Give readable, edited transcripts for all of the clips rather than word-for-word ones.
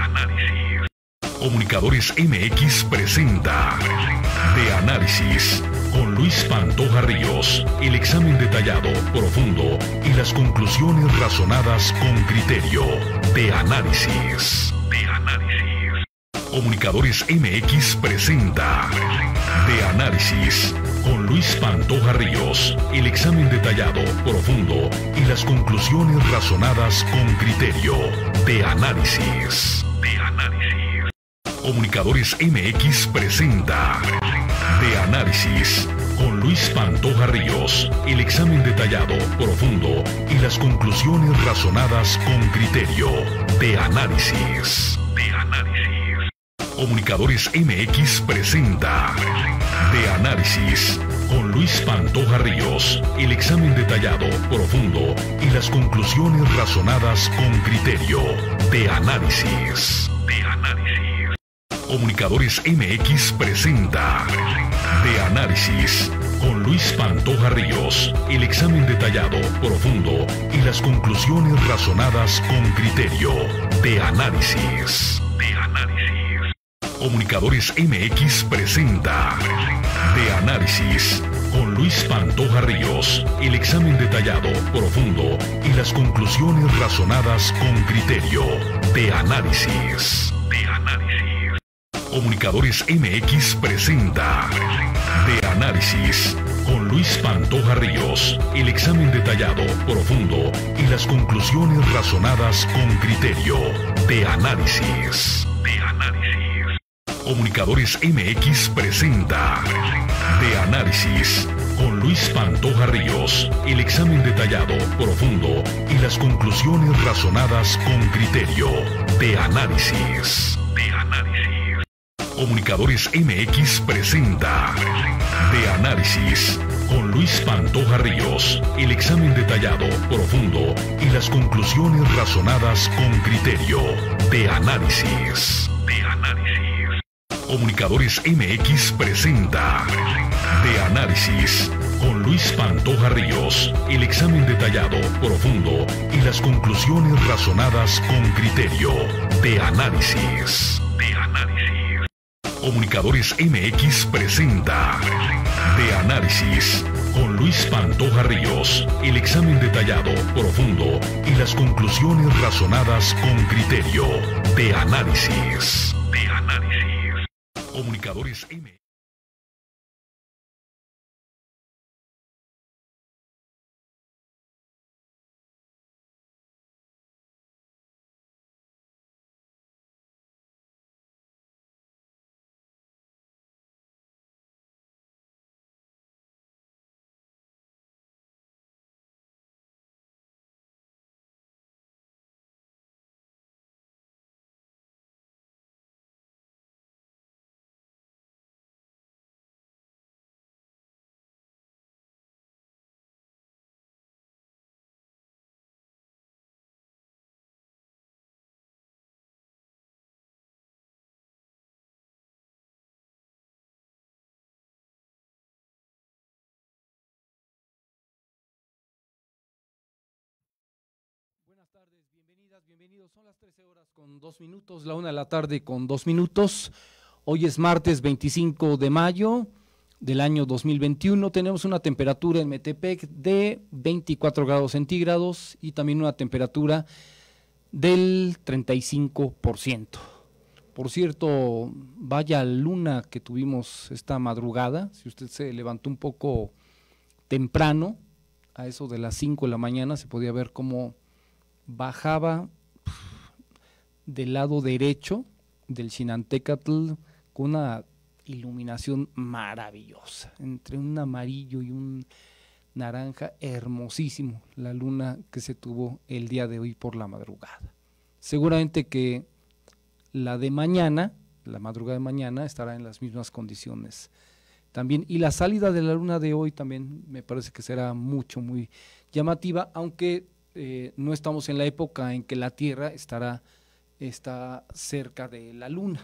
Análisis. Comunicadores MX presenta De Análisis con Luis Pantoja Ríos. El examen detallado, profundo y las conclusiones razonadas con criterio. De Análisis. De Análisis. Comunicadores MX presenta De Análisis con Luis Pantoja Ríos. El examen detallado, profundo y las conclusiones razonadas con criterio. De Análisis. De Análisis. Comunicadores MX presenta De Análisis con Luis Pantoja Ríos. El examen detallado, profundo y las conclusiones razonadas con criterio. De Análisis. De Análisis. Comunicadores MX presenta De Análisis con Luis Pantoja Ríos. El examen detallado, profundo y las conclusiones razonadas con criterio. De Análisis. De Análisis. Comunicadores MX presenta De Análisis con Luis Pantoja Ríos. El examen detallado, profundo y las conclusiones razonadas con criterio. De Análisis. De Análisis. Comunicadores MX presenta De Análisis con Luis Pantoja Ríos. El examen detallado, profundo y las conclusiones razonadas con criterio. De Análisis. De Análisis. Comunicadores MX presenta De Análisis con Luis Pantoja Ríos. El examen detallado, profundo y las conclusiones razonadas con criterio. De Análisis. De Análisis. Comunicadores MX presenta De Análisis con Luis Pantoja Ríos. El examen detallado, profundo y las conclusiones razonadas con criterio. De Análisis. De Análisis. Comunicadores MX presenta De Análisis con Luis Pantoja Ríos. El examen detallado, profundo y las conclusiones razonadas con criterio. De Análisis. De Análisis. Comunicadores MX presenta De Análisis con Luis Pantoja Ríos. El examen detallado, profundo y las conclusiones razonadas con criterio. De Análisis. De Análisis. Comunicadores MX presenta De Análisis con Luis Pantoja Ríos. El examen detallado, profundo y las conclusiones razonadas con criterio. De Análisis. De Análisis. Comunicadores MX. Buenas tardes, bienvenidas, bienvenidos. Son las 13 horas con 2 minutos, la 1 de la tarde con 2 minutos. Hoy es martes 25 de mayo del año 2021. Tenemos una temperatura en Metepec de 24 grados centígrados y también una temperatura del 35%. Por cierto, vaya luna que tuvimos esta madrugada. Si usted se levantó un poco temprano, a eso de las 5 de la mañana, se podía ver cómo bajaba del lado derecho del Xinantécatl con una iluminación maravillosa, entre un amarillo y un naranja, hermosísimo la luna que se tuvo el día de hoy por la madrugada. Seguramente que la de mañana, la madrugada de mañana, estará en las mismas condiciones también, y la salida de la luna de hoy también me parece que será muy llamativa, aunque no estamos en la época en que la Tierra está cerca de la Luna,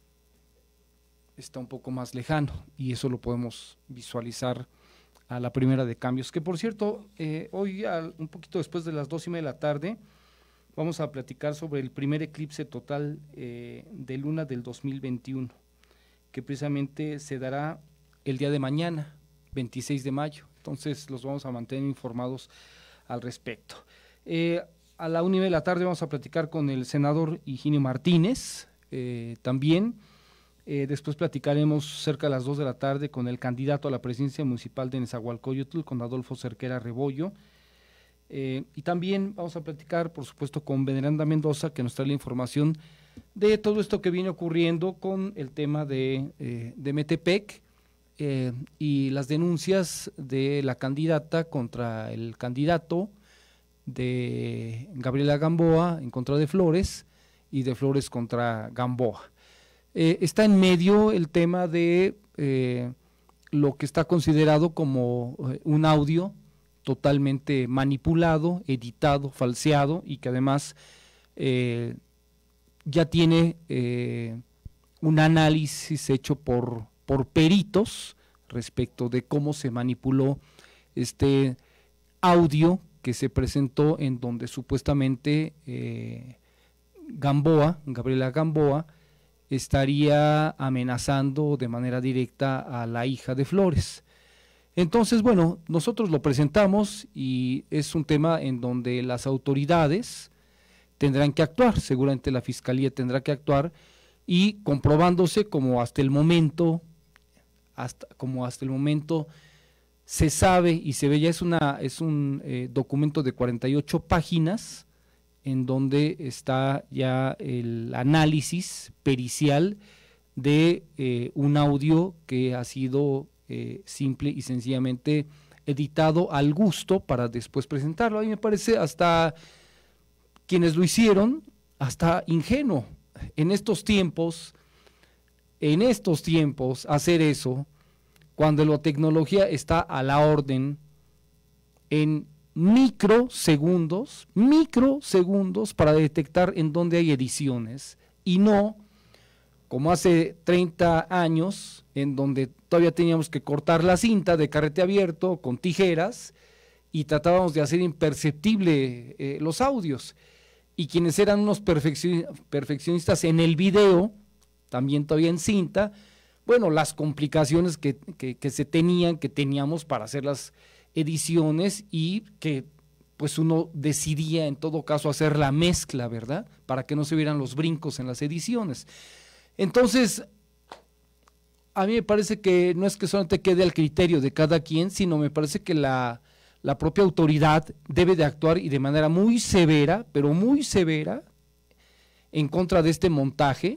está un poco más lejano, y eso lo podemos visualizar a la primera de cambios, que por cierto, hoy un poquito después de las 2:30 de la tarde, vamos a platicar sobre el primer eclipse total de luna del 2021, que precisamente se dará el día de mañana, 26 de mayo. Entonces los vamos a mantener informados al respecto. A la 1:30 de la tarde vamos a platicar con el senador Higinio Martínez, también. Después platicaremos cerca de las 2 de la tarde con el candidato a la presidencia municipal de Nezahualcóyotl, con Adolfo Cerquera Rebollo. Y también vamos a platicar, por supuesto, con Veneranda Mendoza, que nos trae la información de todo esto que viene ocurriendo con el tema de Metepec y las denuncias de la candidata contra el candidato de Gabriela Gamboa en contra de Flores y de Flores contra Gamboa. Está en medio el tema de lo que está considerado como un audio totalmente manipulado, editado, falseado, y que además ya tiene un análisis hecho por peritos respecto de cómo se manipuló este audio que se presentó, en donde supuestamente Gabriela Gamboa, estaría amenazando de manera directa a la hija de Flores. Entonces, bueno, nosotros lo presentamos y es un tema en donde las autoridades tendrán que actuar, seguramente la Fiscalía tendrá que actuar, y comprobándose como hasta el momento se sabe y se ve, ya es un documento de 48 páginas en donde está ya el análisis pericial de un audio que ha sido simple y sencillamente editado al gusto para después presentarlo. A mí me parece, hasta quienes lo hicieron, hasta ingenuo en estos tiempos hacer eso, cuando la tecnología está a la orden en microsegundos para detectar en dónde hay ediciones, y no como hace 30 años, en donde todavía teníamos que cortar la cinta de carrete abierto con tijeras y tratábamos de hacer imperceptible los audios, y quienes eran unos perfeccionistas en el video, también todavía en cinta, bueno, las complicaciones que teníamos para hacer las ediciones, y que pues uno decidía en todo caso hacer la mezcla, ¿verdad?, para que no se vieran los brincos en las ediciones. Entonces, a mí me parece que no es que solamente quede al criterio de cada quien, sino me parece que la propia autoridad debe de actuar, y de manera muy severa, pero muy severa, en contra de este montaje,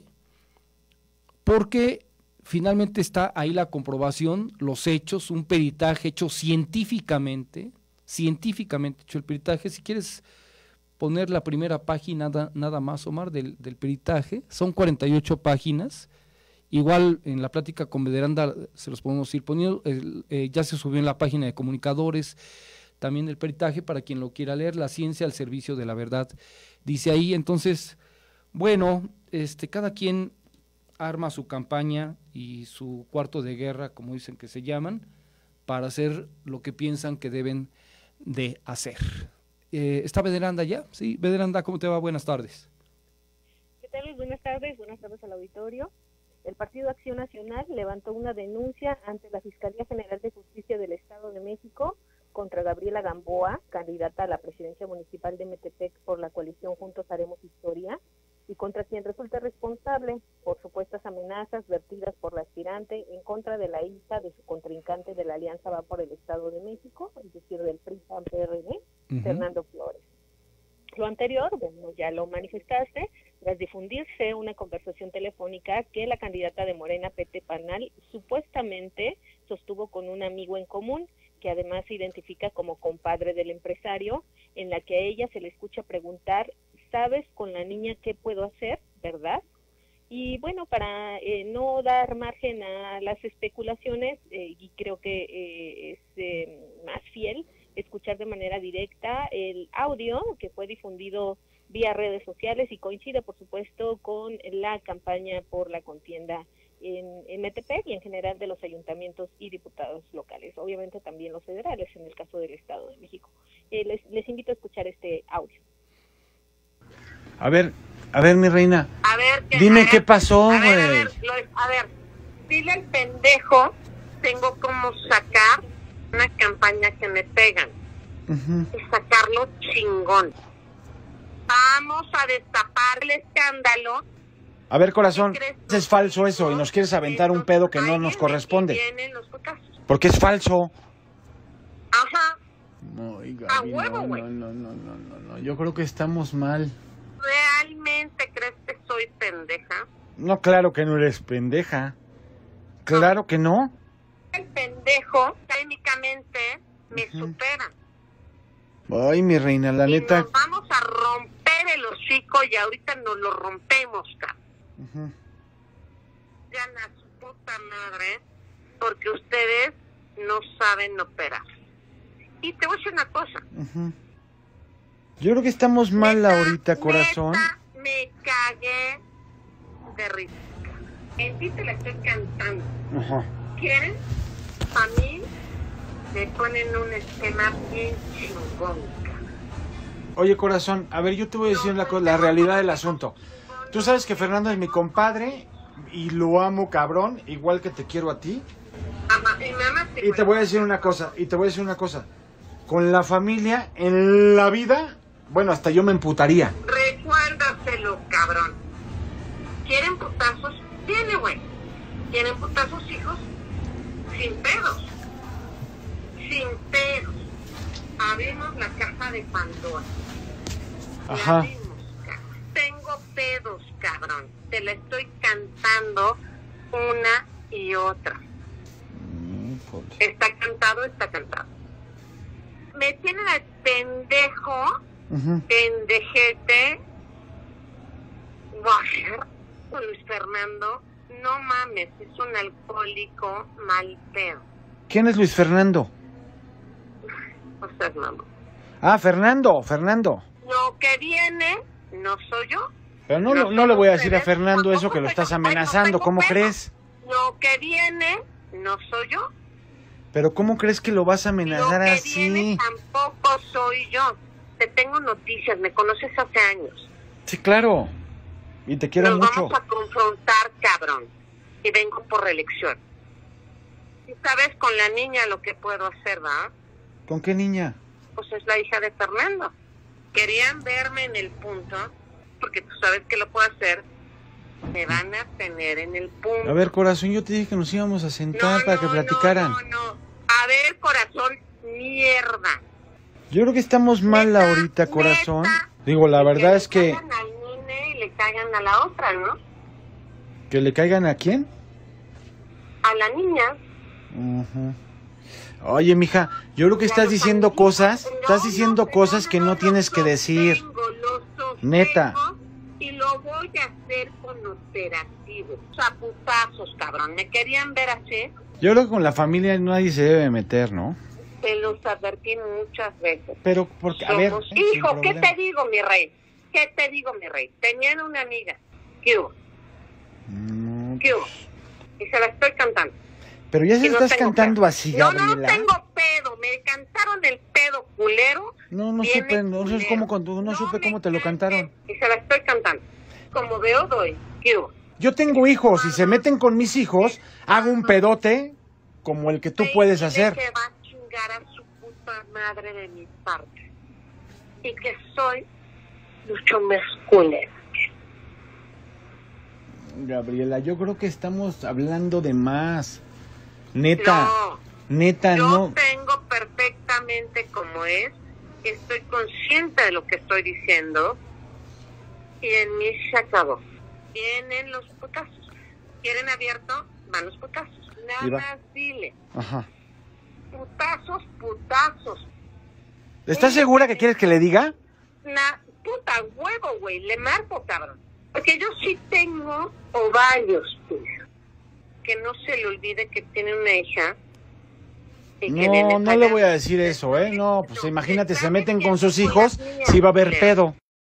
porque finalmente está ahí la comprobación, los hechos, un peritaje hecho científicamente hecho el peritaje. Si quieres poner la primera página nada más, Omar, del peritaje, son 48 páginas, igual en la plática con Veneranda se los podemos ir poniendo, ya se subió en la página de comunicadores también el peritaje para quien lo quiera leer, la ciencia al servicio de la verdad, dice ahí. Entonces, bueno, cada quien arma su campaña y su cuarto de guerra, como dicen que se llaman, para hacer lo que piensan que deben de hacer. ¿Está Veneranda ya? Sí, Veneranda, ¿cómo te va? Buenas tardes. ¿Qué tal? Buenas tardes al auditorio. El Partido Acción Nacional levantó una denuncia ante la Fiscalía General de Justicia del Estado de México contra Gabriela Gamboa, candidata a la presidencia municipal de Metepec por la coalición Juntos Haremos Historia, y contra quien resulta responsable por supuestas amenazas vertidas por la aspirante en contra de la hija de su contrincante de la Alianza Va por el Estado de México, es decir, del PRI-PAN-PRD, Fernando Flores. Lo anterior, bueno, ya lo manifestaste, tras difundirse una conversación telefónica que la candidata de Morena, Pete Panal, supuestamente sostuvo con un amigo en común, que además se identifica como compadre del empresario, en la que a ella se le escucha preguntar: ¿sabes con la niña qué puedo hacer, verdad? Y bueno, para no dar margen a las especulaciones, y creo que es más fiel escuchar de manera directa el audio que fue difundido vía redes sociales y coincide, por supuesto, con la campaña por la contienda en Metepec y en general de los ayuntamientos y diputados locales, obviamente también los federales en el caso del Estado de México. Les invito a escuchar este audio. A ver, mi reina. A ver, Dime qué pasó, güey. A ver, dile al pendejo, tengo como sacar una campaña que me pegan. Y sacarlo chingón. Vamos a destapar el escándalo. A ver, corazón, es falso eso y nos quieres aventar un pedo que no nos corresponde. Porque es falso. Ajá. Oiga, A huevo, güey. no. Yo creo que estamos mal. ¿Realmente crees que soy pendeja? No, claro que no eres pendeja. Claro que no. El pendejo técnicamente me supera. Ay, mi reina, la neta. Nos vamos a romper el hocico y ahorita nos lo rompemos, cabrón. Ya la su puta madre, porque ustedes no saben operar. Y te voy a decir una cosa. Yo creo que estamos mal ahorita, corazón. Neta, me cagué de risa. En ti te la estoy cantando. ¿Quieren? A mí me ponen un esquema bien chingón. Oye, corazón, a ver, yo te voy a decir la realidad del asunto. Tú sabes que Fernando es mi compadre y lo amo, cabrón, igual que te quiero a ti. Y te voy a decir una cosa, Con la familia, en la vida, bueno, hasta yo me emputaría. Recuérdaselo, cabrón. ¿Quieren putazos? Tiene, güey. ¿Quieren putazos, hijos? Sin pedos. Sin pedos. Abrimos la caja de Pandora. Ajá. Abrimos, tengo pedos, cabrón. Te la estoy cantando una y otra. Está cantado. Me tienen al pendejo, pendejete, con Luis Fernando. No mames, es un alcohólico mal pedo. ¿Quién es Luis Fernando? O sea, mamá. Ah, Fernando. Lo que viene no soy yo. Pero no le voy a decir a Fernando eso, que lo estás amenazando. ¿Cómo crees? Lo que viene no soy yo. Pero ¿cómo crees que lo vas a amenazar así? Lo que viene tampoco soy yo. Te tengo noticias, me conoces hace años. Sí, claro. Y te quiero mucho. Nos vamos a confrontar, cabrón. Y vengo por reelección. ¿Y sabes con la niña lo que puedo hacer, va? ¿Con qué niña? Pues es la hija de Fernando. Querían verme en el punto, porque tú sabes que lo puedo hacer. Me van a tener en el punto. A ver, corazón, yo te dije que nos íbamos a sentar para que platicaran. No. A ver, corazón, mierda. Yo creo que estamos mal ahorita, corazón. Digo, la verdad es que... Le caigan al nene y le caigan a la otra, ¿no? ¿Que le caigan a quién? A la niña. Oye, mija, yo creo que estás diciendo cosas, que no tienes que decir. Neta. Y lo voy a hacer con operativos. O sea, putazos, cabrón. ¿Me querían ver así? Yo creo que con la familia nadie se debe meter, ¿no? Te los advertí muchas veces. Pero, porque, a ver... Hijo, ¿qué te digo, mi rey? Tenían una amiga. ¿Qué hubo? ¿Qué hubo? Y se la estoy cantando. Pero ya se estás cantando así, Gabriela. No tengo pedo. Me cantaron el pedo culero. No supe cómo te lo cantaron. Y se la estoy cantando. Como veo, doy. ¿Qué hubo? Yo tengo hijos y se meten con mis hijos, hago un pedote como el que tú puedes hacer. Que va a chingar a su puta madre de mi parte. Y que soy mucho más culera. Gabriela, yo creo que estamos hablando de más. Neta, yo tengo perfectamente como es, estoy consciente de lo que estoy diciendo y en mí se acabó. Vienen los putazos. ¿Quieren abierto? Van los putazos. Nada más dile. Ajá. Putazos. ¿Estás segura que quieres que le diga? Puta huevo, güey. Le marco, cabrón. Porque yo sí tengo ovarios, pues. Que no se le olvide que tiene una hija. No le voy a decir eso, ¿eh? No, pues imagínate, se meten con sus hijos, sí va a haber pedo.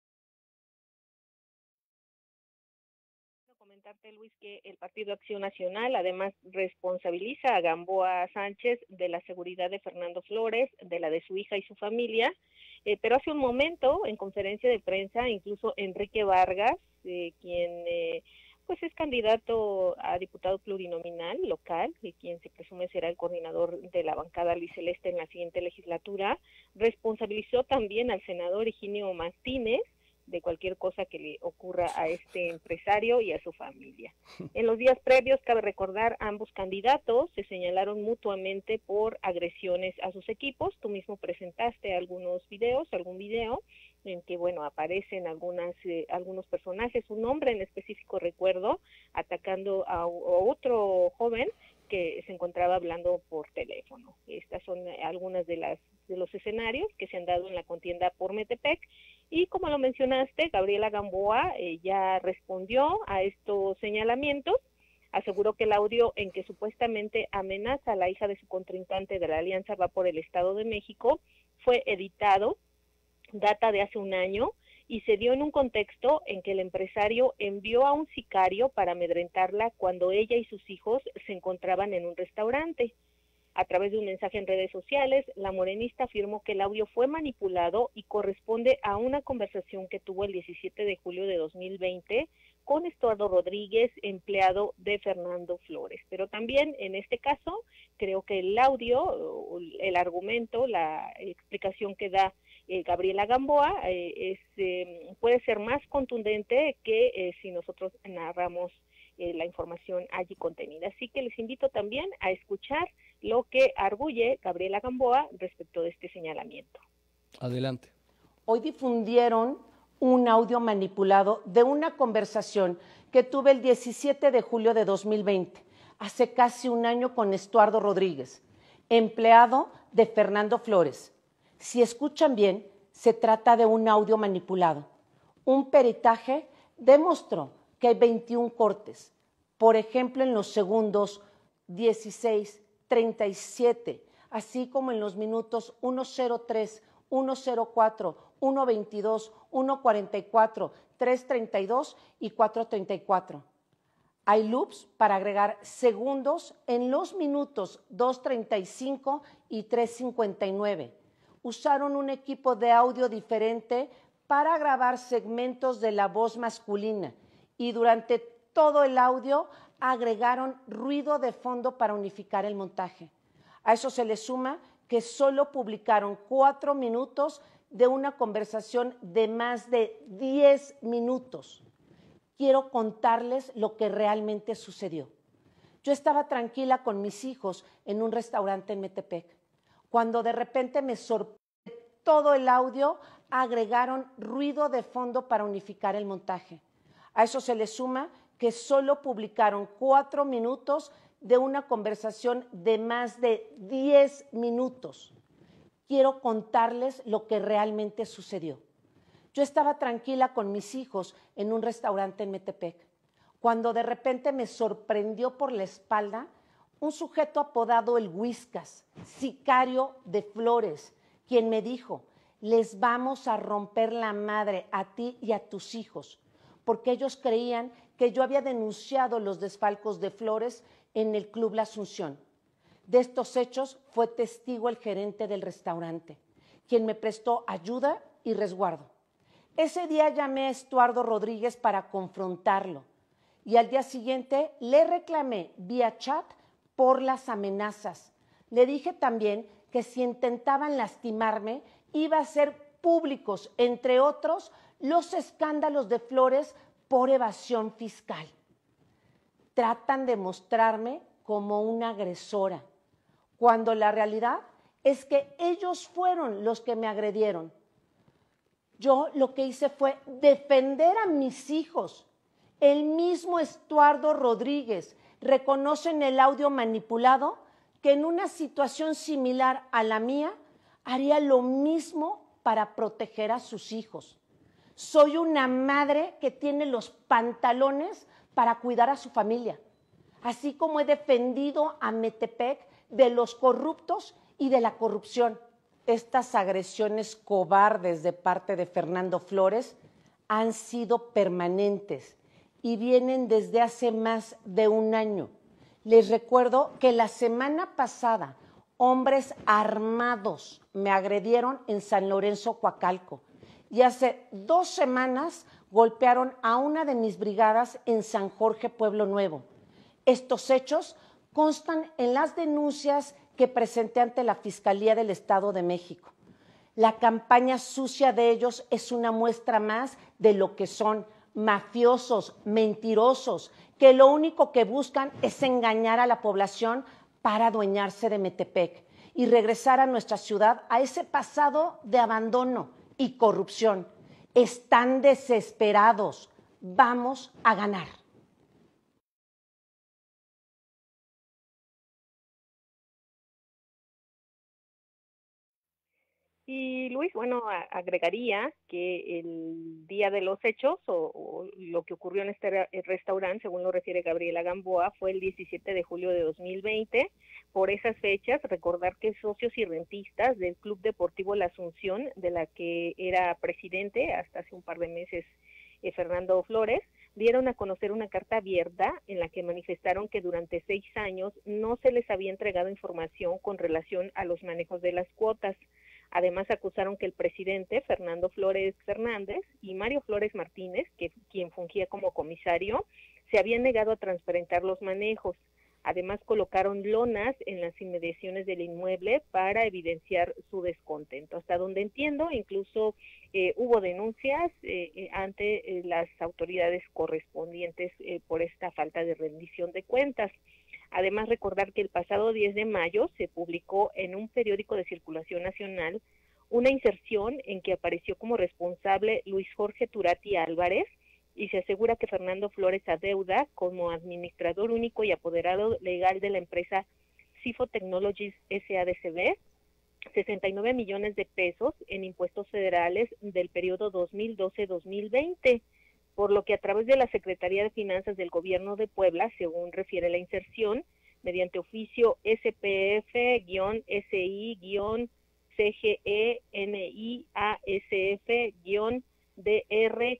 Comentarte, Luis, que el Partido Acción Nacional además responsabiliza a Gamboa Sánchez de la seguridad de Fernando Flores, de la de su hija y su familia, Pero hace un momento, en conferencia de prensa, incluso Enrique Vargas, quien pues es candidato a diputado plurinominal local, y quien se presume será el coordinador de la bancada albiceleste en la siguiente legislatura, responsabilizó también al senador Higinio Martínez de cualquier cosa que le ocurra a este empresario y a su familia. En los días previos, cabe recordar, ambos candidatos se señalaron mutuamente por agresiones a sus equipos. Tú mismo presentaste algún video en que, bueno, aparecen algunos personajes, un hombre en específico recuerdo, atacando a otro joven que se encontraba hablando por teléfono. Estas son algunas de los escenarios que se han dado en la contienda por Metepec, y como lo mencionaste, Gabriela Gamboa ya respondió a estos señalamientos. Aseguró que el audio en que supuestamente amenaza a la hija de su contrincante de la Alianza Va por el Estado de México fue editado, data de hace un año, y se dio en un contexto en que el empresario envió a un sicario para amedrentarla cuando ella y sus hijos se encontraban en un restaurante. A través de un mensaje en redes sociales, la morenista afirmó que el audio fue manipulado y corresponde a una conversación que tuvo el 17 de julio de 2020 con Estuardo Rodríguez, empleado de Fernando Flores. Pero también en este caso, creo que el audio, el argumento, la explicación que da Gabriela Gamboa puede ser más contundente que si nosotros narramos la información allí contenida. Así que les invito también a escuchar lo que arguye Gabriela Gamboa respecto de este señalamiento. Adelante. Hoy difundieron un audio manipulado de una conversación que tuve el 17 de julio de 2020, hace casi un año, con Estuardo Rodríguez, empleado de Fernando Flores. Si escuchan bien, se trata de un audio manipulado. Un peritaje demostró que hay 21 cortes, por ejemplo, en los segundos 16, 37, así como en los minutos 1:03, 1:04, 1:22, 1:44, 3:32 y 4:34. Hay loops para agregar segundos en los minutos 2:35 y 3:59. Usaron un equipo de audio diferente para grabar segmentos de la voz masculina, y durante todo el audio agregaron ruido de fondo para unificar el montaje. A eso se le suma que solo publicaron 4 minutos de una conversación de más de 10 minutos. Quiero contarles lo que realmente sucedió. Yo estaba tranquila con mis hijos en un restaurante en Metepec, cuando de repente me sorprendió todo el audio, agregaron ruido de fondo para unificar el montaje. A eso se le suma que solo publicaron 4 minutos de una conversación de más de 10 minutos. Quiero contarles lo que realmente sucedió. Yo estaba tranquila con mis hijos en un restaurante en Metepec, cuando de repente me sorprendió por la espalda un sujeto apodado el Whiskas, sicario de Flores, quien me dijo: les vamos a romper la madre a ti y a tus hijos, porque ellos creían que yo había denunciado los desfalcos de Flores en el Club La Asunción. De estos hechos fue testigo el gerente del restaurante, quien me prestó ayuda y resguardo. Ese día llamé a Estuardo Rodríguez para confrontarlo, y al día siguiente le reclamé vía chat por las amenazas. Le dije también que si intentaban lastimarme, iba a ser públicos, entre otros, los escándalos de Flores por evasión fiscal. Tratan de mostrarme como una agresora, cuando la realidad es que ellos fueron los que me agredieron. Yo lo que hice fue defender a mis hijos. El mismo Estuardo Rodríguez reconoce en el audio manipulado que en una situación similar a la mía haría lo mismo para proteger a sus hijos. Soy una madre que tiene los pantalones para cuidar a su familia, así como he defendido a Metepec de los corruptos y de la corrupción. Estas agresiones cobardes de parte de Fernando Flores han sido permanentes y vienen desde hace más de un año. Les recuerdo que la semana pasada hombres armados me agredieron en San Lorenzo, Coacalco. Y hace 2 semanas golpearon a una de mis brigadas en San Jorge, Pueblo Nuevo. Estos hechos constan en las denuncias que presenté ante la Fiscalía del Estado de México. La campaña sucia de ellos es una muestra más de lo que son mafiosos, mentirosos, que lo único que buscan es engañar a la población para adueñarse de Metepec y regresar a nuestra ciudad a ese pasado de abandono y corrupción. Están desesperados. Vamos a ganar. Y Luis, bueno, agregaría que el día de los hechos o lo que ocurrió en este restaurante, según lo refiere Gabriela Gamboa, fue el 17 de julio de 2020. Por esas fechas, recordar que socios y rentistas del Club Deportivo La Asunción, de la que era presidente hasta hace un par de meses Fernando Flores, dieron a conocer una carta abierta en la que manifestaron que durante 6 años no se les había entregado información con relación a los manejos de las cuotas. Además, acusaron que el presidente, Fernando Flores Fernández, y Mario Flores Martínez, quien fungía como comisario, se habían negado a transparentar los manejos. Además, colocaron lonas en las inmediaciones del inmueble para evidenciar su descontento. Hasta donde entiendo, incluso hubo denuncias ante las autoridades correspondientes por esta falta de rendición de cuentas. Además, recordar que el pasado 10 de mayo se publicó en un periódico de circulación nacional una inserción en que apareció como responsable Luis Jorge Turati Álvarez y se asegura que Fernando Flores adeuda como administrador único y apoderado legal de la empresa Cifo Technologies S.A.D.C.B. 69 millones de pesos en impuestos federales del periodo 2012-2020. Por lo que a través de la Secretaría de Finanzas del Gobierno de Puebla, según refiere la inserción, mediante oficio SPF-SPE-CGE-NIASF-DR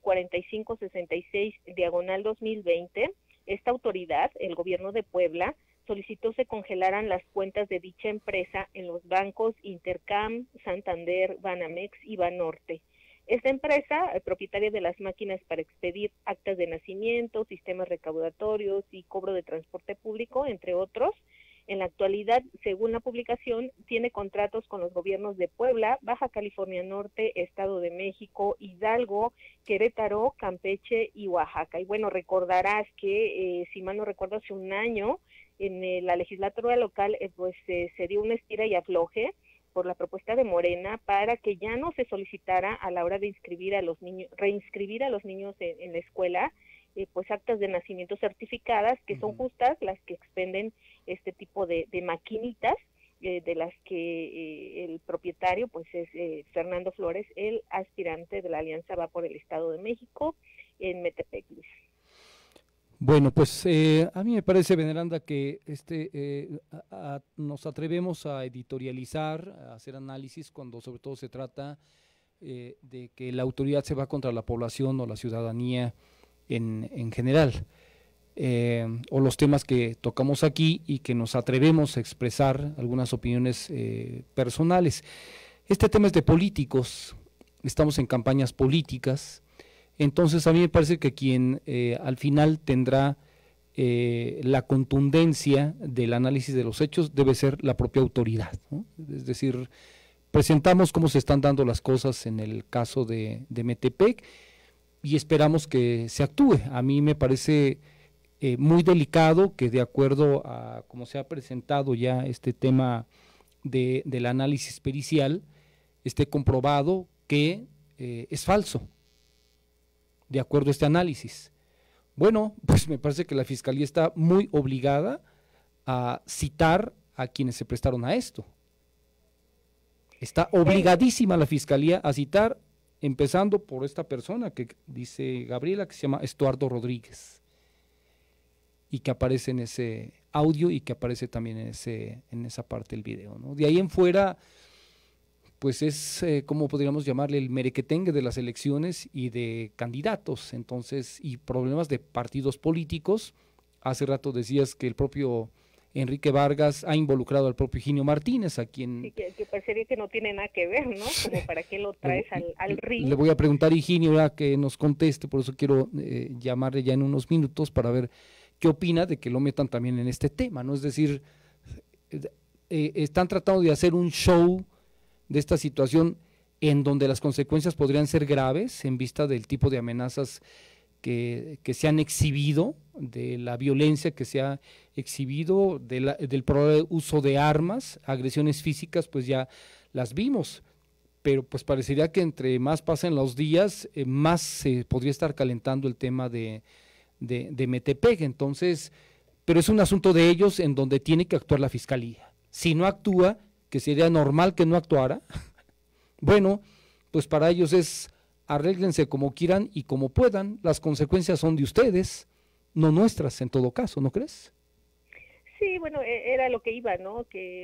4566/2020, esta autoridad, el Gobierno de Puebla, solicitó se congelaran las cuentas de dicha empresa en los bancos Intercam, Santander, Banamex y Banorte. Esta empresa, propietaria de las máquinas para expedir actas de nacimiento, sistemas recaudatorios y cobro de transporte público, entre otros, en la actualidad, según la publicación, tiene contratos con los gobiernos de Puebla, Baja California Norte, Estado de México, Hidalgo, Querétaro, Campeche y Oaxaca. Y bueno, recordarás que, si mal no recuerdo, hace un año, en la legislatura local, se dio una estira y afloje por la propuesta de Morena para que ya no se solicitara a la hora de reinscribir a los niños en la escuela, pues actas de nacimiento certificadas, que son justas las que expenden este tipo de maquinitas, de las que el propietario pues es Fernando Flores, el aspirante de la Alianza Va por el Estado de México en Metepec. Bueno, pues a mí me parece, Veneranda, que nos atrevemos a editorializar, a hacer análisis cuando sobre todo se trata de que la autoridad se va contra la población o la ciudadanía en general, o los temas que tocamos aquí y que nos atrevemos a expresar algunas opiniones personales. Este tema es de políticos, estamos en campañas políticas. Entonces a mí me parece que quien al final tendrá la contundencia del análisis de los hechos debe ser la propia autoridad, ¿no? Es decir, presentamos cómo se están dando las cosas en el caso de Metepec y esperamos que se actúe. A mí me parece muy delicado que, de acuerdo a cómo se ha presentado ya este tema del análisis pericial, esté comprobado que es falso, de acuerdo a este análisis. Bueno, pues me parece que la Fiscalía está muy obligada a citar a quienes se prestaron a esto. Está obligadísima la Fiscalía a citar, empezando por esta persona que dice Gabriela, que se llama Estuardo Rodríguez, y que aparece en ese audio y que aparece también en esa parte del video, ¿no? De ahí en fuera, pues es, como podríamos llamarle, el merequetengue de las elecciones y de candidatos, entonces, y problemas de partidos políticos. Hace rato decías que el propio Enrique Vargas ha involucrado al propio Higinio Martínez, a quien... Sí, que parecería que no tiene nada que ver, ¿no? Como para qué lo traes al ring. Le voy a preguntar a Higinio a que nos conteste, por eso quiero llamarle ya en unos minutos para ver qué opina de que lo metan también en este tema, ¿no? Es decir, están tratando de hacer un show de esta situación en donde las consecuencias podrían ser graves en vista del tipo de amenazas que se han exhibido, de la violencia que se ha exhibido, del probable uso de armas, agresiones físicas, pues ya las vimos, pero pues parecería que entre más pasen los días, más se podría estar calentando el tema de Metepec. Entonces, pero es un asunto de ellos en donde tiene que actuar la Fiscalía. Si no actúa, que sería normal que no actuara, bueno, pues para ellos es arréglense como quieran y como puedan, las consecuencias son de ustedes, no nuestras en todo caso, ¿no crees? Sí, bueno, era lo que iba, ¿no? Que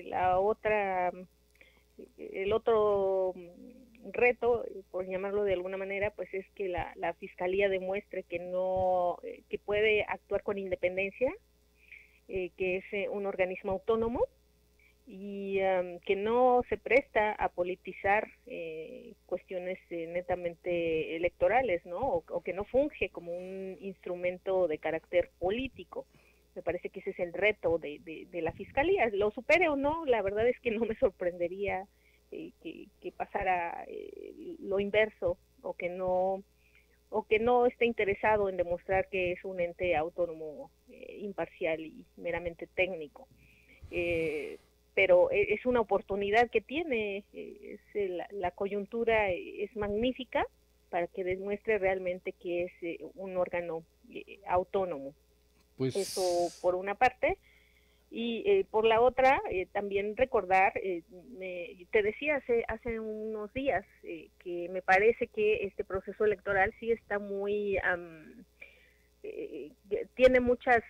el otro reto, por llamarlo de alguna manera, pues es que la Fiscalía demuestre que puede actuar con independencia, que es un organismo autónomo, y que no se presta a politizar cuestiones netamente electorales, ¿no? O que no funge como un instrumento de carácter político. Me parece que ese es el reto de la Fiscalía. Lo supere o no, la verdad es que no me sorprendería que pasara lo inverso, o que no esté interesado en demostrar que es un ente autónomo, imparcial y meramente técnico. Pero es una oportunidad que tiene, la coyuntura es magnífica para que demuestre realmente que es un órgano autónomo. Pues eso por una parte, y por la otra también recordar, te decía hace unos días que me parece que este proceso electoral sí está muy, tiene muchas...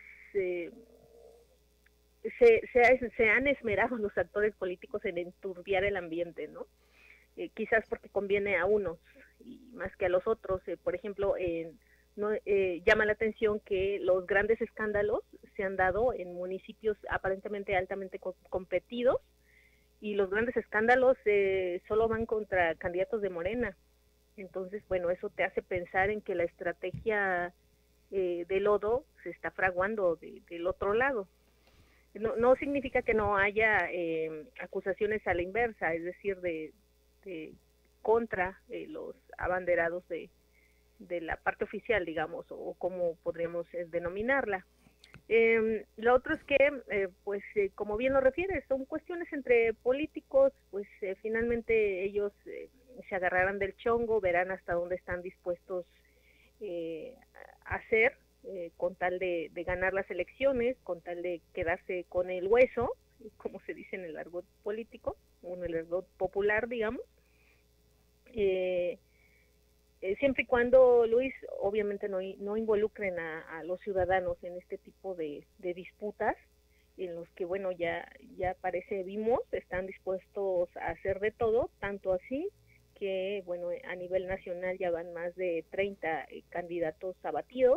Se han esmerado los actores políticos en enturbiar el ambiente, ¿no? Quizás porque conviene a unos y más que a los otros. Por ejemplo, llama la atención que los grandes escándalos se han dado en municipios aparentemente altamente competidos, y los grandes escándalos solo van contra candidatos de Morena. Entonces, bueno, eso te hace pensar en que la estrategia de lodo se está fraguando del otro lado. No significa que no haya acusaciones a la inversa, es decir, de contra los abanderados de la parte oficial, digamos, o como podríamos denominarla. Lo otro es que, como bien lo refieres, son cuestiones entre políticos, pues finalmente ellos se agarrarán del chongo, verán hasta dónde están dispuestos a hacer, con tal de ganar las elecciones, con tal de quedarse con el hueso, como se dice en el argot político, o en el argot popular, digamos. Siempre y cuando, Luis, obviamente no involucren a los ciudadanos en este tipo de disputas, en los que, bueno, ya vimos, están dispuestos a hacer de todo, tanto así que, bueno, a nivel nacional ya van más de 30 candidatos abatidos,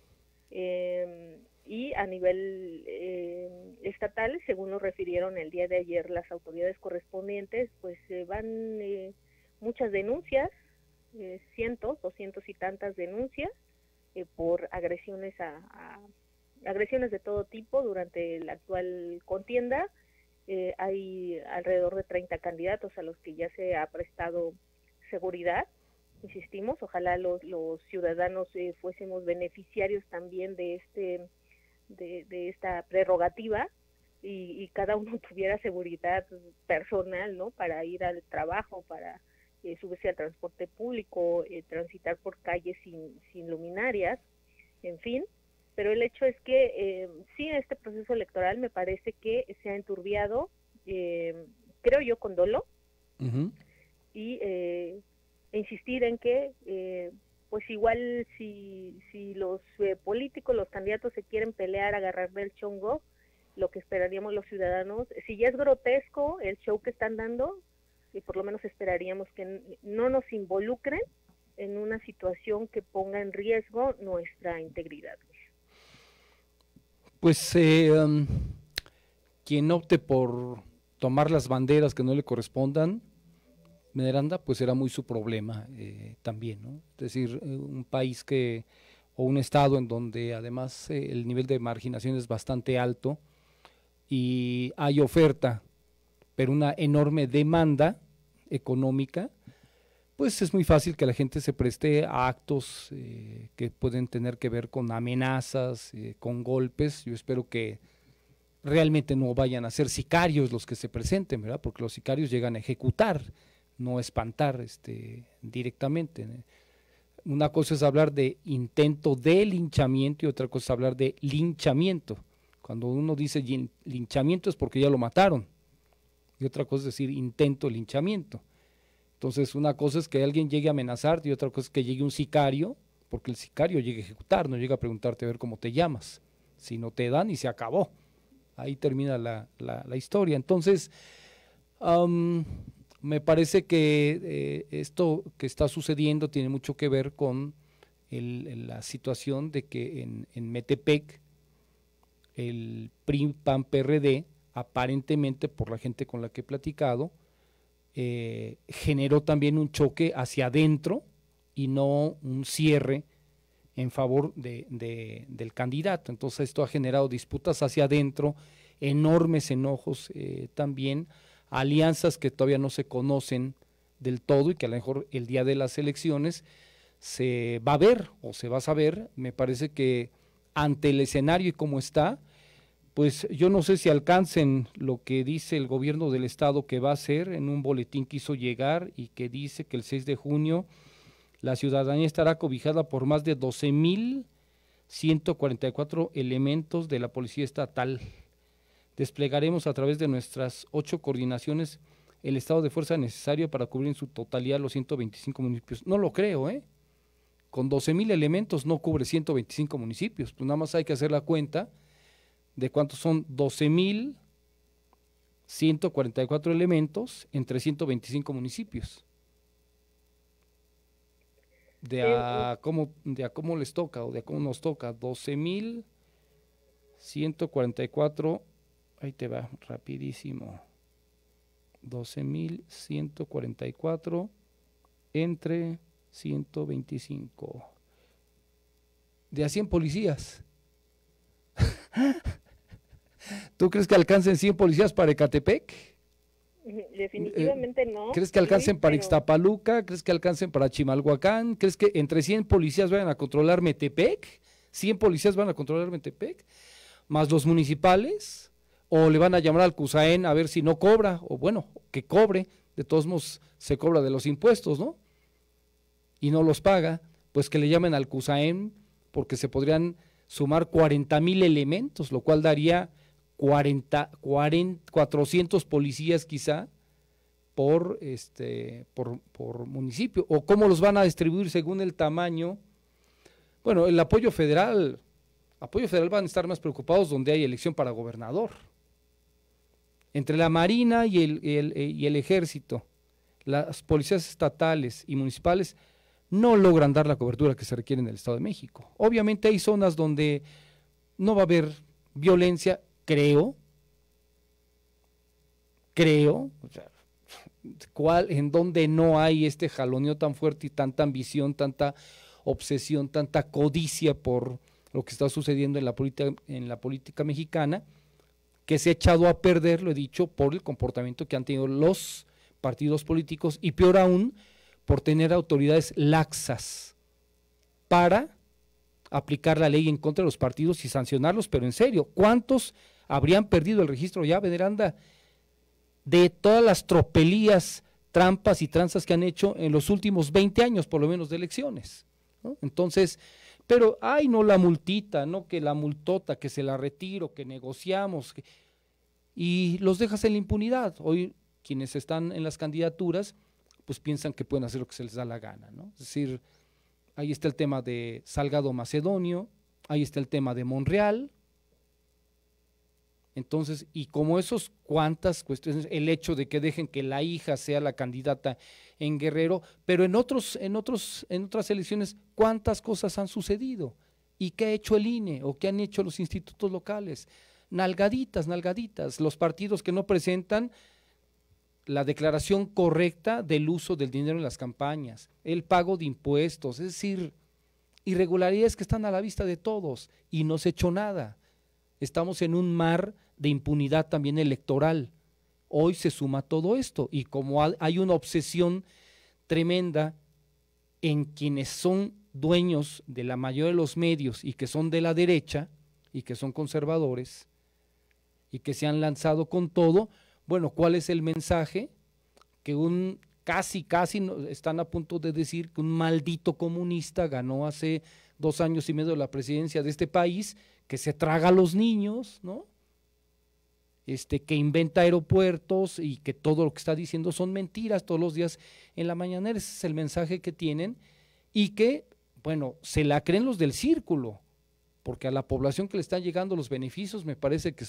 y a nivel estatal, según lo refirieron el día de ayer las autoridades correspondientes, pues van muchas denuncias, cientos y tantas denuncias por agresiones agresiones de todo tipo durante la actual contienda. Hay alrededor de 30 candidatos a los que ya se ha prestado seguridad. Insistimos, ojalá los ciudadanos fuésemos beneficiarios también de esta prerrogativa, y cada uno tuviera seguridad personal, ¿no? Para ir al trabajo, para subirse al transporte público, transitar por calles sin luminarias, en fin. Pero el hecho es que sí, este proceso electoral me parece que se ha enturbiado, creo yo, con dolo, y insistir en que pues igual si los políticos, los candidatos se quieren pelear, agarrar del chongo, lo que esperaríamos los ciudadanos, si ya es grotesco el show que están dando, y por lo menos esperaríamos que no nos involucren en una situación que ponga en riesgo nuestra integridad. Pues quien opte por tomar las banderas que no le correspondan, Miranda, pues será muy su problema también, ¿no? Es decir, un país o un estado en donde además el nivel de marginación es bastante alto y hay oferta, pero una enorme demanda económica, pues es muy fácil que la gente se preste a actos que pueden tener que ver con amenazas, con golpes. Yo espero que realmente no vayan a ser sicarios los que se presenten, ¿verdad? Porque los sicarios llegan a ejecutar, no a espantar directamente. Una cosa es hablar de intento de linchamiento y otra cosa es hablar de linchamiento. Cuando uno dice linchamiento es porque ya lo mataron, y otra cosa es decir intento de linchamiento. Entonces una cosa es que alguien llegue a amenazar y otra cosa es que llegue un sicario, porque el sicario llega a ejecutar, no llega a preguntarte a ver cómo te llamas. Si no te dan y se acabó. Ahí termina la historia. Entonces, me parece que esto que está sucediendo tiene mucho que ver con la situación de que en Metepec, el PRI, PAN, PRD, aparentemente por la gente con la que he platicado, generó también un choque hacia adentro y no un cierre en favor del candidato. Entonces esto ha generado disputas hacia adentro, enormes enojos también, alianzas que todavía no se conocen del todo y que a lo mejor el día de las elecciones se va a ver o se va a saber. Me parece que ante el escenario y cómo está, pues yo no sé si alcancen lo que dice el gobierno del estado que va a hacer en un boletín que hizo llegar y que dice que el 6 de junio la ciudadanía estará cobijada por más de 12,144 elementos de la Policía Estatal. Desplegaremos a través de nuestras 8 coordinaciones el estado de fuerza necesario para cubrir en su totalidad los 125 municipios. No lo creo, con 12,000 elementos no cubre 125 municipios, pues nada más hay que hacer la cuenta de cuántos son 12,144 elementos entre 125 municipios. De a cómo les toca o de a cómo nos toca, 12,144, ahí te va, rapidísimo, 12,144 entre 125, de a 100 policías. ¿Tú crees que alcancen 100 policías para Ecatepec? Definitivamente no. ¿Crees que alcancen para Ixtapaluca? ¿Crees que alcancen para Chimalhuacán? ¿Crees que entre 100 policías vayan a controlar Metepec? ¿100 policías van a controlar Metepec? ¿Más los municipales? ¿O le van a llamar al CUSAEN a ver si no cobra? O bueno, que cobre, de todos modos se cobra de los impuestos, ¿no? Y no los paga, pues que le llamen al CUSAEN porque se podrían sumar 40,000 elementos, lo cual daría 400 policías quizá por municipio. ¿O cómo los van a distribuir según el tamaño? Bueno, el apoyo federal van a estar más preocupados donde hay elección para gobernador. Entre la Marina y el Ejército, las policías estatales y municipales no logran dar la cobertura que se requiere en el Estado de México. Obviamente hay zonas donde no va a haber violencia, creo, o sea, en donde no hay este jaloneo tan fuerte y tanta ambición, tanta obsesión, tanta codicia por lo que está sucediendo en la política mexicana, que se ha echado a perder, lo he dicho, por el comportamiento que han tenido los partidos políticos y peor aún, por tener autoridades laxas para aplicar la ley en contra de los partidos y sancionarlos, pero en serio, ¿cuántos habrían perdido el registro ya, Veneranda, de todas las tropelías, trampas y tranzas que han hecho en los últimos 20 años, por lo menos, de elecciones, ¿no? Entonces, pero, ay, no la multita, no que la multota, que se la retiro, que negociamos, y los dejas en la impunidad. Hoy, quienes están en las candidaturas, pues piensan que pueden hacer lo que se les da la gana, ¿no? Es decir, ahí está el tema de Salgado Macedonio, ahí está el tema de Monreal. Entonces, y como esos cuantas cuestiones, el hecho de que dejen que la hija sea la candidata en Guerrero, pero en otras elecciones, ¿cuántas cosas han sucedido? ¿Y qué ha hecho el INE o qué han hecho los institutos locales? nalgaditas, nalgaditas, los partidos que no presentan la declaración correcta del uso del dinero en las campañas, el pago de impuestos, es decir, irregularidades que están a la vista de todos y no se ha hecho nada. Estamos en un mar de impunidad también electoral. Hoy se suma todo esto y como hay una obsesión tremenda en quienes son dueños de la mayoría de los medios y que son de la derecha y que son conservadores y que se han lanzado con todo, bueno, ¿cuál es el mensaje? Que casi están a punto de decir que un maldito comunista ganó hace 2 años y medio la presidencia de este país, que se traga a los niños, ¿no? Que inventa aeropuertos y que todo lo que está diciendo son mentiras todos los días en la mañanera. Ese es el mensaje que tienen y que, bueno, se la creen los del círculo, porque a la población que le están llegando los beneficios me parece que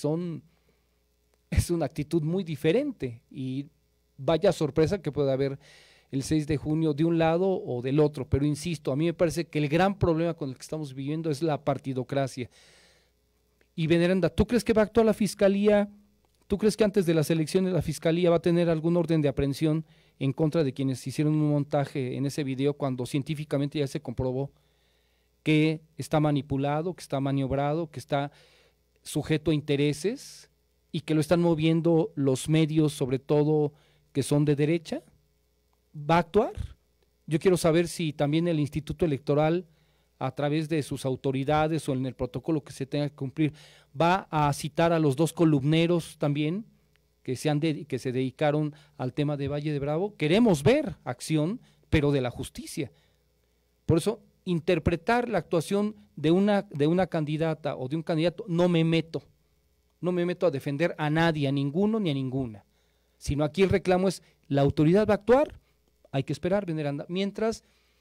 es una actitud muy diferente y vaya sorpresa que pueda haber el 6 de junio de un lado o del otro, pero insisto, a mí me parece que el gran problema con el que estamos viviendo es la partidocracia. Y Veneranda, ¿tú crees que va a actuar la Fiscalía? ¿Tú crees que antes de las elecciones la Fiscalía va a tener algún orden de aprehensión en contra de quienes hicieron un montaje en ese video cuando científicamente ya se comprobó que está manipulado, que está maniobrado, que está sujeto a intereses y que lo están moviendo los medios, sobre todo que son de derecha? ¿Va a actuar? Yo quiero saber si también el Instituto Electoral, a través de sus autoridades o en el protocolo que se tenga que cumplir, va a citar a los 2 columneros también que se dedicaron al tema de Valle de Bravo. Queremos ver acción, pero de la justicia. Por eso, interpretar la actuación de una candidata o de un candidato, no me meto a defender a nadie, a ninguno ni a ninguna, sino aquí el reclamo es, la autoridad va a actuar, hay que esperar, Veneranda, mientras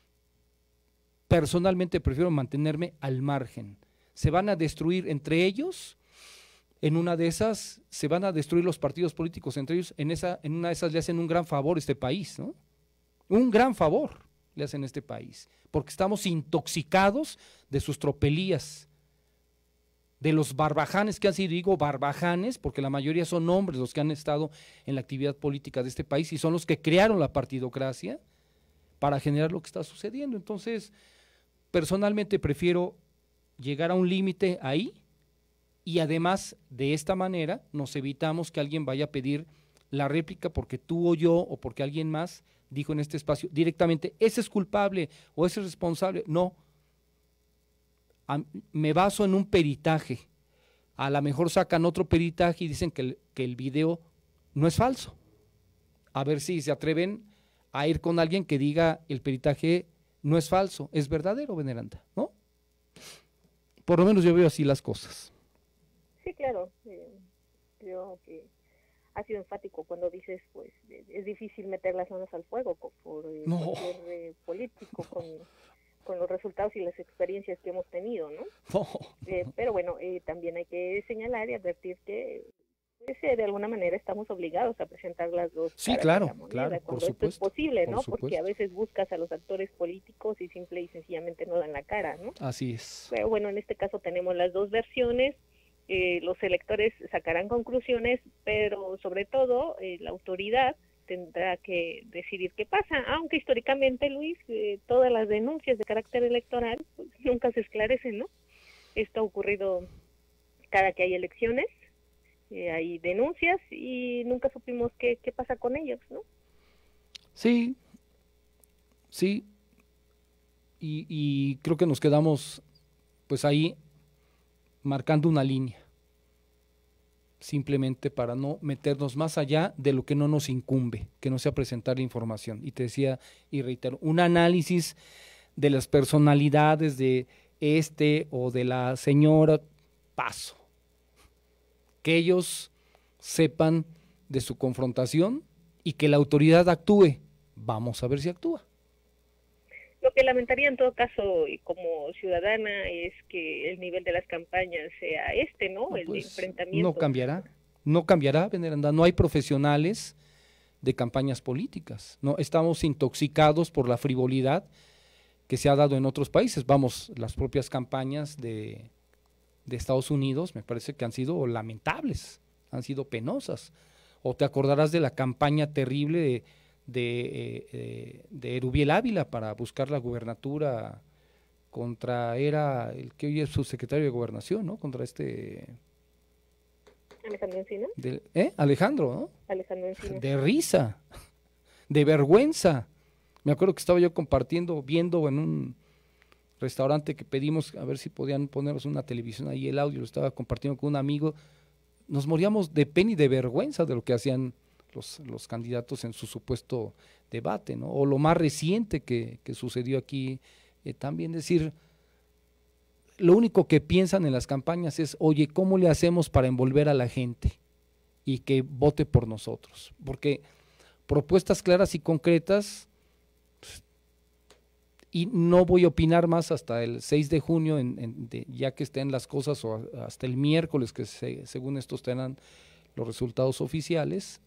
personalmente prefiero mantenerme al margen. Se van a destruir entre ellos, en una de esas se van a destruir los partidos políticos entre ellos, en una de esas le hacen un gran favor a este país, ¿no? Un gran favor le hacen a este país, porque estamos intoxicados de sus tropelías, de los barbajanes que han sido, digo barbajanes, porque la mayoría son hombres los que han estado en la actividad política de este país y son los que crearon la partidocracia para generar lo que está sucediendo. Entonces, personalmente prefiero llegar a un límite ahí y además de esta manera nos evitamos que alguien vaya a pedir la réplica porque tú o yo o porque alguien más dijo en este espacio directamente, ese es culpable o ese es responsable. No, me baso en un peritaje, a lo mejor sacan otro peritaje y dicen que el video no es falso. A ver si se atreven a ir con alguien que diga el peritaje no es falso, es verdadero, Veneranda, ¿no? Por lo menos yo veo así las cosas. Sí, claro, creo que ha sido enfático cuando dices, pues, es difícil meter las manos al fuego por cualquier político con los resultados y las experiencias que hemos tenido, ¿no? Pero bueno, también hay que señalar y advertir que pues, de alguna manera estamos obligados a presentar las dos caras de la moneda, cuando esto es posible, ¿no? Porque a veces buscas a los actores políticos y simple y sencillamente no dan la cara, ¿no? Así es. Pero bueno, en este caso tenemos las dos versiones, los electores sacarán conclusiones, pero sobre todo la autoridad tendrá que decidir qué pasa, aunque históricamente, Luis, todas las denuncias de carácter electoral pues, nunca se esclarecen, ¿no? Esto ha ocurrido cada que hay elecciones, hay denuncias y nunca supimos qué pasa con ellos, ¿no? Sí, y creo que nos quedamos pues ahí marcando una línea, simplemente para no meternos más allá de lo que no nos incumbe, que no sea presentar la información. Y te decía, y reitero, un análisis de las personalidades de o de la señora, paso. Que ellos sepan de su confrontación y que la autoridad actúe. Vamos a ver si actúa. Lo que lamentaría en todo caso, y como ciudadana, es que el nivel de las campañas sea ¿no? El enfrentamiento. No cambiará, Veneranda. No hay profesionales de campañas políticas. No, estamos intoxicados por la frivolidad que se ha dado en otros países. Vamos, las propias campañas de de Estados Unidos, me parece que han sido lamentables, han sido penosas. O te acordarás de la campaña terrible de Erubiel Ávila para buscar la gubernatura contra, era el que hoy es subsecretario de Gobernación, ¿no? Contra Alejandro Encina. Alejandro, ¿no? Alejandro Encina. De risa, de vergüenza. Me acuerdo que estaba yo viendo en un restaurante que pedimos a ver si podían ponernos una televisión ahí, el audio, lo estaba compartiendo con un amigo. Nos moríamos de pena y de vergüenza de lo que hacían los candidatos en su supuesto debate, ¿no? O lo más reciente que sucedió aquí, también decir, lo único que piensan en las campañas es, oye, ¿cómo le hacemos para envolver a la gente y que vote por nosotros? Porque propuestas claras y concretas, y no voy a opinar más hasta el 6 de junio, ya que estén las cosas, o hasta el miércoles, que según estos tengan los resultados oficiales,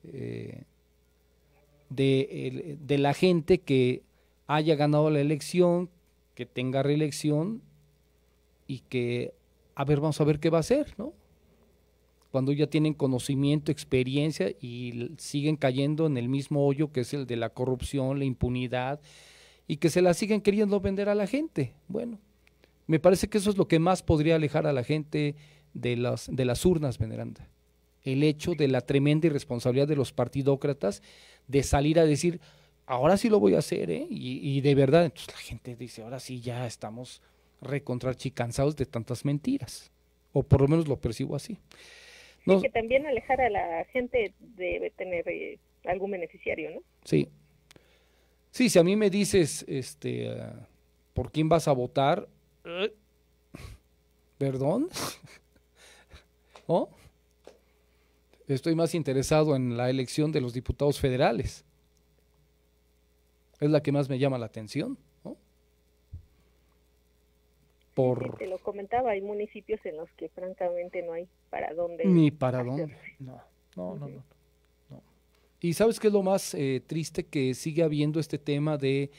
de la gente que haya ganado la elección, que tenga reelección, y que, vamos a ver qué va a hacer, ¿no? Cuando ya tienen conocimiento, experiencia, y siguen cayendo en el mismo hoyo que es el de la corrupción, la impunidad, y que se la siguen queriendo vender a la gente. Bueno, me parece que eso es lo que más podría alejar a la gente de las urnas, Veneranda. El hecho de la tremenda irresponsabilidad de los partidócratas de salir a decir, ahora sí lo voy a hacer, ¿eh? Y de verdad, entonces la gente dice, ahora sí ya estamos recontrachicansados de tantas mentiras, o por lo menos lo percibo así. No, sí, que también alejar a la gente debe tener algún beneficiario, ¿no? Sí. Sí, si a mí me dices, ¿por quién vas a votar? ¿Perdón? ¿Oh? Estoy más interesado en la elección de los diputados federales. Es la que más me llama la atención, ¿no? Sí, te lo comentaba, hay municipios en los que francamente no hay para dónde. Ni para dónde. No. Y ¿sabes qué es lo más triste? Que sigue habiendo este tema de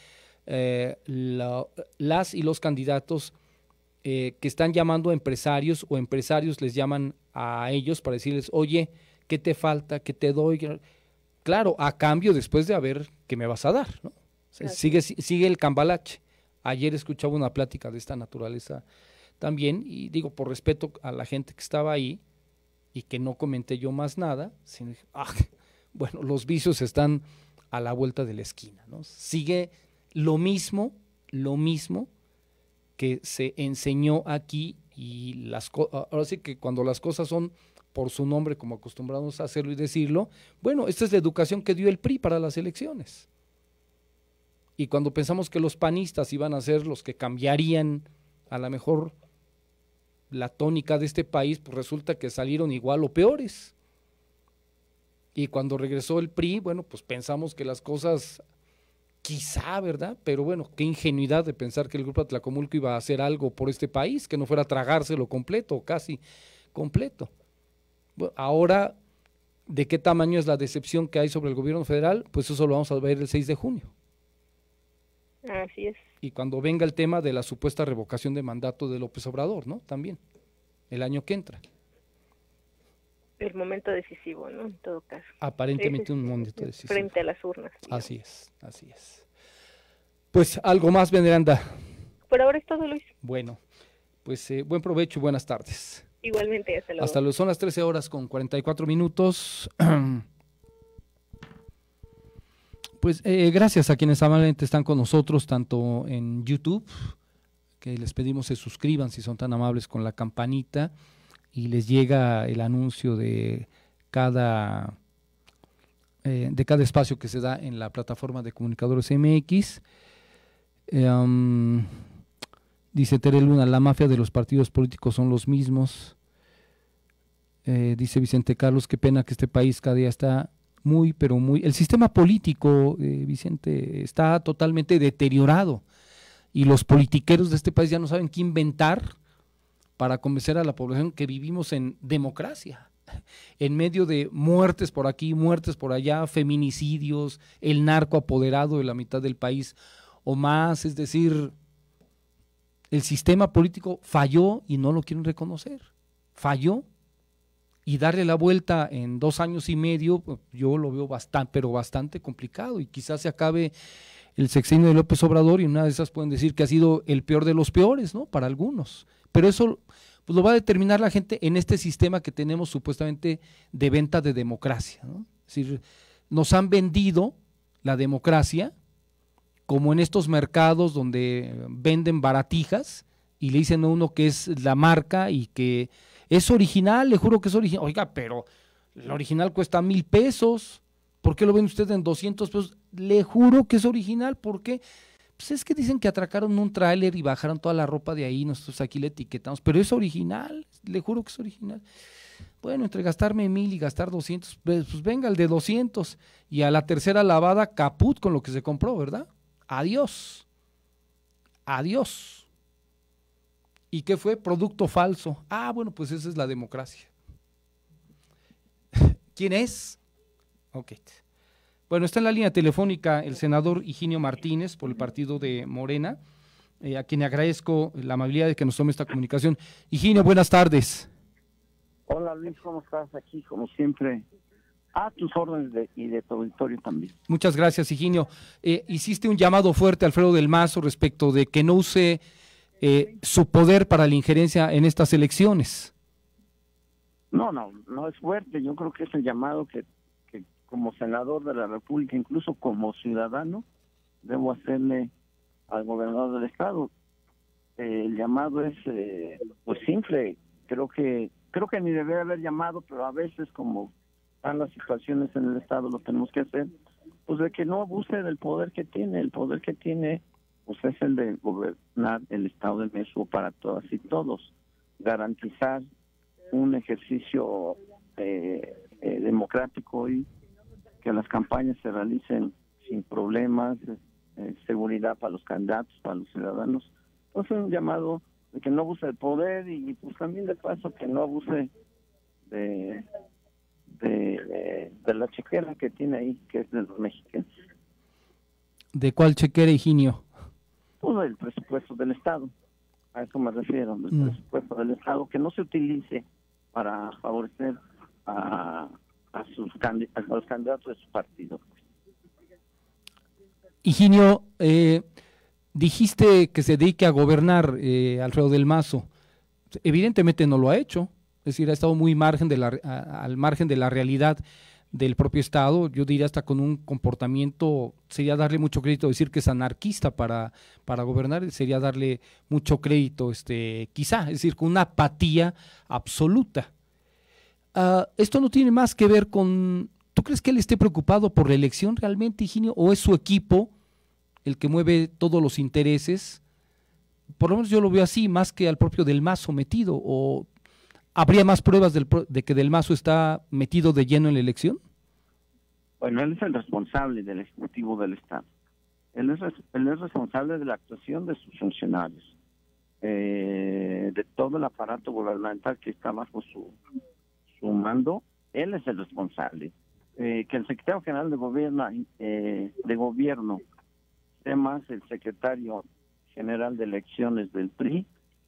las y los candidatos que están llamando a empresarios, o empresarios les llaman a ellos para decirles, oye, ¿qué te falta? ¿Qué te doy? Claro, a cambio después de ver qué me vas a dar, ¿no? O sea, sigue el cambalache. Ayer escuchaba una plática de esta naturaleza también, y digo, por respeto a la gente que estaba ahí, y que no comenté yo más nada, sino dije, bueno, los vicios están a la vuelta de la esquina, ¿no? Sigue lo mismo que se enseñó aquí, y ahora sí que cuando las cosas son por su nombre, como acostumbramos a hacerlo y decirlo, bueno, esta es la educación que dio el PRI para las elecciones. Y cuando pensamos que los panistas iban a ser los que cambiarían a lo mejor la tónica de este país, pues resulta que salieron igual o peores. Y cuando regresó el PRI, bueno, pues pensamos que las cosas, quizá, ¿verdad? Pero bueno, qué ingenuidad de pensar que el Grupo Atlacomulco iba a hacer algo por este país, que no fuera a tragárselo completo o casi completo. Bueno, ahora, ¿de qué tamaño es la decepción que hay sobre el gobierno federal? Pues eso lo vamos a ver el 6 de junio. Así es. Y cuando venga el tema de la supuesta revocación de mandato de López Obrador, ¿no? También, el año que entra. El momento decisivo, ¿no? En todo caso. Aparentemente un momento decisivo. Frente a las urnas. Digamos. Así es. Pues, ¿algo más, Veneranda? Por ahora es todo, Luis. Bueno, pues buen provecho y buenas tardes. Igualmente, hasta luego. Hasta luego, son las 13 horas con 44 minutos. Pues gracias a quienes amablemente están con nosotros, tanto en YouTube, que les pedimos se suscriban si son tan amables con la campanita, y les llega el anuncio de cada espacio que se da en la plataforma de Comunicadores MX. Dice Tere Luna, la mafia de los partidos políticos son los mismos. Dice Vicente Carlos, qué pena que este país cada día está el sistema político, Vicente, está totalmente deteriorado, y los politiqueros de este país ya no saben qué inventar para convencer a la población que vivimos en democracia, en medio de muertes por aquí, muertes por allá, feminicidios, el narco apoderado de la mitad del país o más. Es decir, el sistema político falló y no lo quieren reconocer. Falló, y darle la vuelta en 2 años y medio, yo lo veo bastante complicado, y quizás se acabe el sexenio de López Obrador y una de esas pueden decir que ha sido el peor de los peores, ¿no? Para algunos. Pero eso pues lo va a determinar la gente en este sistema que tenemos supuestamente de venta de democracia, ¿no? Es decir, nos han vendido la democracia como en estos mercados donde venden baratijas y le dicen a uno que es la marca y que es original, le juro que es original. Oiga, pero la original cuesta 1,000 pesos. ¿Por qué lo ven ustedes en 200 pesos? Le juro que es original. ¿Por qué? Pues es que dicen que atracaron un tráiler y bajaron toda la ropa de ahí, nosotros aquí le etiquetamos, pero es original, le juro que es original. Bueno, entre gastarme 1,000 y gastar 200, pues venga el de 200, y a la tercera lavada caput con lo que se compró, ¿verdad? Adiós. Adiós. ¿Y qué fue? Producto falso. Ah, bueno, pues esa es la democracia. ¿Quién es? Ok. Bueno, está en la línea telefónica el senador Higinio Martínez por el partido de Morena, a quien agradezco la amabilidad de que nos tome esta comunicación. Higinio, buenas tardes. Hola Luis, ¿cómo estás? Aquí, como siempre, a tus órdenes y de tu auditorio también. Muchas gracias, Higinio. Hiciste un llamado fuerte a Alfredo del Mazo respecto de que no use su poder para la injerencia en estas elecciones. No es fuerte. Yo creo que es el llamado que como senador de la República, incluso como ciudadano, debo hacerle al gobernador del estado. El llamado es pues simple. Creo que ni debería haber llamado, pero a veces como están las situaciones en el estado lo tenemos que hacer, pues de que no abuse del poder que tiene. El poder que tiene pues es el de gobernar el estado de México para todas y todos, garantizar un ejercicio democrático y que las campañas se realicen sin problemas, seguridad para los candidatos, para los ciudadanos. Entonces un llamado de que no abuse del poder y pues también de paso que no abuse de la chequera que tiene ahí, que es de los mexicanos. ¿De cuál chequera, Higinio? Pues del presupuesto del Estado, a eso me refiero, del presupuesto del Estado, que no se utilice para favorecer a los candidatos de su partido. Higinio, dijiste que se dedique a gobernar Alfredo del Mazo. Evidentemente no lo ha hecho, es decir, ha estado muy al margen de la realidad del propio Estado. Yo diría hasta con un comportamiento, sería darle mucho crédito, decir que es anarquista para gobernar, sería darle mucho crédito, quizá, es decir, con una apatía absoluta. Esto no tiene más que ver con, ¿tú crees que él esté preocupado por la elección realmente, Higinio, o es su equipo el que mueve todos los intereses? Por lo menos yo lo veo así, más que al propio Del Mazo metido, o ¿habría más pruebas de que Del Mazo está metido de lleno en la elección? Bueno, él es el responsable del Ejecutivo del Estado. Él es responsable de la actuación de sus funcionarios, de todo el aparato gubernamental que está bajo su mando. Él es el responsable. Que el secretario general de gobierno sea más el secretario general de elecciones del PRI,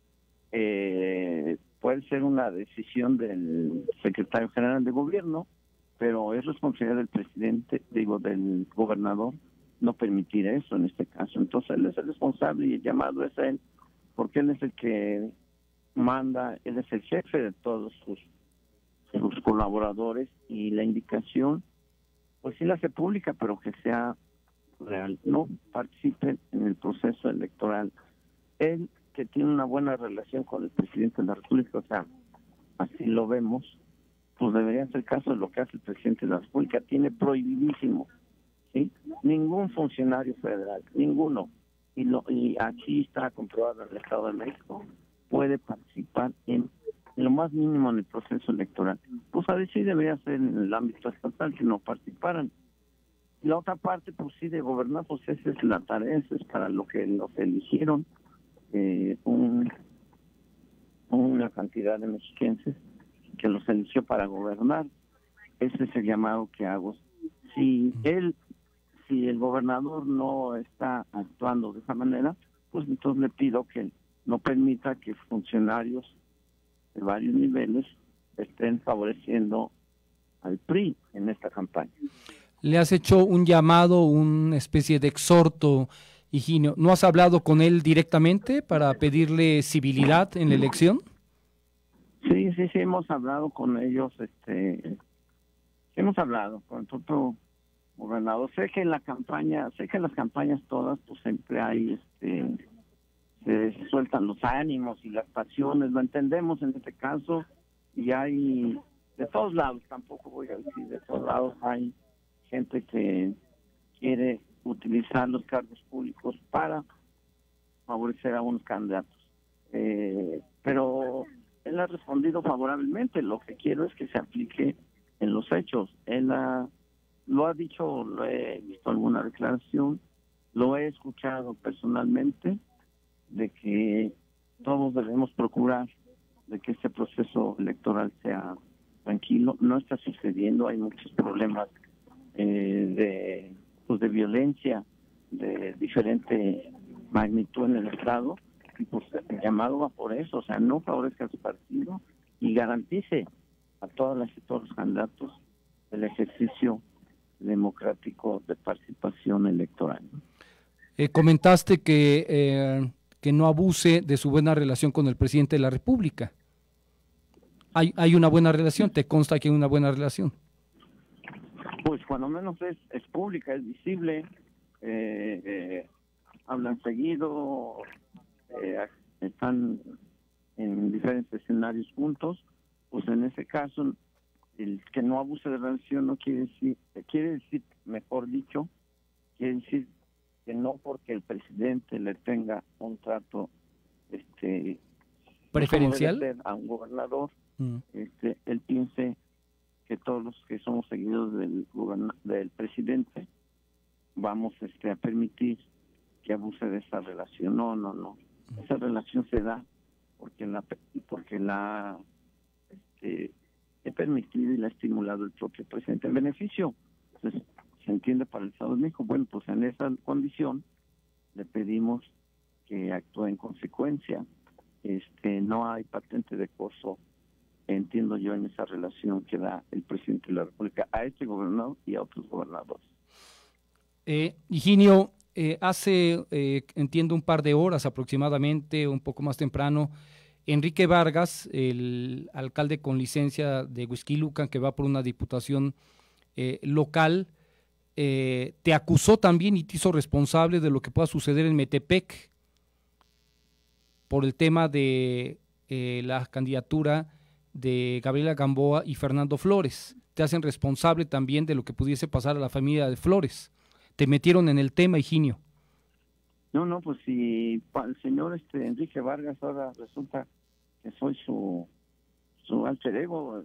puede ser una decisión del secretario general de gobierno, pero es responsabilidad del presidente, del gobernador, no permitir eso en este caso. Entonces él es el responsable y el llamado es a él, porque él es el que manda, él es el jefe de todos sus colaboradores, y la indicación, pues sí la hace pública, pero que sea real, no participen en el proceso electoral. Él, que tiene una buena relación con el presidente de la República, o sea, así lo vemos, pues debería ser caso de lo que hace el presidente de la República. Tiene prohibidísimo, ¿sí? Ningún funcionario federal, ninguno, y aquí está comprobado en el Estado de México, puede participar en lo más mínimo en el proceso electoral. Pues a veces sí debería ser en el ámbito estatal que no participaran. Y la otra parte, pues sí, de gobernar, pues esa es la tarea, esa es para lo que los eligieron una cantidad de mexiquenses que los eligió para gobernar. Ese es el llamado que hago. Si el gobernador no está actuando de esa manera, pues entonces le pido que no permita que funcionarios de varios niveles estén favoreciendo al PRI en esta campaña. ¿Le has hecho un llamado, una especie de exhorto, Higinio? ¿No has hablado con él directamente para pedirle civilidad en la elección? Sí, hemos hablado con ellos, hemos hablado con el propio gobernador. Sé que las campañas todas, pues siempre hay, se sueltan los ánimos y las pasiones, lo entendemos en este caso, y hay de todos lados, tampoco voy a decir de todos lados, hay gente que quiere utilizar los cargos públicos para favorecer a unos candidatos. Pero él ha respondido favorablemente. Lo que quiero es que se aplique en los hechos. Él lo ha dicho, lo he visto alguna declaración, lo he escuchado personalmente, de que todos debemos procurar de que este proceso electoral sea tranquilo. No está sucediendo, hay muchos problemas de violencia de diferente magnitud en el estado, y pues el llamado va por eso, o sea, no favorezca a su partido y garantice a todos los candidatos el ejercicio democrático de participación electoral. Comentaste que no abuse de su buena relación con el presidente de la República. ¿Hay una buena relación? ¿Te consta que hay una buena relación? Pues cuando menos es pública, es visible, hablan seguido, están en diferentes escenarios juntos. Pues en ese caso, el que no abuse de relación no quiere decir, mejor dicho, quiere decir que no porque el presidente le tenga un trato preferencial a un gobernador, él piense que todos los que somos seguidores del presidente vamos a permitir que abuse de esa relación. No. Esa relación se da porque la he permitido y la ha estimulado el propio presidente en beneficio. Entonces, se entiende para el Estado de México. Bueno, pues en esa condición le pedimos que actúe en consecuencia. No hay patente de coso, entiendo yo, en esa relación que da el presidente de la República a este gobernador y a otros gobernadores. Higinio, hace, entiendo, un par de horas aproximadamente, un poco más temprano, Enrique Vargas, el alcalde con licencia de Huixquilucan, que va por una diputación local, te acusó también y te hizo responsable de lo que pueda suceder en Metepec por el tema de la candidatura de Gabriela Gamboa y Fernando Flores. Te hacen responsable también de lo que pudiese pasar a la familia de Flores. Te metieron en el tema, Higinio. No, pues si el señor Enrique Vargas ahora resulta que soy su alter ego,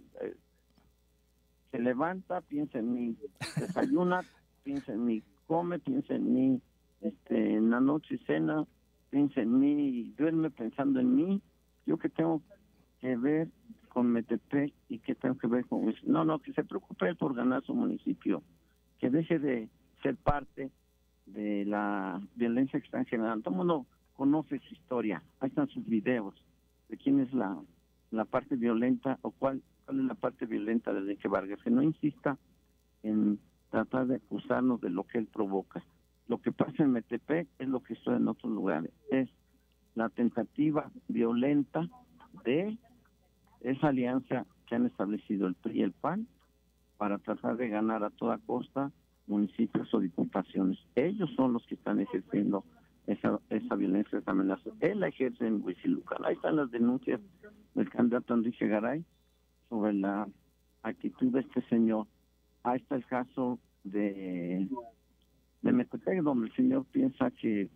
se levanta, piensa en mí, desayuna, piensa en mí, come, piensa en mí, en la noche cena, piensa en mí y duerme pensando en mí. Yo que tengo que ver con Metepec y que tengo que ver con... No, que se preocupe él por ganar su municipio, que deje de ser parte de la violencia que están generando. Todo el mundo conoce su historia, ahí están sus videos de quién es la parte violenta o cuál es la parte violenta de Enrique Vargas, que no insista en tratar de acusarnos de lo que él provoca. Lo que pasa en Metepec es lo que está en otros lugares, es la tentativa violenta de esa alianza que han establecido el PRI y el PAN para tratar de ganar a toda costa municipios o diputaciones. Ellos son los que están ejerciendo esa violencia, esa amenaza. Él la ejerce en Huixquilucan. Ahí están las denuncias del candidato Enrique Garay sobre la actitud de este señor. Ahí está el caso de Metepec, donde el señor piensa que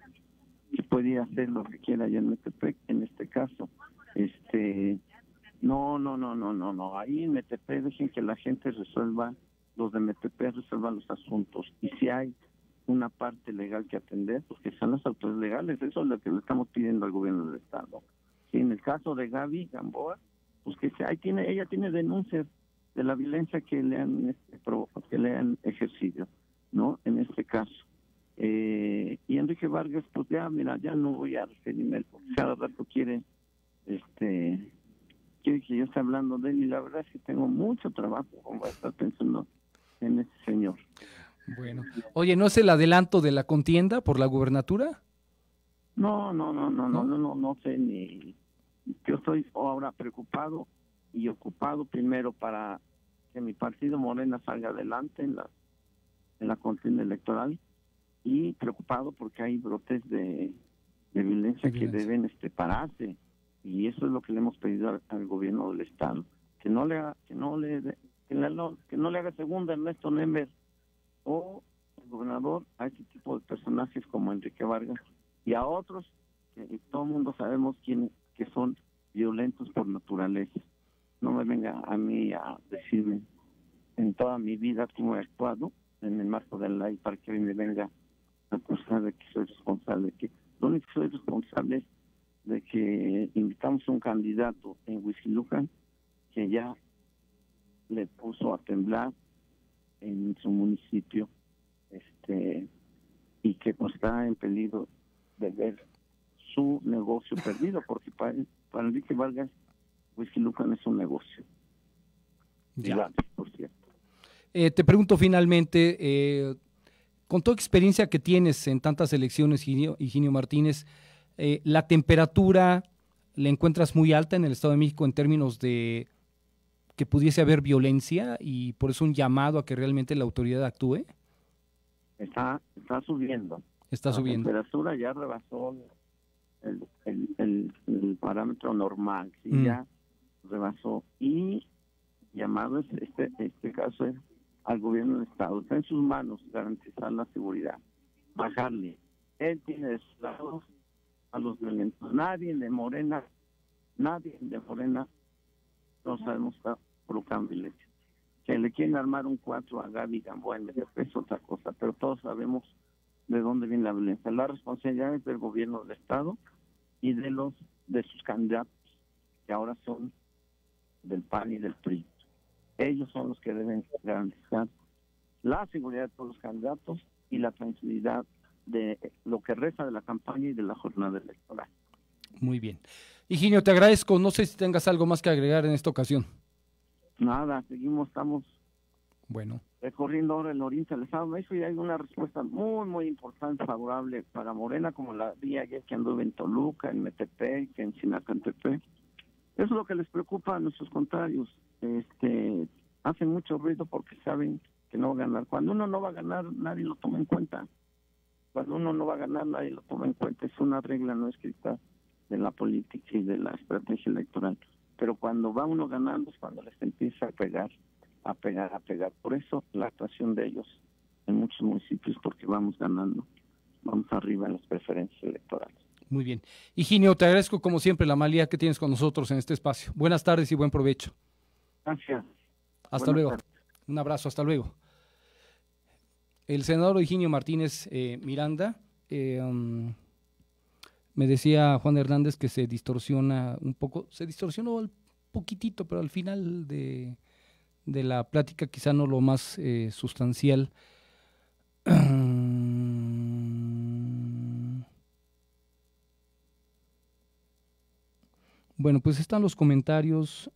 podía hacer lo que quiera allá en Metepec. En este caso, no. Ahí en Metepec dejen que la gente resuelva, los de Metepec resuelvan los asuntos. Y si hay una parte legal que atender, pues que sean las autoridades legales. Eso es lo que le estamos pidiendo al gobierno del estado. Y en el caso de Gaby Gamboa, pues que ella tiene denuncias de la violencia que le han ejercido, ¿no? En este caso. Y Enrique Vargas, pues ya, mira, ya no voy a referirme a él, porque cada rato quiere que yo esté hablando de él, y la verdad es que tengo mucho trabajo como para estar pensando en ese señor. Bueno, oye, ¿no es el adelanto de la contienda por la gubernatura? No sé ni. Yo estoy ahora preocupado y ocupado primero para que mi partido Morena salga adelante en la contienda electoral, y preocupado porque hay brotes de violencia que deben pararse, y eso es lo que le hemos pedido al gobierno del estado, que no le haga segunda Ernesto Nember o el gobernador a este tipo de personajes como Enrique Vargas y a otros que todo el mundo sabemos que son violentos por naturaleza. No me venga a mí a decirme en toda mi vida cómo he actuado en el marco de la ley para que me venga a acusar de que soy responsable. Lo único que soy responsable es de que invitamos a un candidato en Huixquilucan que ya le puso a temblar en su municipio, y que pues está en peligro de ver su negocio perdido, porque para Enrique Vargas Huixquilucan es un negocio. Ya. Por cierto. Te pregunto finalmente, con toda experiencia que tienes en tantas elecciones, Higinio Martínez, ¿la temperatura la encuentras muy alta en el Estado de México en términos de que pudiese haber violencia, y por eso un llamado a que realmente la autoridad actúe? Está subiendo. Está subiendo. La temperatura ya rebasó el parámetro normal, ¿sí? Ya rebasó, y llamado este caso es al gobierno del estado. Está en sus manos garantizar la seguridad, bajarle. Él tiene de sus lados a los violentos. Nadie de Morena no sabemos está provocando violencia. Que le quieren armar un 4 a Gaby Gamboa en medio es otra cosa, pero todos sabemos de dónde viene la violencia. La responsabilidad es del gobierno del estado y de sus candidatos, que ahora son del PAN y del PRI. Ellos son los que deben garantizar la seguridad de todos los candidatos y la tranquilidad de lo que resta de la campaña y de la jornada electoral. Muy bien. Higinio, te agradezco. No sé si tengas algo más que agregar en esta ocasión. Nada, estamos bueno recorriendo ahora el oriente del estado de México, y hay una respuesta muy, muy importante, favorable para Morena, como la vi ayer que anduve en Toluca, en Metepec, en Sinacantepec. Eso es lo que les preocupa a nuestros contrarios. Hacen mucho ruido porque saben que no va a ganar. Cuando uno no va a ganar, nadie lo toma en cuenta. Cuando uno no va a ganar, nadie lo toma en cuenta. Es una regla no escrita de la política y de la estrategia electoral. Pero cuando va uno ganando es cuando les empieza a pegar. Por eso la actuación de ellos en muchos municipios, porque vamos ganando, vamos arriba en las preferencias electorales. Muy bien. Higinio, te agradezco como siempre la amabilidad que tienes con nosotros en este espacio. Buenas tardes y buen provecho. Gracias. Hasta luego. Un abrazo, hasta luego. El senador Higinio Martínez Miranda, me decía Juan Hernández que se distorsiona un poco, se distorsionó un poquitito, pero al final de la plática quizá no lo más sustancial. Bueno, pues están los comentarios.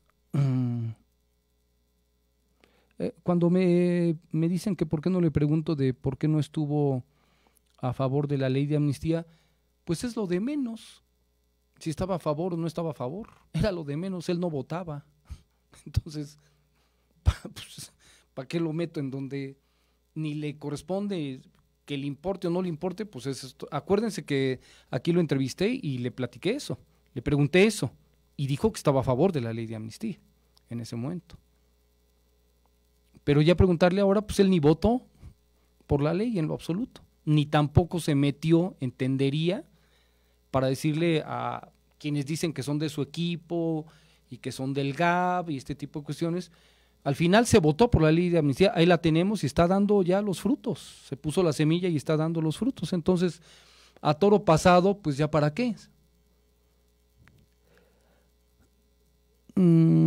Cuando me dicen que por qué no le pregunto de por qué no estuvo a favor de la ley de amnistía, pues es lo de menos. Si estaba a favor o no estaba a favor, era lo de menos, él no votaba. Entonces, ¿para qué lo meto en donde ni le corresponde? Que le importe o no le importe, pues es esto. Acuérdense que aquí lo entrevisté y le platiqué eso, le pregunté eso, y dijo que estaba a favor de la ley de amnistía en ese momento. Pero ya preguntarle ahora, pues él ni votó por la ley en lo absoluto, ni tampoco se metió, entendería, para decirle a quienes dicen que son de su equipo y que son del GAB y este tipo de cuestiones. Al final se votó por la ley de amnistía, ahí la tenemos y está dando ya los frutos, se puso la semilla y está dando los frutos. Entonces, a toro pasado, pues ya para qué.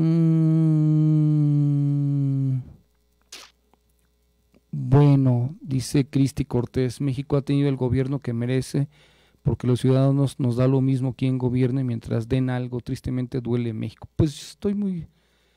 Bueno, Dice Cristi Cortés, México ha tenido el gobierno que merece, porque los ciudadanos nos da lo mismo quien gobierne mientras den algo. Tristemente duele México. Pues estoy muy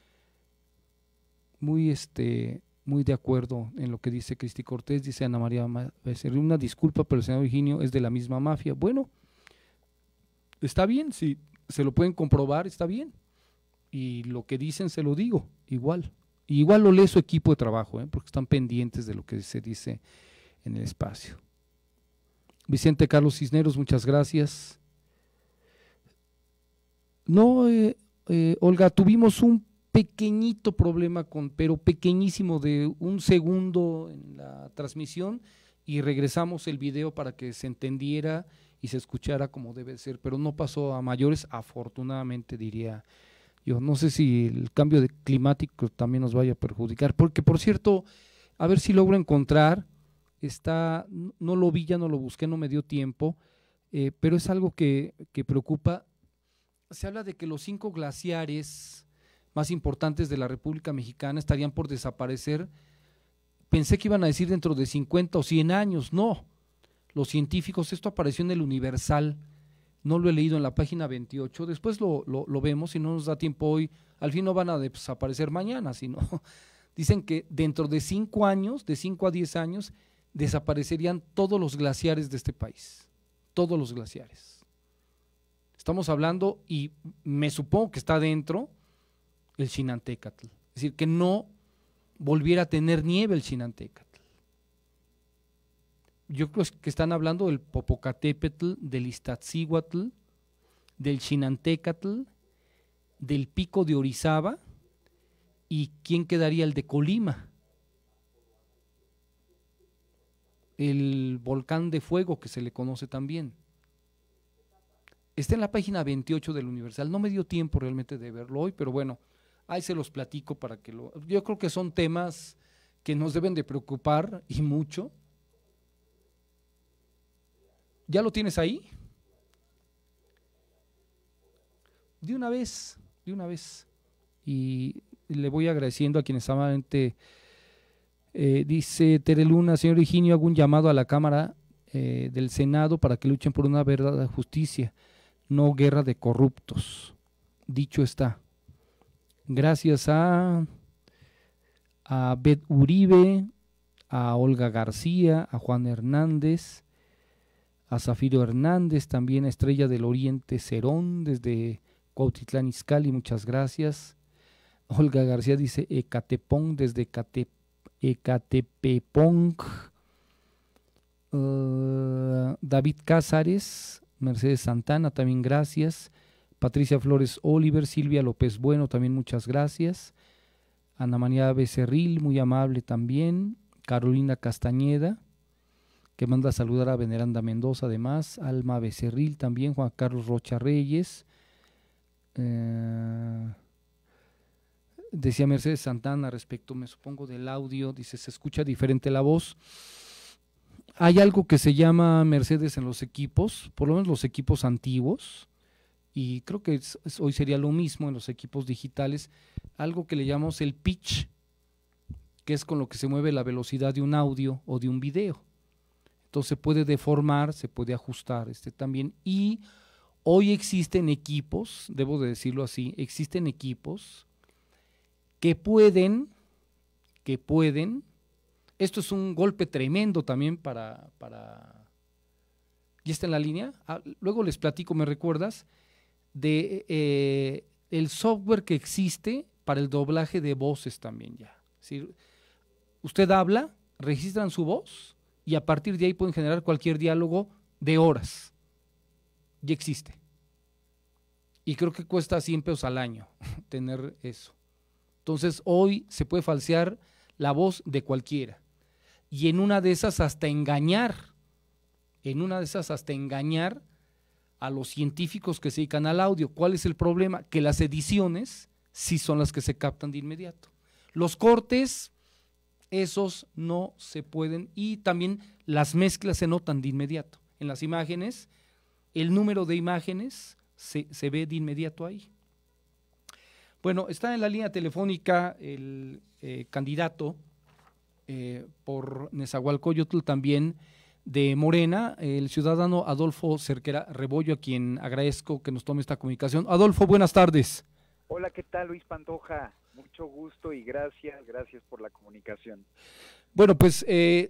de acuerdo en lo que dice Cristi Cortés. Dice Ana María Becerril, una disculpa, pero el senador Higinio es de la misma mafia. Bueno, está bien, si se lo pueden comprobar, está bien. Y lo que dicen se lo digo, igual. Y igual lo lee su equipo de trabajo, porque están pendientes de lo que se dice en el espacio. Vicente Carlos Cisneros, muchas gracias. No, Olga, tuvimos un pequeñito problema, pero pequeñísimo, de un segundo en la transmisión, y regresamos el video para que se entendiera y se escuchara como debe ser, pero no pasó a mayores, afortunadamente, diría yo. No sé si el cambio climático también nos vaya a perjudicar, porque por cierto, a ver si logro encontrar, no lo vi, ya no lo busqué, no me dio tiempo, pero es algo que preocupa. Se habla de que los 5 glaciares más importantes de la República Mexicana estarían por desaparecer. Pensé que iban a decir dentro de 50 o 100 años, no. Los científicos, esto apareció en el Universal, no lo he leído, en la página 28, después lo vemos, si no nos da tiempo hoy, al fin no van a desaparecer mañana, sino dicen que dentro de 5 años, de 5 a 10 años, desaparecerían todos los glaciares de este país, todos los glaciares. Estamos hablando, y me supongo que está dentro, el Xinantécatl, es decir, que no volviera a tener nieve el Xinantécatl. Yo creo que están hablando del Popocatépetl, del Iztaccíhuatl, del Xinantécatl, del Pico de Orizaba, y ¿quién quedaría? El de Colima, el volcán de fuego que se le conoce también. Está en la página 28 del Universal, no me dio tiempo realmente de verlo hoy, pero bueno, ahí se los platico para que yo creo que son temas que nos deben de preocupar, y mucho. ¿Ya lo tienes ahí? De una vez. Y le voy agradeciendo a quienes amablemente, dice Tere Luna, señor Higinio, hago un llamado a la Cámara del Senado para que luchen por una verdadera justicia, no guerra de corruptos. Dicho está. Gracias a Bet Uribe, a Olga García, a Juan Hernández, a Zafiro Hernández, también a Estrella del Oriente Cerón, desde Cuautitlán Izcalli, muchas gracias. Olga García dice Ecatepong, desde Ecatepepong. David Cázares, Mercedes Santana, también gracias. Patricia Flores Oliver, Silvia López Bueno, también muchas gracias. Ana María Becerril, muy amable también. Carolina Castañeda, que manda a saludar a Veneranda Mendoza, además. Alma Becerril también. Juan Carlos Rocha Reyes. Decía Mercedes Santana respecto, me supongo, del audio, dice, se escucha diferente la voz. Hay algo que se llama, Mercedes, en los equipos, por lo menos los equipos antiguos, y creo que hoy sería lo mismo en los equipos digitales, algo que le llamamos el pitch, que es con lo que se mueve la velocidad de un audio o de un video. Entonces se puede deformar, se puede ajustar también, y hoy existen equipos, debo de decirlo así, existen equipos que pueden, esto es un golpe tremendo también para ¿ya está en la línea? Luego les platico, ¿me recuerdas? De el software que existe para el doblaje de voces también ya. ¿Sí? Usted habla, registran su voz y a partir de ahí pueden generar cualquier diálogo de horas. Ya existe. Y creo que cuesta 100 pesos al año tener eso. Entonces hoy se puede falsear la voz de cualquiera. Y en una de esas hasta engañar a los científicos que se dedican al audio. ¿Cuál es el problema? Que las ediciones sí son las que se captan de inmediato. Los cortes, esos no se pueden, y también las mezclas se notan de inmediato. En las imágenes, el número de imágenes se ve de inmediato ahí. Bueno, está en la línea telefónica el candidato por Nezahualcóyotl también de Morena, el ciudadano Adolfo Cerquera Rebollo, a quien agradezco que nos tome esta comunicación. Adolfo, buenas tardes. Hola, ¿qué tal, Luis Pantoja? Mucho gusto y gracias por la comunicación. Bueno, pues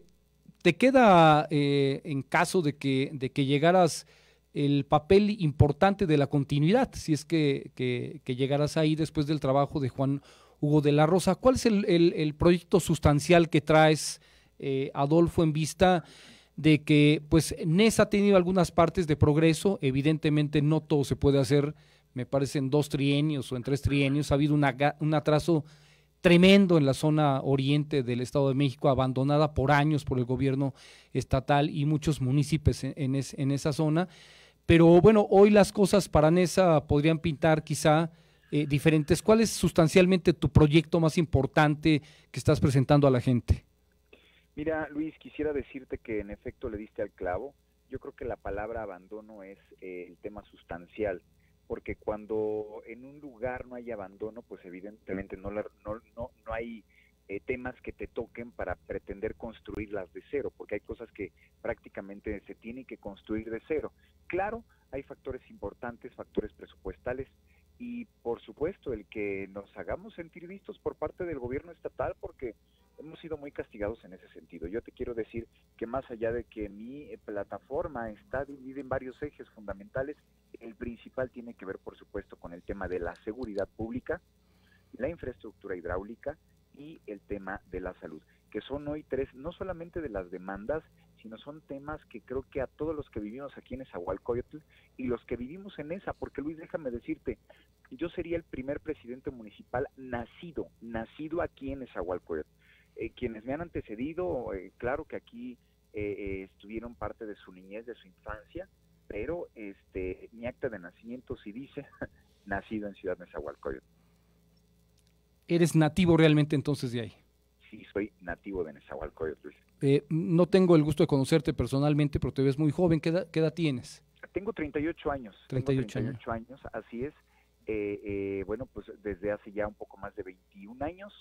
te queda, en caso de que llegaras, el papel importante de la continuidad, si es que llegaras ahí después del trabajo de Juan Hugo de la Rosa. ¿Cuál es el proyecto sustancial que traes, Adolfo, en vista de que pues NES ha tenido algunas partes de progreso? Evidentemente no todo se puede hacer, me parece, en 2 trienios o en 3 trienios. Ha habido un atraso tremendo en la zona oriente del Estado de México, abandonada por años por el gobierno estatal y muchos municipios en esa zona. Pero bueno, hoy las cosas para NESA podrían pintar quizá diferentes. ¿Cuál es sustancialmente tu proyecto más importante que estás presentando a la gente? Mira, Luis, quisiera decirte que en efecto le diste al clavo. Yo creo que la palabra abandono es el tema sustancial, porque cuando en un lugar no hay abandono, pues evidentemente no hay temas que te toquen para pretender construirlas de cero, porque hay cosas que prácticamente se tienen que construir de cero. Claro, hay factores importantes, factores presupuestales, y por supuesto el que nos hagamos sentir vistos por parte del gobierno estatal, porque hemos sido muy castigados en ese sentido. Yo te quiero decir que más allá de que mi plataforma está dividida en varios ejes fundamentales, el principal tiene que ver, por supuesto, con el tema de la seguridad pública, la infraestructura hidráulica y el tema de la salud, que son hoy 3, no solamente de las demandas, sino son temas que creo que a todos los que vivimos aquí en Nezahualcóyotl y los que vivimos en esa, porque Luis, déjame decirte, yo sería el primer presidente municipal nacido aquí en Nezahualcóyotl. Quienes me han antecedido, claro que aquí estuvieron parte de su niñez, de su infancia, pero mi acta de nacimiento sí dice nacido en Ciudad Nezahualcóyotl. ¿Eres nativo realmente entonces de ahí? Sí, soy nativo de Nezahualcóyotl, Luis. No tengo el gusto de conocerte personalmente, pero te ves muy joven. ¿Qué edad tienes? Tengo 38 años. 38 años, así es. Bueno, pues desde hace ya un poco más de 21 años,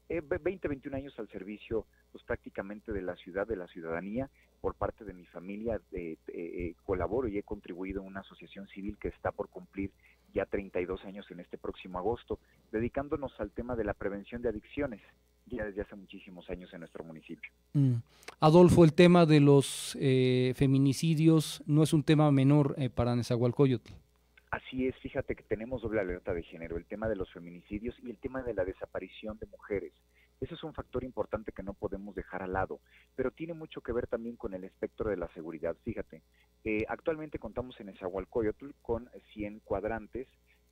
21 años al servicio, pues prácticamente de la ciudad, de la ciudadanía, por parte de mi familia. Colaboro y he contribuido en una asociación civil que está por cumplir ya 32 años en este próximo agosto, dedicándonos al tema de la prevención de adicciones, ya desde hace muchísimos años en nuestro municipio. Adolfo, el tema de los feminicidios no es un tema menor para Nezahualcóyotl. Así es, fíjate que tenemos doble alerta de género, el tema de los feminicidios y el tema de la desaparición de mujeres. Eso es un factor importante que no podemos dejar al lado, pero tiene mucho que ver también con el espectro de la seguridad. Fíjate, actualmente contamos en Nezahualcóyotl con 100 cuadrantes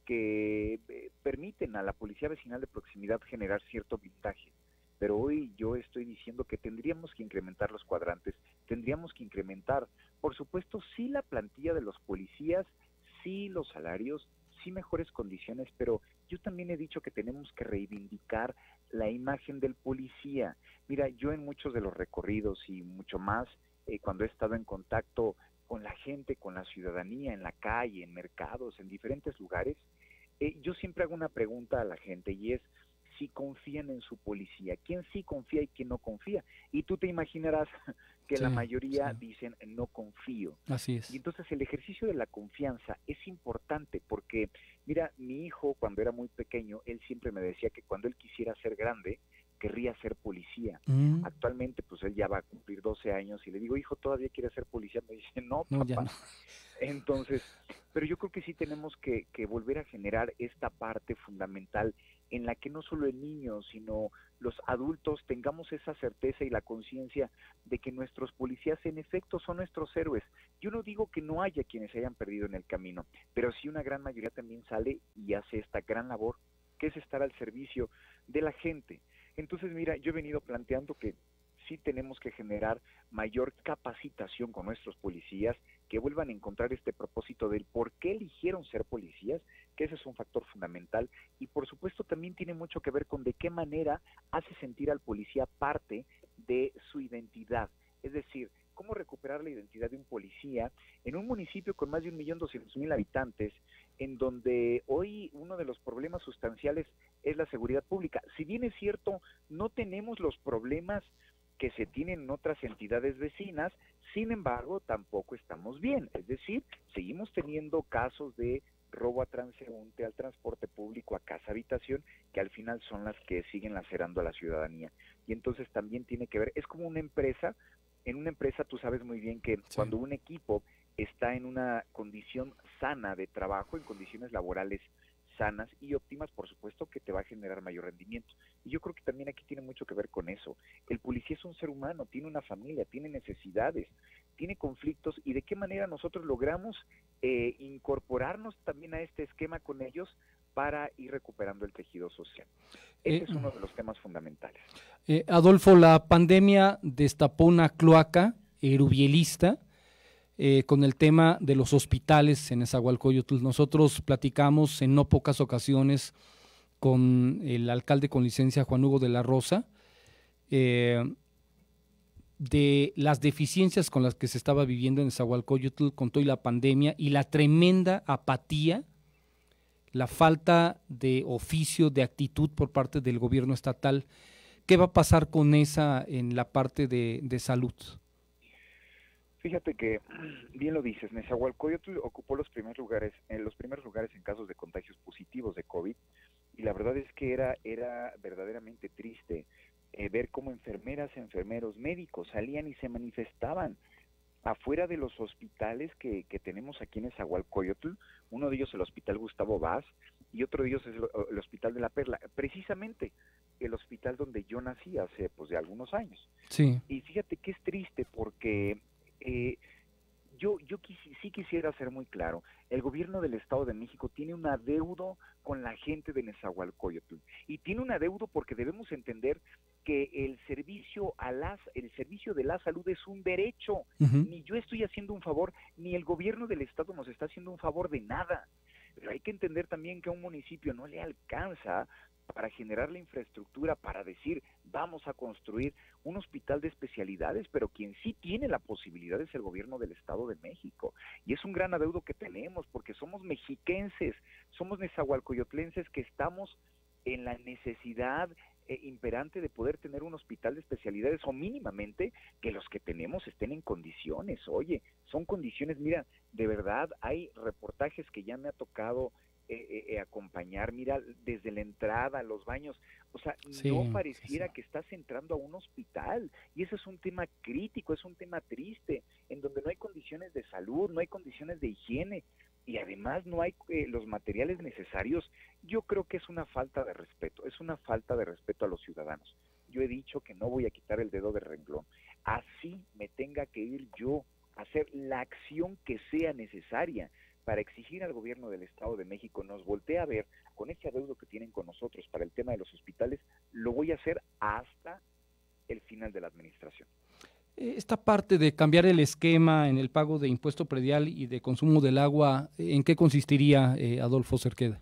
que permiten a la Policía Vecinal de Proximidad generar cierto blindaje. Pero hoy yo estoy diciendo que tendríamos que incrementar los cuadrantes, tendríamos que incrementar, por supuesto, sí la plantilla de los policías, sí los salarios, sí mejores condiciones, pero yo también he dicho que tenemos que reivindicar la imagen del policía. Mira, yo en muchos de los recorridos y mucho más, cuando he estado en contacto con la gente, con la ciudadanía, en la calle, en mercados, en diferentes lugares, yo siempre hago una pregunta a la gente y es si confían en su policía, quién sí confía y quién no confía. Y tú te imaginarás que la mayoría dicen no confío. Así es. Y entonces el ejercicio de la confianza es importante porque, mira, mi hijo cuando era muy pequeño, él siempre me decía que cuando él quisiera ser grande, querría ser policía. Actualmente, pues él ya va a cumplir 12 años y le digo, hijo, ¿todavía quieres ser policía? Me dice, no, papá. Ya no. Entonces, pero yo creo que sí tenemos que volver a generar esta parte fundamental en la que no solo el niño, sino los adultos tengamos esa certeza y la conciencia de que nuestros policías en efecto son nuestros héroes. Yo no digo que no haya quienes se hayan perdido en el camino, pero sí una gran mayoría también sale y hace esta gran labor, que es estar al servicio de la gente. Entonces, mira, yo he venido planteando que sí tenemos que generar mayor capacitación con nuestros policías, que vuelvan a encontrar este propósito del por qué eligieron ser policías, que ese es un factor fundamental, y por supuesto también tiene mucho que ver con de qué manera hace sentir al policía parte de su identidad, es decir, cómo recuperar la identidad de un policía en un municipio con más de 1.200.000 habitantes, en donde hoy uno de los problemas sustanciales es la seguridad pública. Si bien es cierto, no tenemos los problemas que se tienen en otras entidades vecinas. Sin embargo, tampoco estamos bien, es decir, seguimos teniendo casos de robo a transeúnte, al transporte público, a casa habitación, que al final son las que siguen lacerando a la ciudadanía. Y entonces también tiene que ver, es como una empresa. En una empresa tú sabes muy bien que cuando un equipo está en una condición sana de trabajo, en condiciones laborales sanas y óptimas, por supuesto que te va a generar mayor rendimiento. Y yo creo que también aquí tiene mucho que ver con eso. El policía es un ser humano, tiene una familia, tiene necesidades, tiene conflictos, y de qué manera nosotros logramos incorporarnos también a este esquema con ellos para ir recuperando el tejido social. Ese es uno de los temas fundamentales. Adolfo, la pandemia destapó una cloaca erubielista con el tema de los hospitales en Nezahualcóyotl. Nosotros platicamos en no pocas ocasiones con el alcalde con licencia, Juan Hugo de la Rosa, de las deficiencias con las que se estaba viviendo en Nezahualcóyotl con toda la pandemia y la tremenda apatía, la falta de oficio, de actitud por parte del gobierno estatal. ¿Qué va a pasar con esa en la parte de salud? Fíjate que, bien lo dices, Nezahualcóyotl ocupó los primeros lugares en casos de contagios positivos de COVID, y la verdad es que era verdaderamente triste ver cómo enfermeras, enfermeros, médicos salían y se manifestaban afuera de los hospitales que tenemos aquí en Nezahualcóyotl. Uno de ellos el Hospital Gustavo Vaz y otro de ellos es el Hospital de la Perla, precisamente el hospital donde yo nací hace de algunos años. Sí. Y fíjate que es triste porque yo sí quisiera ser muy claro. El gobierno del Estado de México tiene un adeudo con la gente de Nezahualcóyotl, y tiene un adeudo porque debemos entender que el servicio de la salud es un derecho. Ni yo estoy haciendo un favor, ni el gobierno del Estado nos está haciendo un favor de nada. Pero hay que entender también que a un municipio no le alcanza para generar la infraestructura, para decir, vamos a construir un hospital de especialidades, pero quien sí tiene la posibilidad es el gobierno del Estado de México. Y es un gran adeudo que tenemos, porque somos mexiquenses, somos nezahualcoyotlenses que estamos en la necesidad imperante de poder tener un hospital de especialidades, o mínimamente que los que tenemos estén en condiciones. Oye, son condiciones, mira, de verdad hay reportajes que ya me ha tocado acompañar, mira, desde la entrada, los baños, o sea, sí, no pareciera sí. que estás entrando a un hospital, y ese es un tema crítico, es un tema triste, en donde no hay condiciones de salud, no hay condiciones de higiene, y además no hay los materiales necesarios. Yo creo que es una falta de respeto, a los ciudadanos. Yo he dicho que no voy a quitar el dedo del renglón, así me tenga que ir yo a hacer la acción que sea necesaria para exigir al gobierno del Estado de México nos voltee a ver con ese adeudo que tienen con nosotros para el tema de los hospitales. Lo voy a hacer hasta el final de la administración. Esta parte de cambiar el esquema en el pago de impuesto predial y de consumo del agua, ¿en qué consistiría, Adolfo Cerqueda?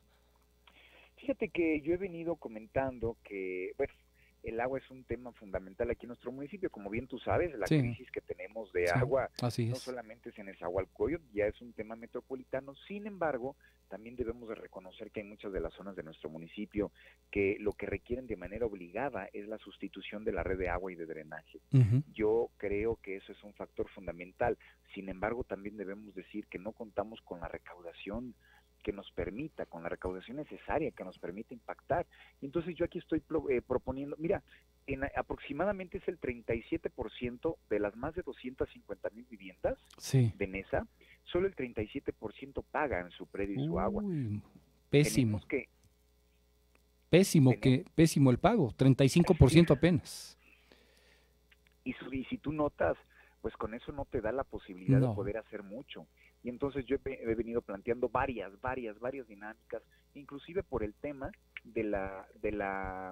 Fíjate que yo he venido comentando que, bueno, el agua es un tema fundamental aquí en nuestro municipio. Como bien tú sabes, la crisis que tenemos de agua no solamente es en Nezahualcóyotl, ya es un tema metropolitano. Sin embargo, también debemos de reconocer que hay muchas de las zonas de nuestro municipio que lo que requieren de manera obligada es la sustitución de la red de agua y de drenaje. Yo creo que eso es un factor fundamental. Sin embargo, también debemos decir que no contamos con la recaudación que nos permita, con la recaudación necesaria que nos permita impactar. Y entonces yo aquí estoy proponiendo, mira, aproximadamente es el 37% de las más de 250,000 viviendas de Neza, solo el 37% pagan su predio y su agua. Pésimo. Pésimo el pago, 35% apenas. Y si tú notas, pues con eso no te da la posibilidad de poder hacer mucho. Y entonces yo he venido planteando varias dinámicas, inclusive por el tema de la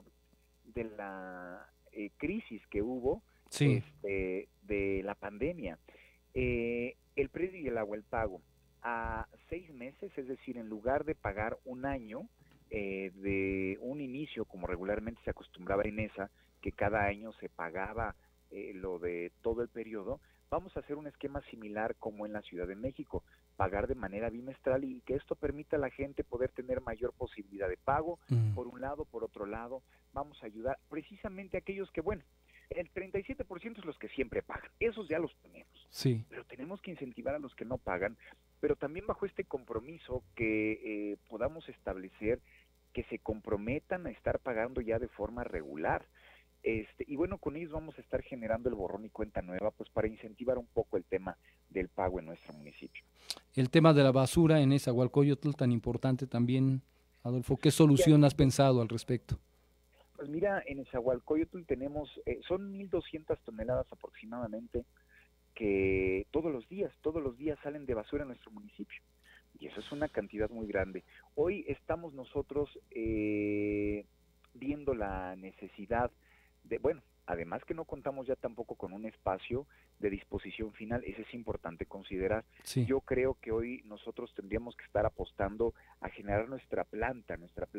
crisis que hubo de la pandemia. El predio y el agua, el pago a 6 meses, es decir, en lugar de pagar un año de un inicio, como regularmente se acostumbraba en esa, que cada año se pagaba lo de todo el periodo, vamos a hacer un esquema similar como en la Ciudad de México, pagar de manera bimestral, y que esto permita a la gente poder tener mayor posibilidad de pago, por un lado. Por otro lado, vamos a ayudar precisamente a aquellos que, bueno, El 37% es los que siempre pagan, esos ya los tenemos. Sí. Pero tenemos que incentivar a los que no pagan, pero también bajo este compromiso que podamos establecer que se comprometan a estar pagando ya de forma regular. Y bueno, con ellos vamos a estar generando el borrón y cuenta nueva, pues para incentivar un poco el tema del pago en nuestro municipio. El tema de la basura en Nezahualcóyotl, tan importante también, Adolfo, ¿qué solución has pensado al respecto? Pues mira, en Nezahualcóyotl tenemos, son 1,200 toneladas aproximadamente que todos los días salen de basura en nuestro municipio. Y eso es una cantidad muy grande. Hoy estamos nosotros viendo la necesidad de, bueno, además que no contamos ya tampoco con un espacio de disposición final, eso es importante considerar. Sí. Yo creo que hoy nosotros tendríamos que estar apostando a generar nuestra planta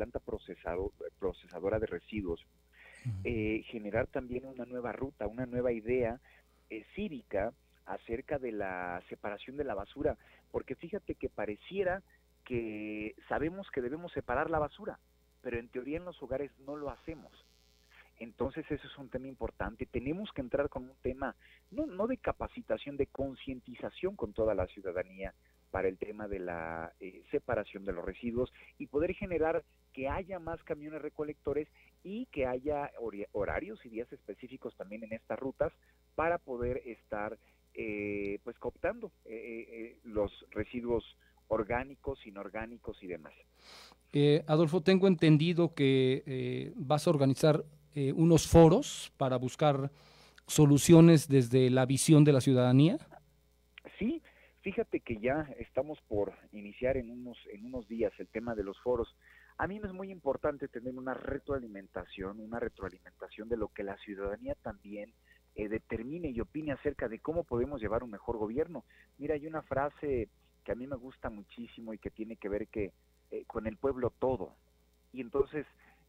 procesadora de residuos, generar también una nueva ruta, una nueva idea cívica acerca de la separación de la basura, porque fíjate que pareciera que sabemos que debemos separar la basura, pero en teoría en los hogares no lo hacemos. Entonces eso es un tema importante. Tenemos que entrar con un tema no de capacitación, de concientización con toda la ciudadanía para el tema de la separación de los residuos y poder generar que haya más camiones recolectores y que haya horarios y días específicos también en estas rutas para poder estar pues cooptando los residuos orgánicos, inorgánicos y demás. Adolfo, tengo entendido que vas a organizar unos foros para buscar soluciones desde la visión de la ciudadanía. Sí, fíjate que ya estamos por iniciar en unos días el tema de los foros. A mí me es muy importante tener una retroalimentación de lo que la ciudadanía también determine y opine acerca de cómo podemos llevar un mejor gobierno. Mira, hay una frase que a mí me gusta muchísimo y que tiene que ver con el pueblo todo. Y entonces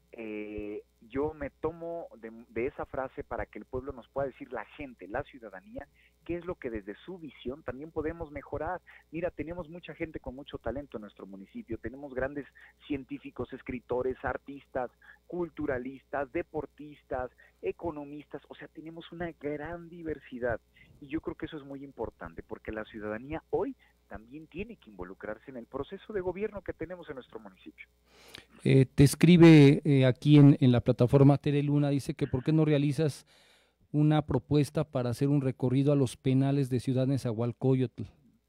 yo me tomo de esa frase para que el pueblo nos pueda decir, la gente, la ciudadanía, qué es lo que desde su visión también podemos mejorar. Mira, tenemos mucha gente con mucho talento en nuestro municipio, tenemos grandes científicos, escritores, artistas, culturalistas, deportistas, economistas, o sea, tenemos una gran diversidad y yo creo que eso es muy importante porque la ciudadanía hoy también tiene que involucrarse en el proceso de gobierno que tenemos en nuestro municipio. Te escribe aquí en la plataforma Tere Luna, dice que ¿por qué no realizas una propuesta para hacer un recorrido a los penales de Ciudad Nezahualcóyotl?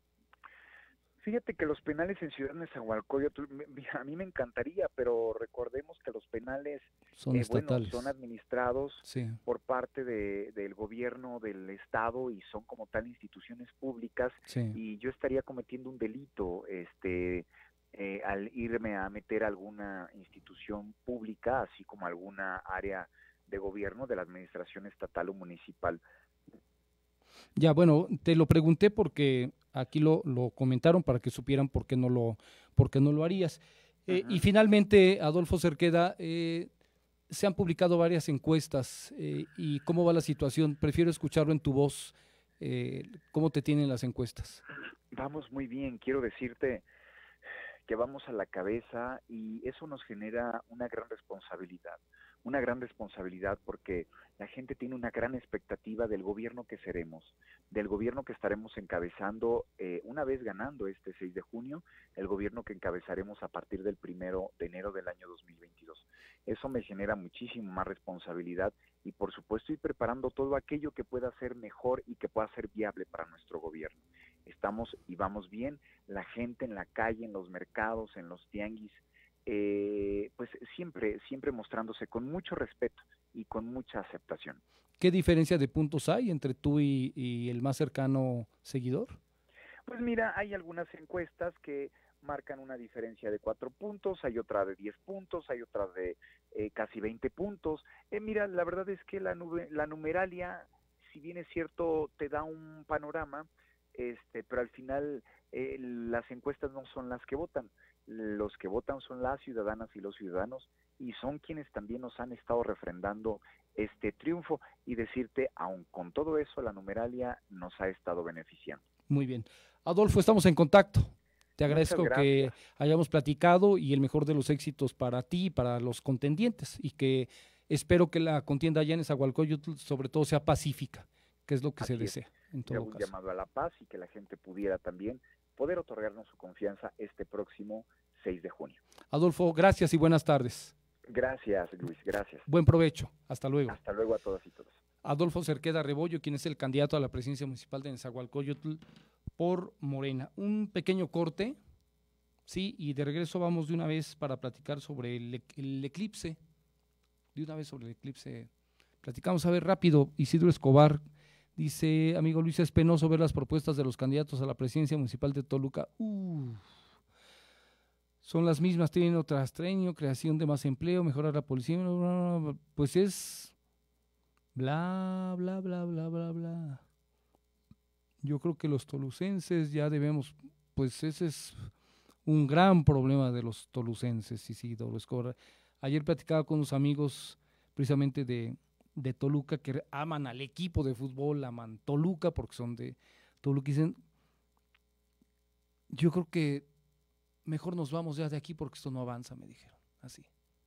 Fíjate que los penales en Ciudad Nezahualcóyotl, a mí me encantaría, pero recordemos que los penales son estatales, son administrados sí, por parte del gobierno del estado y son como tal instituciones públicas, sí, y yo estaría cometiendo un delito al irme a meter a alguna institución pública, así como alguna área de gobierno de la administración estatal o municipal. Ya, bueno, te lo pregunté porque aquí lo comentaron para que supieran por qué no lo harías. Y finalmente, Adolfo Cerqueda, se han publicado varias encuestas y ¿cómo va la situación? Prefiero escucharlo en tu voz. ¿Cómo te tienen las encuestas? Vamos muy bien, quiero decirte que vamos a la cabeza y eso nos genera una gran responsabilidad porque la gente tiene una gran expectativa del gobierno que seremos, del gobierno que estaremos encabezando una vez ganando este 6 de junio, el gobierno que encabezaremos a partir del 1 de enero del año 2022. Eso me genera muchísimo más responsabilidad y por supuesto ir preparando todo aquello que pueda ser mejor y que pueda ser viable para nuestro gobierno. Estamos y vamos bien, la gente en la calle, en los mercados, en los tianguis, pues siempre mostrándose con mucho respeto y con mucha aceptación. ¿Qué diferencia de puntos hay entre tú y el más cercano seguidor? Pues mira, hay algunas encuestas que marcan una diferencia de 4 puntos, hay otra de 10 puntos, hay otra de casi 20 puntos. Mira, la verdad es que la numeralia, si bien es cierto, te da un panorama, pero al final las encuestas no son las que votan. Los que votan son las ciudadanas y los ciudadanos y son quienes también nos han estado refrendando este triunfo y decirte, aun con todo eso, la numeralia nos ha estado beneficiando. Muy bien. Adolfo, estamos en contacto. Te agradezco que hayamos platicado y el mejor de los éxitos para ti y para los contendientes y que espero que la contienda allá en Nezahualcóyotl sobre todo sea pacífica, que es lo que Así se es. desea en Y todo hago un caso. llamado a la paz y que la gente pudiera también poder otorgarnos su confianza este próximo 6 de junio. Adolfo, gracias y buenas tardes. Gracias, Luis, gracias. Buen provecho. Hasta luego. Hasta luego a todas y todos. Adolfo Cerqueda Rebollo, quien es el candidato a la presidencia municipal de Nezahualcóyotl por Morena. Un pequeño corte, sí, y de regreso vamos de una vez para platicar sobre el eclipse. De una vez sobre el eclipse. Platicamos, a ver, rápido. Isidro Escobar dice, amigo Luis, es penoso ver las propuestas de los candidatos a la presidencia municipal de Toluca. Son las mismas, tienen otro rastreño, creación de más empleo, mejorar la policía, pues es bla, bla, bla, bla, bla, bla. Yo creo que los tolucenses ya debemos, pues ese es un gran problema de los tolucenses, Isidro Escobar. Ayer platicaba con unos amigos precisamente de Toluca que aman al equipo de fútbol, aman Toluca porque son de Toluca y dicen, yo creo que mejor nos vamos ya de aquí porque esto no avanza, me dijeron, así.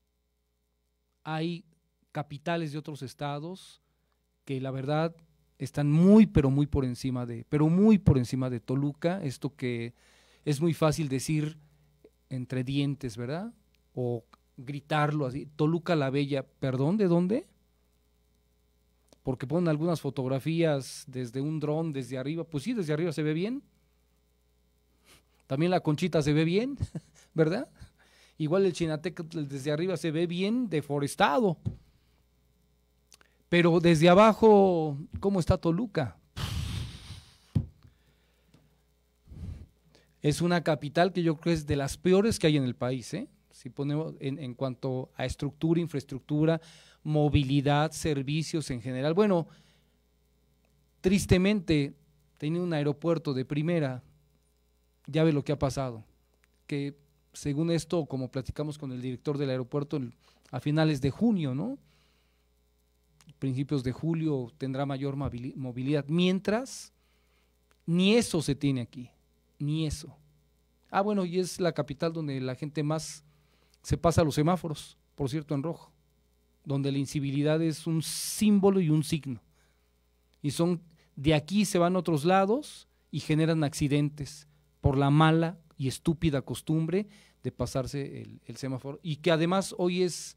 Hay capitales de otros estados que la verdad están muy, pero muy por encima de Toluca, esto que es muy fácil decir entre dientes, ¿verdad? O gritarlo así, Toluca la Bella, perdón, ¿de dónde? Porque ponen algunas fotografías desde un dron, desde arriba, pues sí, desde arriba se ve bien. También la Conchita se ve bien, ¿verdad? Igual el Chinatecatl desde arriba se ve bien deforestado. Pero desde abajo, ¿cómo está Toluca? Es una capital que yo creo que es de las peores que hay en el país, ¿eh? Si ponemos en cuanto a estructura, infraestructura, movilidad, servicios en general. Bueno, tristemente, tenía un aeropuerto de primera. Ya ve lo que ha pasado, que según esto, como platicamos con el director del aeropuerto, a finales de junio, ¿no? Principios de julio tendrá mayor movilidad, mientras ni eso se tiene aquí, ni eso. Ah, bueno, y es la capital donde la gente más se pasa los semáforos, por cierto, en rojo, donde la incivilidad es un símbolo y un signo. Y son, de aquí se van a otros lados y generan accidentes por la mala y estúpida costumbre de pasarse el semáforo, y que además hoy es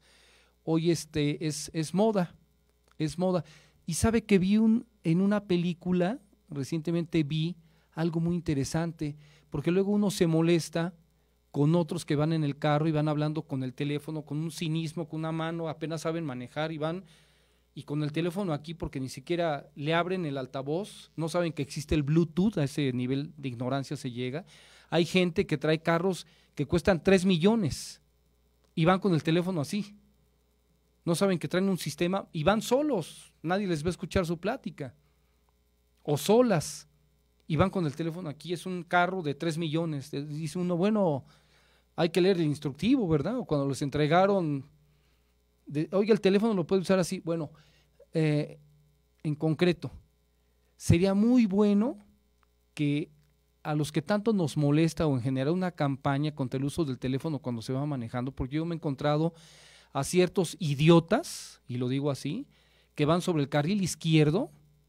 moda, es moda. Y sabe que en una película, recientemente vi algo muy interesante, porque luego uno se molesta con otros que van en el carro y van hablando con el teléfono, con un cinismo, con una mano, apenas saben manejar y van y con el teléfono aquí porque ni siquiera le abren el altavoz, no saben que existe el Bluetooth, a ese nivel de ignorancia se llega. Hay gente que trae carros que cuestan 3 millones y van con el teléfono así. No saben que traen un sistema y van solos, nadie les va a escuchar su plática. O solas, y van con el teléfono aquí, es un carro de 3 millones. Dice uno, bueno, hay que leer el instructivo, ¿verdad? O cuando les entregaron, oiga, el teléfono lo puede usar así. Bueno, en concreto, sería muy bueno que a los que tanto nos molesta o en general una campaña contra el uso del teléfono cuando se va manejando, porque yo me he encontrado a ciertos idiotas, y lo digo así, que van sobre el carril izquierdo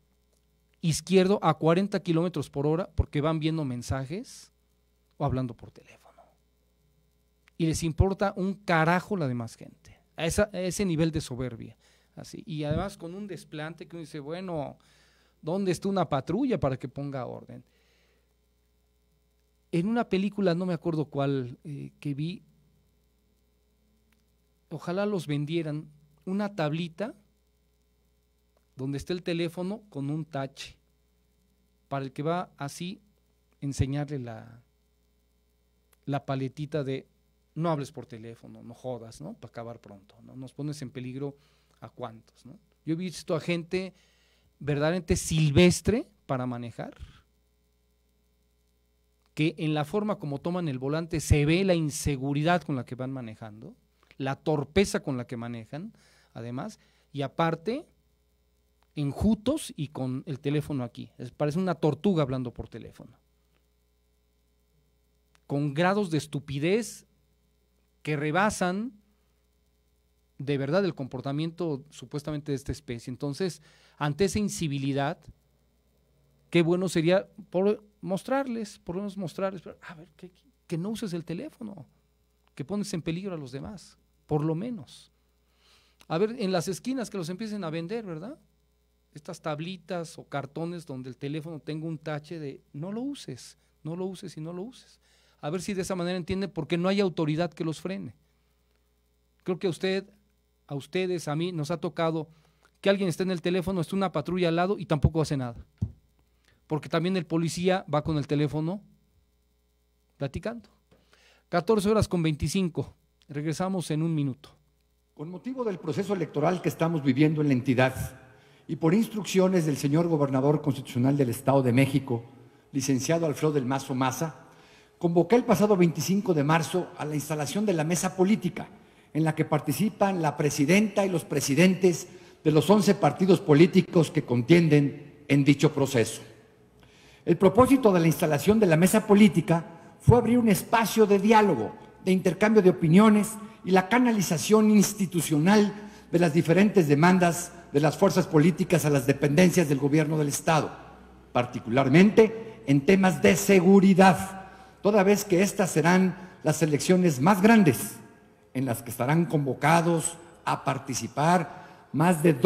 a 40 kilómetros por hora porque van viendo mensajes o hablando por teléfono. Y les importa un carajo la demás gente, a ese nivel de soberbia. Así. Y además con un desplante que uno dice, bueno, ¿dónde está una patrulla para que ponga orden? En una película, no me acuerdo cuál, que vi, ojalá los vendieran, una tablita donde está el teléfono con un touch, para el que va así, enseñarle la paletita de no hables por teléfono, no jodas, ¿no? Para acabar pronto, ¿no? Nos pones en peligro a cuántos, ¿no? Yo he visto a gente verdaderamente silvestre para manejar, que en la forma como toman el volante se ve la inseguridad con la que van manejando, la torpeza con la que manejan, además, y aparte, enjutos y con el teléfono aquí. Parece una tortuga hablando por teléfono. Con grados de estupidez que rebasan de verdad el comportamiento supuestamente de esta especie. Entonces, ante esa incivilidad, qué bueno sería por lo menos mostrarles, pero, a ver, que no uses el teléfono, que pones en peligro a los demás, por lo menos. A ver, en las esquinas que los empiecen a vender, ¿verdad? Estas tablitas o cartones donde el teléfono tenga un tache de no lo uses y no lo uses. A ver si de esa manera entienden por qué no hay autoridad que los frene. Creo que a ustedes, a mí, nos ha tocado que alguien esté en el teléfono, esté una patrulla al lado y tampoco hace nada. Porque también el policía va con el teléfono platicando. 14:25. Regresamos en un minuto. Con motivo del proceso electoral que estamos viviendo en la entidad y por instrucciones del señor Gobernador Constitucional del Estado de México, licenciado Alfredo del Mazo Maza, convoqué el pasado 25 de marzo a la instalación de la mesa política, en la que participan la presidenta y los presidentes de los 11 partidos políticos que contienden en dicho proceso. El propósito de la instalación de la mesa política fue abrir un espacio de diálogo, de intercambio de opiniones y la canalización institucional de las diferentes demandas de las fuerzas políticas a las dependencias del gobierno del Estado, particularmente en temas de seguridad, toda vez que estas serán las elecciones más grandes en las que estarán convocados a participar más de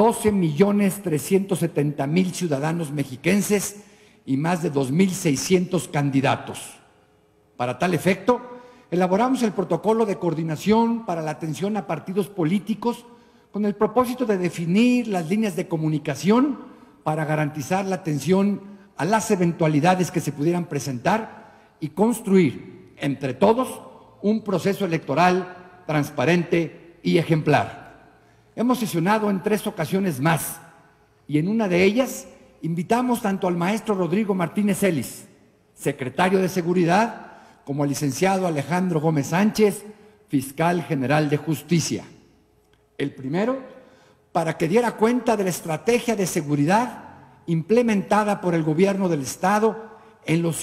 12.370.000 ciudadanos mexiquenses y más de 2.600 candidatos. Para tal efecto, elaboramos el protocolo de coordinación para la atención a partidos políticos con el propósito de definir las líneas de comunicación para garantizar la atención a las eventualidades que se pudieran presentar y construir entre todos un proceso electoral transparente y ejemplar. Hemos sesionado en 3 ocasiones más y en una de ellas invitamos tanto al maestro Rodrigo Martínez Ellis, secretario de Seguridad, como al licenciado Alejandro Gómez Sánchez, fiscal general de Justicia. El primero, para que diera cuenta de la estrategia de seguridad implementada por el gobierno del Estado en los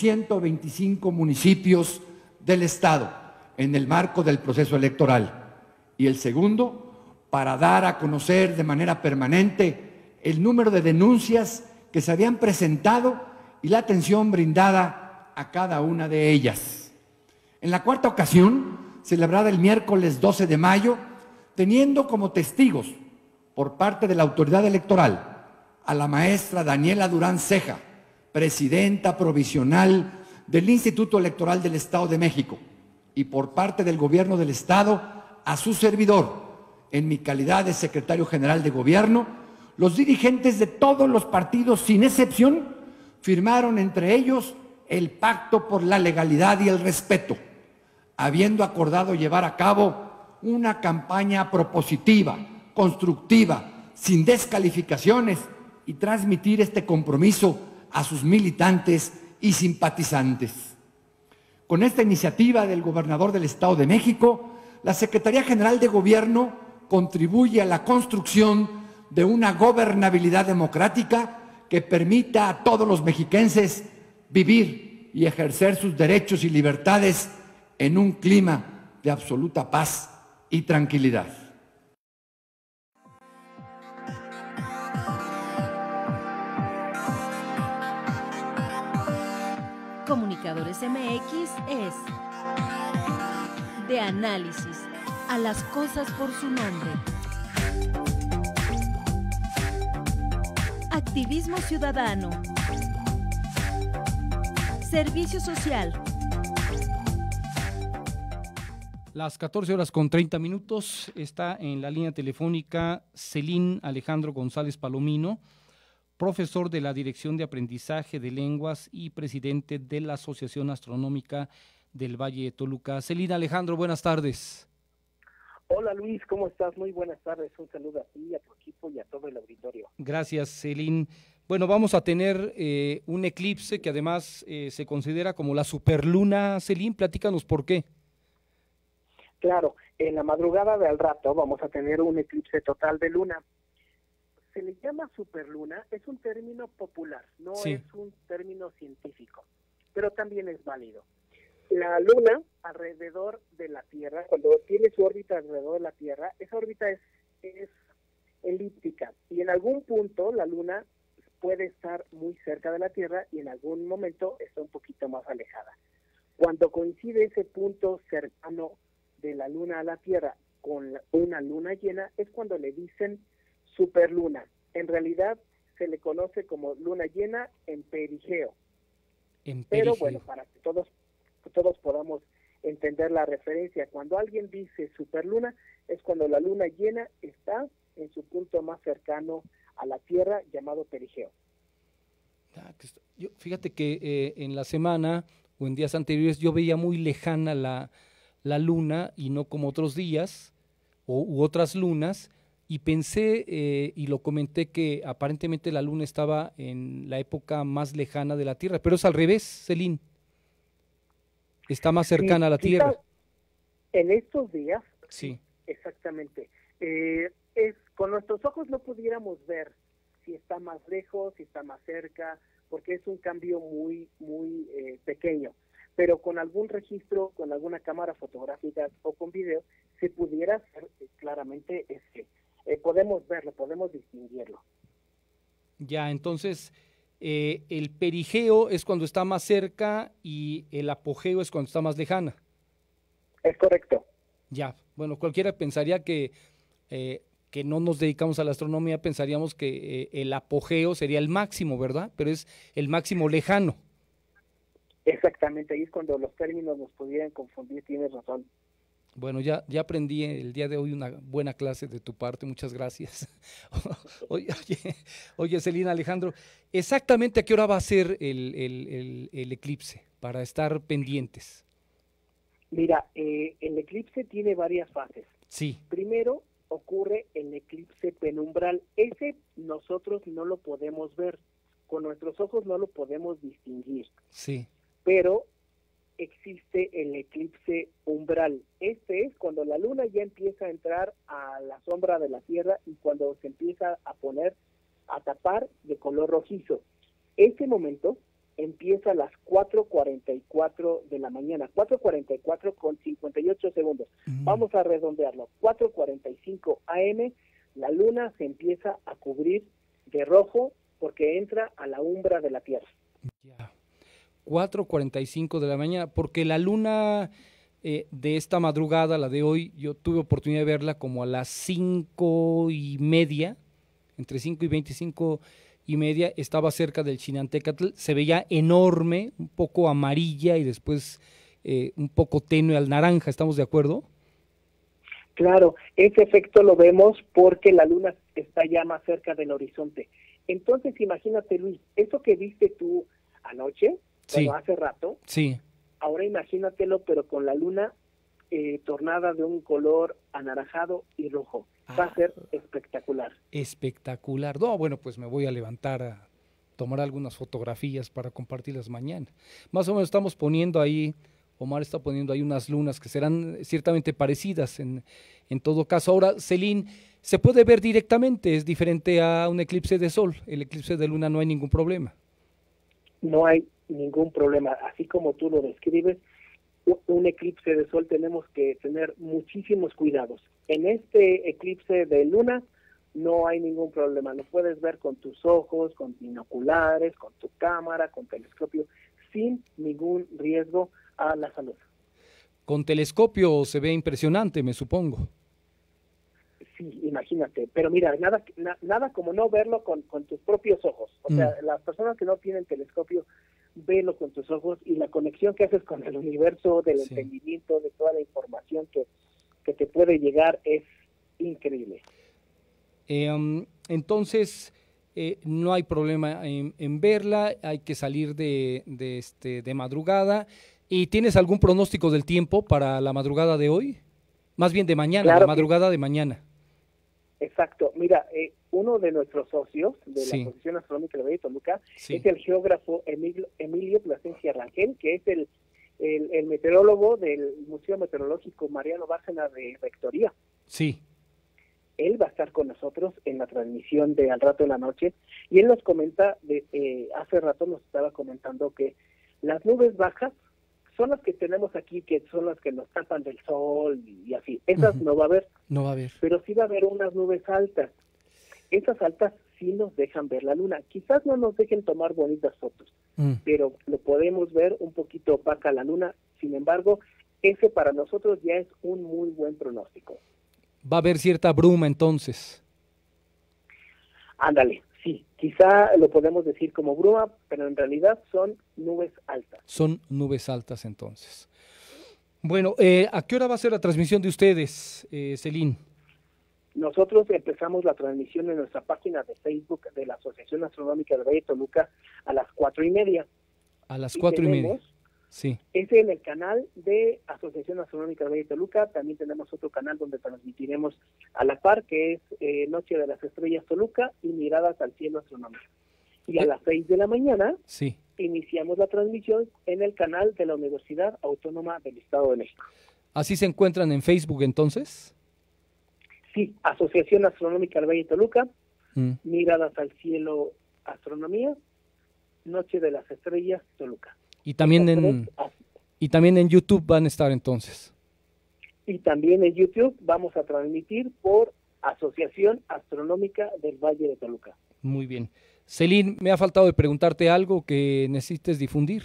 125 municipios del Estado en el marco del proceso electoral. Y el segundo, para dar a conocer de manera permanente el número de denuncias que se habían presentado y la atención brindada a cada una de ellas. En la cuarta ocasión, celebrada el miércoles 12 de mayo, teniendo como testigos por parte de la autoridad electoral a la maestra Daniela Durán Ceja, presidenta provisional del Instituto Electoral del Estado de México, y por parte del gobierno del Estado a su servidor, en mi calidad de secretario general de gobierno, los dirigentes de todos los partidos, sin excepción, firmaron entre ellos el Pacto por la Legalidad y el Respeto, habiendo acordado llevar a cabo una campaña propositiva, constructiva, sin descalificaciones y transmitir este compromiso a sus militantes y simpatizantes. Con esta iniciativa del gobernador del Estado de México, la Secretaría General de Gobierno contribuye a la construcción de una gobernabilidad democrática que permita a todos los mexiquenses vivir y ejercer sus derechos y libertades en un clima de absoluta paz y tranquilidad. Comunicadores MX es de análisis a las cosas por su nombre. Activismo ciudadano. Servicio social. Las 14:30 está en la línea telefónica Celín Alejandro González Palomino, profesor de la Dirección de Aprendizaje de Lenguas y presidente de la Asociación Astronómica del Valle de Toluca. Celín Alejandro, buenas tardes. Hola Luis, ¿cómo estás? Muy buenas tardes, un saludo a ti, a tu equipo y a todo el auditorio. Gracias, Celín. Bueno, vamos a tener un eclipse que además se considera como la superluna. Celín, platícanos por qué. Claro, en la madrugada de al rato vamos a tener un eclipse total de luna. Se le llama superluna, es un término popular, no es un término científico, pero también es válido. La luna alrededor de la Tierra, cuando tiene su órbita alrededor de la Tierra, esa órbita es es elíptica y en algún punto la Luna puede estar muy cerca de la Tierra y en algún momento está un poquito más alejada. Cuando coincide ese punto cercano de la Luna a la Tierra con una luna llena es cuando le dicen superluna. En realidad se le conoce como luna llena en perigeo. Pero bueno, para que todos podamos entender la referencia, cuando alguien dice superluna es cuando la luna llena está en su punto más cercano a la Tierra, llamado perigeo. Fíjate que en la semana o en días anteriores yo veía muy lejana la luna y no como otros días u otras lunas, y pensé y lo comenté que aparentemente la luna estaba en la época más lejana de la Tierra, pero es al revés, Celín. Está más cercana a la Tierra. En estos días, sí, exactamente. Con nuestros ojos no pudiéramos ver si está más lejos, si está más cerca, porque es un cambio muy pequeño. Pero con algún registro, con alguna cámara fotográfica o con video, se pudiera hacer claramente podemos verlo, podemos distinguirlo. Ya, entonces el perigeo es cuando está más cerca y el apogeo es cuando está más lejana. Es correcto. Ya, bueno, cualquiera pensaría que no nos dedicamos a la astronomía, pensaríamos que el apogeo sería el máximo, ¿verdad? Pero es el máximo lejano. Exactamente, ahí es cuando los términos nos pudieran confundir, tienes razón. Bueno, ya aprendí el día de hoy una buena clase de tu parte, muchas gracias. Oye, Celina, Alejandro, ¿exactamente a qué hora va a ser el eclipse para estar pendientes? Mira, el eclipse tiene varias fases. Sí. Primero ocurre el eclipse penumbral. Ese nosotros no lo podemos ver, con nuestros ojos no lo podemos distinguir. Sí. Pero existe el eclipse umbral. Este es cuando la luna ya empieza a entrar a la sombra de la Tierra y cuando se empieza a tapar de color rojizo. Este momento empieza a las 4:44 de la mañana, 4:44 con 58 segundos. Vamos a redondearlo. 4:45 AM, la luna se empieza a cubrir de rojo porque entra a la umbra de la Tierra. Ya. 4:45 de la mañana, porque la luna de esta madrugada, la de hoy, yo tuve oportunidad de verla como a las 5:30, entre 5:25 estaba cerca del Chinantecatl, se veía enorme, un poco amarilla y después un poco tenue al naranja, ¿estamos de acuerdo? Claro, ese efecto lo vemos porque la luna está ya más cerca del horizonte. Entonces imagínate, Luis, eso que viste tú anoche, sí, hace rato, sí, ahora imagínatelo, pero con la luna tornada de un color anaranjado y rojo. Va a ser espectacular. Espectacular. No, bueno, pues me voy a levantar a tomar algunas fotografías para compartirlas mañana. Más o menos estamos poniendo ahí, Omar está poniendo ahí unas lunas que serán ciertamente parecidas en todo caso. Ahora, Celín, ¿se puede ver directamente? ¿Es diferente a un eclipse de sol? El eclipse de luna no hay ningún problema. No hay ningún problema. Así como tú lo describes, un eclipse de sol tenemos que tener muchísimos cuidados. En este eclipse de luna no hay ningún problema. Lo puedes ver con tus ojos, con binoculares, con tu cámara, con telescopio, sin ningún riesgo a la salud. Con telescopio se ve impresionante, me supongo. Sí, imagínate. Pero mira, nada como no verlo con tus propios ojos. O sea, las personas que no tienen telescopio, velo con tus ojos y la conexión que haces con el universo, del entendimiento, de toda la información que te puede llegar es increíble. Entonces, no hay problema en verla, hay que salir de madrugada. ¿Y tienes algún pronóstico del tiempo para la madrugada de hoy? Más bien de mañana, claro, la madrugada de mañana. Exacto. Mira, uno de nuestros socios de la Asociación Astronómica de Toluca es el geógrafo Emilio Plasencia Rangel, que es el meteorólogo del Museo Meteorológico Mariano Bárcena de Rectoría. Sí. Él va a estar con nosotros en la transmisión de Al Rato de la Noche, y él nos comenta, hace rato nos estaba comentando que las nubes bajas son las que tenemos aquí, que son las que nos tapan del sol y así. Esas no va a haber. No va a haber. Pero sí va a haber unas nubes altas. Esas altas sí nos dejan ver la luna. Quizás no nos dejen tomar bonitas fotos, pero lo podemos ver un poquito opaca la luna. Sin embargo, ese para nosotros ya es un muy buen pronóstico. Va a haber cierta bruma entonces. Ándale, sí. Quizá lo podemos decir como bruma, pero en realidad son nubes altas. Son nubes altas entonces. Bueno, ¿a qué hora va a ser la transmisión de ustedes, Celín? Nosotros empezamos la transmisión en nuestra página de Facebook de la Asociación Astronómica del Valle de Toluca a las 4:30. A las 4:30. Sí. Es en el canal de Asociación Astronómica del Valle de Toluca. También tenemos otro canal donde transmitiremos a la par, que es Noche de las Estrellas Toluca y Miradas al Cielo Astronómico. Y a las 6 de la mañana iniciamos la transmisión en el canal de la Universidad Autónoma del Estado de México. ¿Así se encuentran en Facebook entonces? Sí, Asociación Astronómica del Valle de Toluca, Miradas al Cielo Astronomía, Noche de las Estrellas Toluca. Y también en YouTube van a estar entonces. Y también en YouTube vamos a transmitir por Asociación Astronómica del Valle de Toluca. Muy bien. Celín, me ha faltado de preguntarte algo que necesites difundir.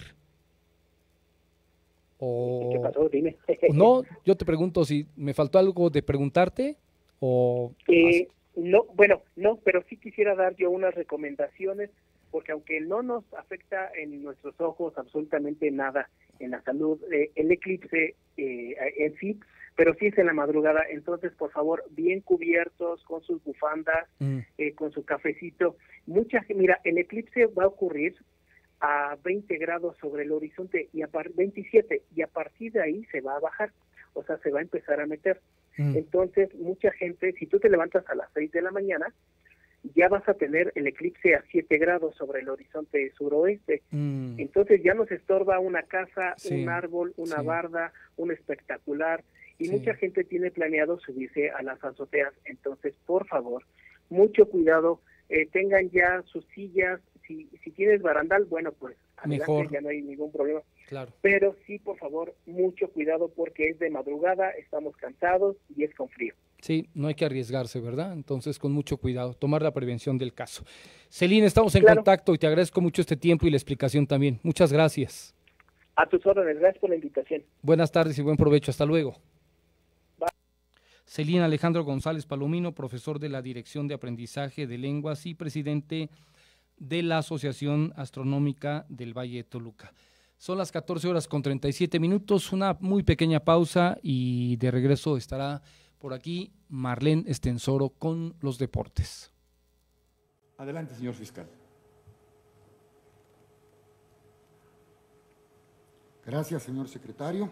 ¿Qué pasó? Dime. No, yo te pregunto si me faltó algo de preguntarte o... No, bueno, no, pero sí quisiera dar yo unas recomendaciones, porque aunque no nos afecta en nuestros ojos absolutamente nada en la salud, el eclipse en sí, pero sí es en la madrugada. Entonces, por favor, bien cubiertos, con sus bufandas, con su cafecito. Mira, el eclipse va a ocurrir a 20 grados sobre el horizonte, y 27, y a partir de ahí se va a bajar, o sea, se va a empezar a meter. Entonces, mucha gente, si tú te levantas a las 6 de la mañana, ya vas a tener el eclipse a 7 grados sobre el horizonte suroeste. Entonces ya nos estorba una casa, un árbol, una barda, un espectacular, y mucha gente tiene planeado subirse a las azoteas. Entonces, por favor, mucho cuidado, tengan ya sus sillas. Si tienes barandal, bueno, pues adelante, ya no hay ningún problema. Claro. Pero sí, por favor, mucho cuidado, porque es de madrugada, estamos cansados y es con frío. Sí, no hay que arriesgarse, ¿verdad? Entonces, con mucho cuidado, tomar la prevención del caso. Celín, estamos en contacto y te agradezco mucho este tiempo y la explicación también. Muchas gracias. A tus órdenes, gracias por la invitación. Buenas tardes y buen provecho. Hasta luego. Bye. Celín Alejandro González Palomino, profesor de la Dirección de Aprendizaje de Lenguas y presidente de la Asociación Astronómica del Valle de Toluca. Son las 14:37, una muy pequeña pausa y de regreso estará por aquí Marlene Estensoro con los deportes. Adelante, señor fiscal. Gracias, señor secretario.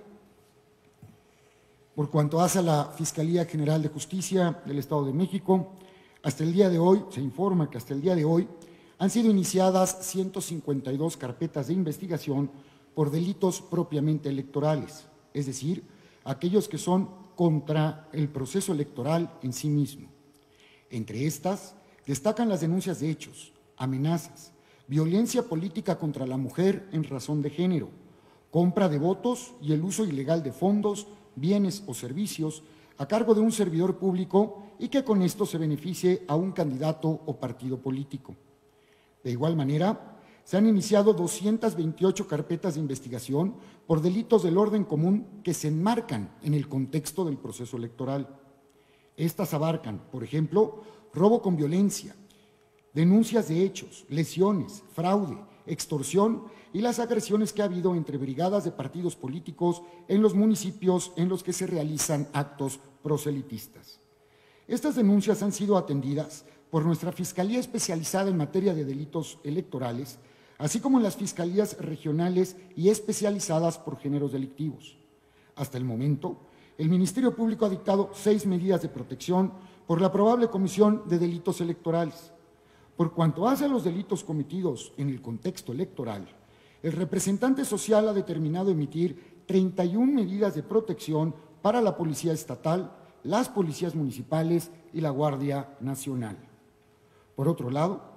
Por cuanto hace a la Fiscalía General de Justicia del Estado de México, hasta el día de hoy, se informa que hasta el día de hoy han sido iniciadas 152 carpetas de investigación por delitos propiamente electorales, es decir, aquellos que son contra el proceso electoral en sí mismo. Entre estas, destacan las denuncias de hechos, amenazas, violencia política contra la mujer en razón de género, compra de votos y el uso ilegal de fondos, bienes o servicios a cargo de un servidor público y que con esto se beneficie a un candidato o partido político. De igual manera, se han iniciado 228 carpetas de investigación por delitos del orden común que se enmarcan en el contexto del proceso electoral. Estas abarcan, por ejemplo, robo con violencia, denuncias de hechos, lesiones, fraude, extorsión y las agresiones que ha habido entre brigadas de partidos políticos en los municipios en los que se realizan actos proselitistas. Estas denuncias han sido atendidas por nuestra Fiscalía Especializada en Materia de Delitos Electorales, así como en las fiscalías regionales y especializadas por géneros delictivos. Hasta el momento, el Ministerio Público ha dictado 6 medidas de protección por la probable comisión de delitos electorales. Por cuanto hace a los delitos cometidos en el contexto electoral, el representante social ha determinado emitir 31 medidas de protección para la Policía Estatal, las policías municipales y la Guardia Nacional. Por otro lado,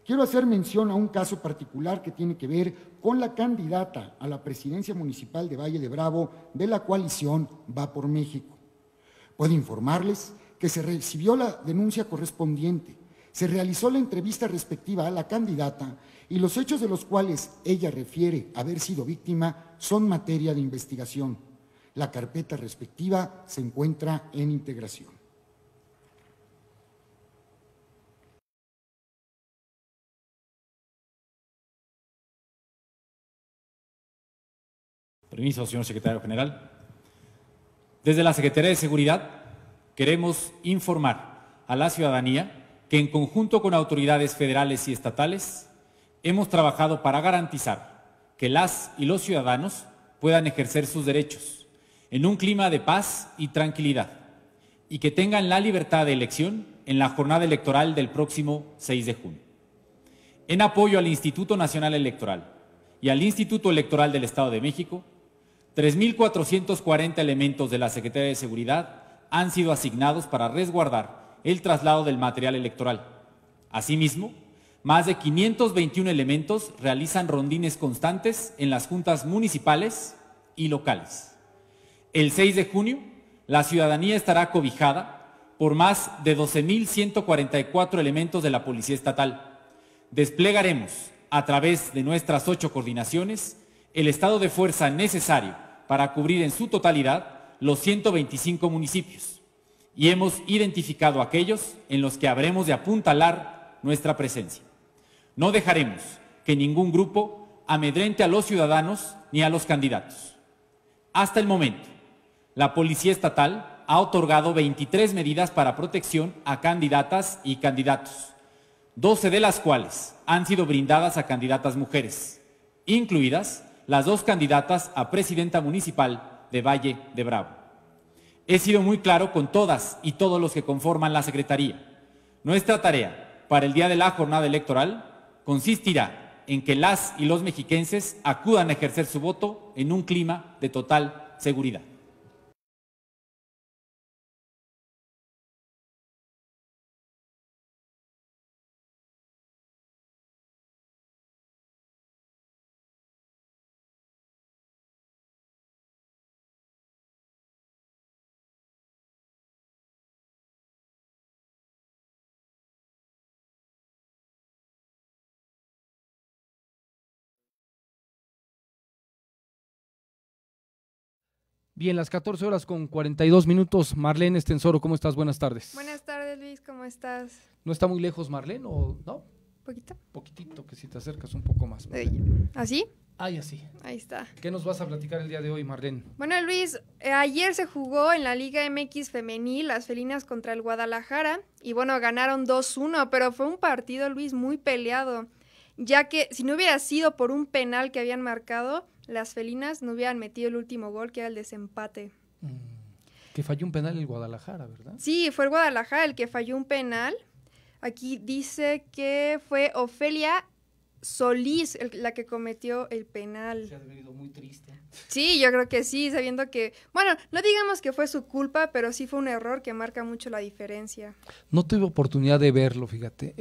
Quiero hacer mención a un caso particular que tiene que ver con la candidata a la presidencia municipal de Valle de Bravo de la coalición Va por México. Puedo informarles que se recibió la denuncia correspondiente, se realizó la entrevista respectiva a la candidata y los hechos de los cuales ella refiere haber sido víctima son materia de investigación. La carpeta respectiva se encuentra en integración. Permiso, señor secretario general. Desde la Secretaría de Seguridad queremos informar a la ciudadanía que en conjunto con autoridades federales y estatales hemos trabajado para garantizar que las y los ciudadanos puedan ejercer sus derechos en un clima de paz y tranquilidad y que tengan la libertad de elección en la jornada electoral del próximo 6 de junio. En apoyo al Instituto Nacional Electoral y al Instituto Electoral del Estado de México, 3,440 elementos de la Secretaría de Seguridad han sido asignados para resguardar el traslado del material electoral. Asimismo, más de 521 elementos realizan rondines constantes en las juntas municipales y locales. El 6 de junio, la ciudadanía estará cobijada por más de 12,144 elementos de la Policía Estatal. Desplegaremos, a través de nuestras 8 coordinaciones, el estado de fuerza necesario para cubrir en su totalidad los 125 municipios y hemos identificado aquellos en los que habremos de apuntalar nuestra presencia. No dejaremos que ningún grupo amedrente a los ciudadanos ni a los candidatos. Hasta el momento, la Policía Estatal ha otorgado 23 medidas para protección a candidatas y candidatos, 12 de las cuales han sido brindadas a candidatas mujeres, incluidas las 2 candidatas a presidenta municipal de Valle de Bravo. He sido muy claro con todas y todos los que conforman la Secretaría. Nuestra tarea para el día de la jornada electoral consistirá en que las y los mexiquenses acudan a ejercer su voto en un clima de total seguridad. Bien, las 14 horas con 42 minutos. Marlene Estensoro, ¿cómo estás? Buenas tardes. Buenas tardes, Luis, ¿cómo estás? ¿No está muy lejos Marlene o no? ¿Poquito? Poquitito, que si te acercas un poco más. ¿Así? Ay, así. Ahí está. ¿Qué nos vas a platicar el día de hoy, Marlene? Bueno, Luis, ayer se jugó en la Liga MX femenil, las felinas contra el Guadalajara, y bueno, ganaron 2-1, pero fue un partido, Luis, muy peleado, ya que si no hubiera sido por un penal que habían marcado, las felinas no hubieran metido el último gol, que era el desempate. Que falló un penal el Guadalajara, ¿verdad? Sí, fue el Guadalajara el que falló un penal. Aquí dice que fue Ofelia Solís la que cometió el penal. Se ha venido muy triste. Sí, yo creo que sí, sabiendo que, bueno, no digamos que fue su culpa, pero sí fue un error que marca mucho la diferencia. No tuve oportunidad de verlo, fíjate.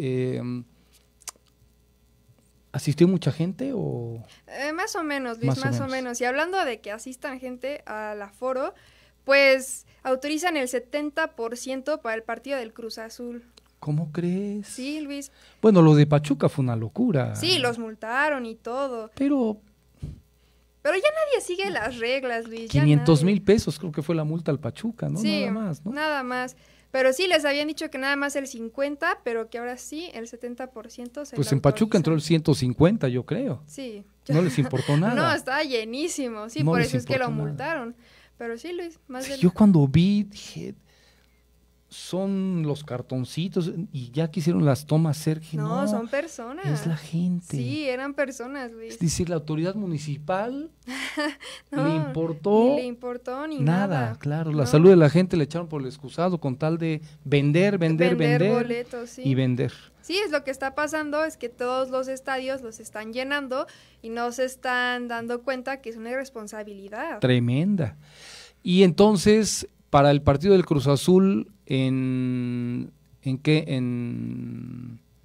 ¿Asistió mucha gente o...? Más o menos, Luis, más o menos. Y hablando de que asistan gente al aforo, pues autorizan el 70% para el partido del Cruz Azul. ¿Cómo crees? Sí, Luis. Bueno, lo de Pachuca fue una locura. Sí, los multaron y todo. Pero ya nadie sigue las reglas, Luis. 500,000 pesos creo que fue la multa al Pachuca, ¿no? Sí, nada más, ¿no? Nada más. Pero sí, les habían dicho que nada más el 50%, pero que ahora sí, el 70% se Pues en Pachuca entró el 150, yo creo. Sí. No les importó nada. No, estaba llenísimo. Sí, no por eso es que lo nada. multaron. Pero sí, Luis, más del... Yo cuando vi, dije, son los cartoncitos y ya que hicieron las tomas, Sergio. No, son personas. Es la gente. Sí, eran personas, Luis. Es decir, la autoridad municipal le importó. Ni le importó ni nada. Claro, la salud de la gente le echaron por el excusado con tal de vender boletos, sí. Y vender. Sí, es lo que está pasando, es que todos los estadios los están llenando y no se están dando cuenta que es una irresponsabilidad. Tremenda. Y entonces, para el partido del Cruz Azul, ¿en qué?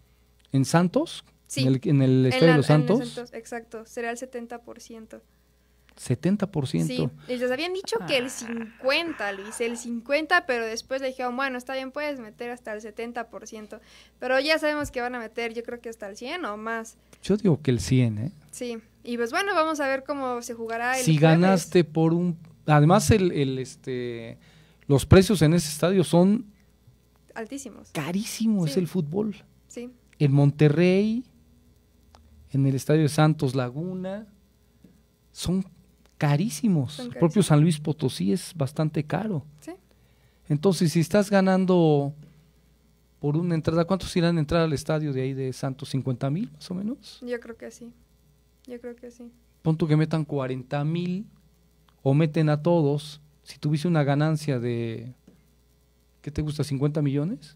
¿En Santos? Sí. ¿En el Estadio de los Santos? Exacto, será el 70%. 70%. Sí, y les habían dicho que el 50, Luis, el 50, pero después le dijeron, bueno, está bien, puedes meter hasta el 70%, pero ya sabemos que van a meter, yo creo que hasta el 100 o más. Yo digo que el 100, ¿eh? Sí, y pues bueno, vamos a ver cómo se jugará el Si jueves. ganaste por un... Además, los precios en ese estadio son... altísimos. Carísimos, Sí. es el fútbol. Sí. En Monterrey, en el estadio de Santos Laguna, son carísimos. El propio San Luis Potosí es bastante caro. Sí. Entonces, si estás ganando por una entrada, ¿cuántos irán a entrar al estadio de ahí de Santos? ¿50,000 más o menos? Yo creo que sí. Pon tú que metan 40,000 o meten a todos. Si tuviese una ganancia de, ¿qué te gusta? ¿50 millones?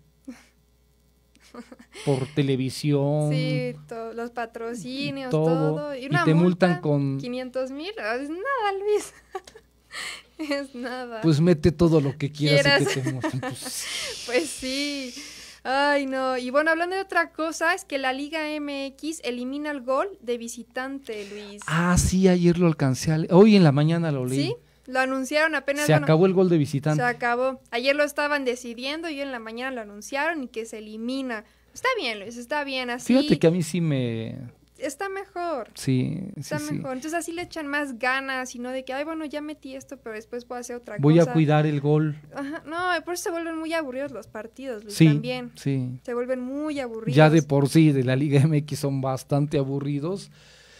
Por televisión. Sí, los patrocinios, todo. todo. Y te multan con 500,000. Es nada, Luis. Es nada. Pues mete todo lo que quieras. Y que te multen, pues sí. Ay, no. Y bueno, hablando de otra cosa, es que la Liga MX elimina el gol de visitante, Luis. Ah, sí, ayer lo alcancé. Hoy en la mañana lo leí. Sí, lo anunciaron apenas. Se acabó el gol de visitante. Se acabó. Ayer lo estaban decidiendo y hoy en la mañana lo anunciaron y que se elimina. Está bien, Luis, está bien así. Fíjate que a mí sí me... Está mejor. Sí, Está sí, mejor. Entonces así le echan más ganas y no de que, ay, bueno, ya metí esto, pero después puedo hacer otra Voy cosa. a cuidar el gol. Ajá. No, por eso se vuelven muy aburridos los partidos, Luis, sí, también. Sí. Se vuelven muy aburridos. Ya de por sí, de la Liga MX son bastante aburridos.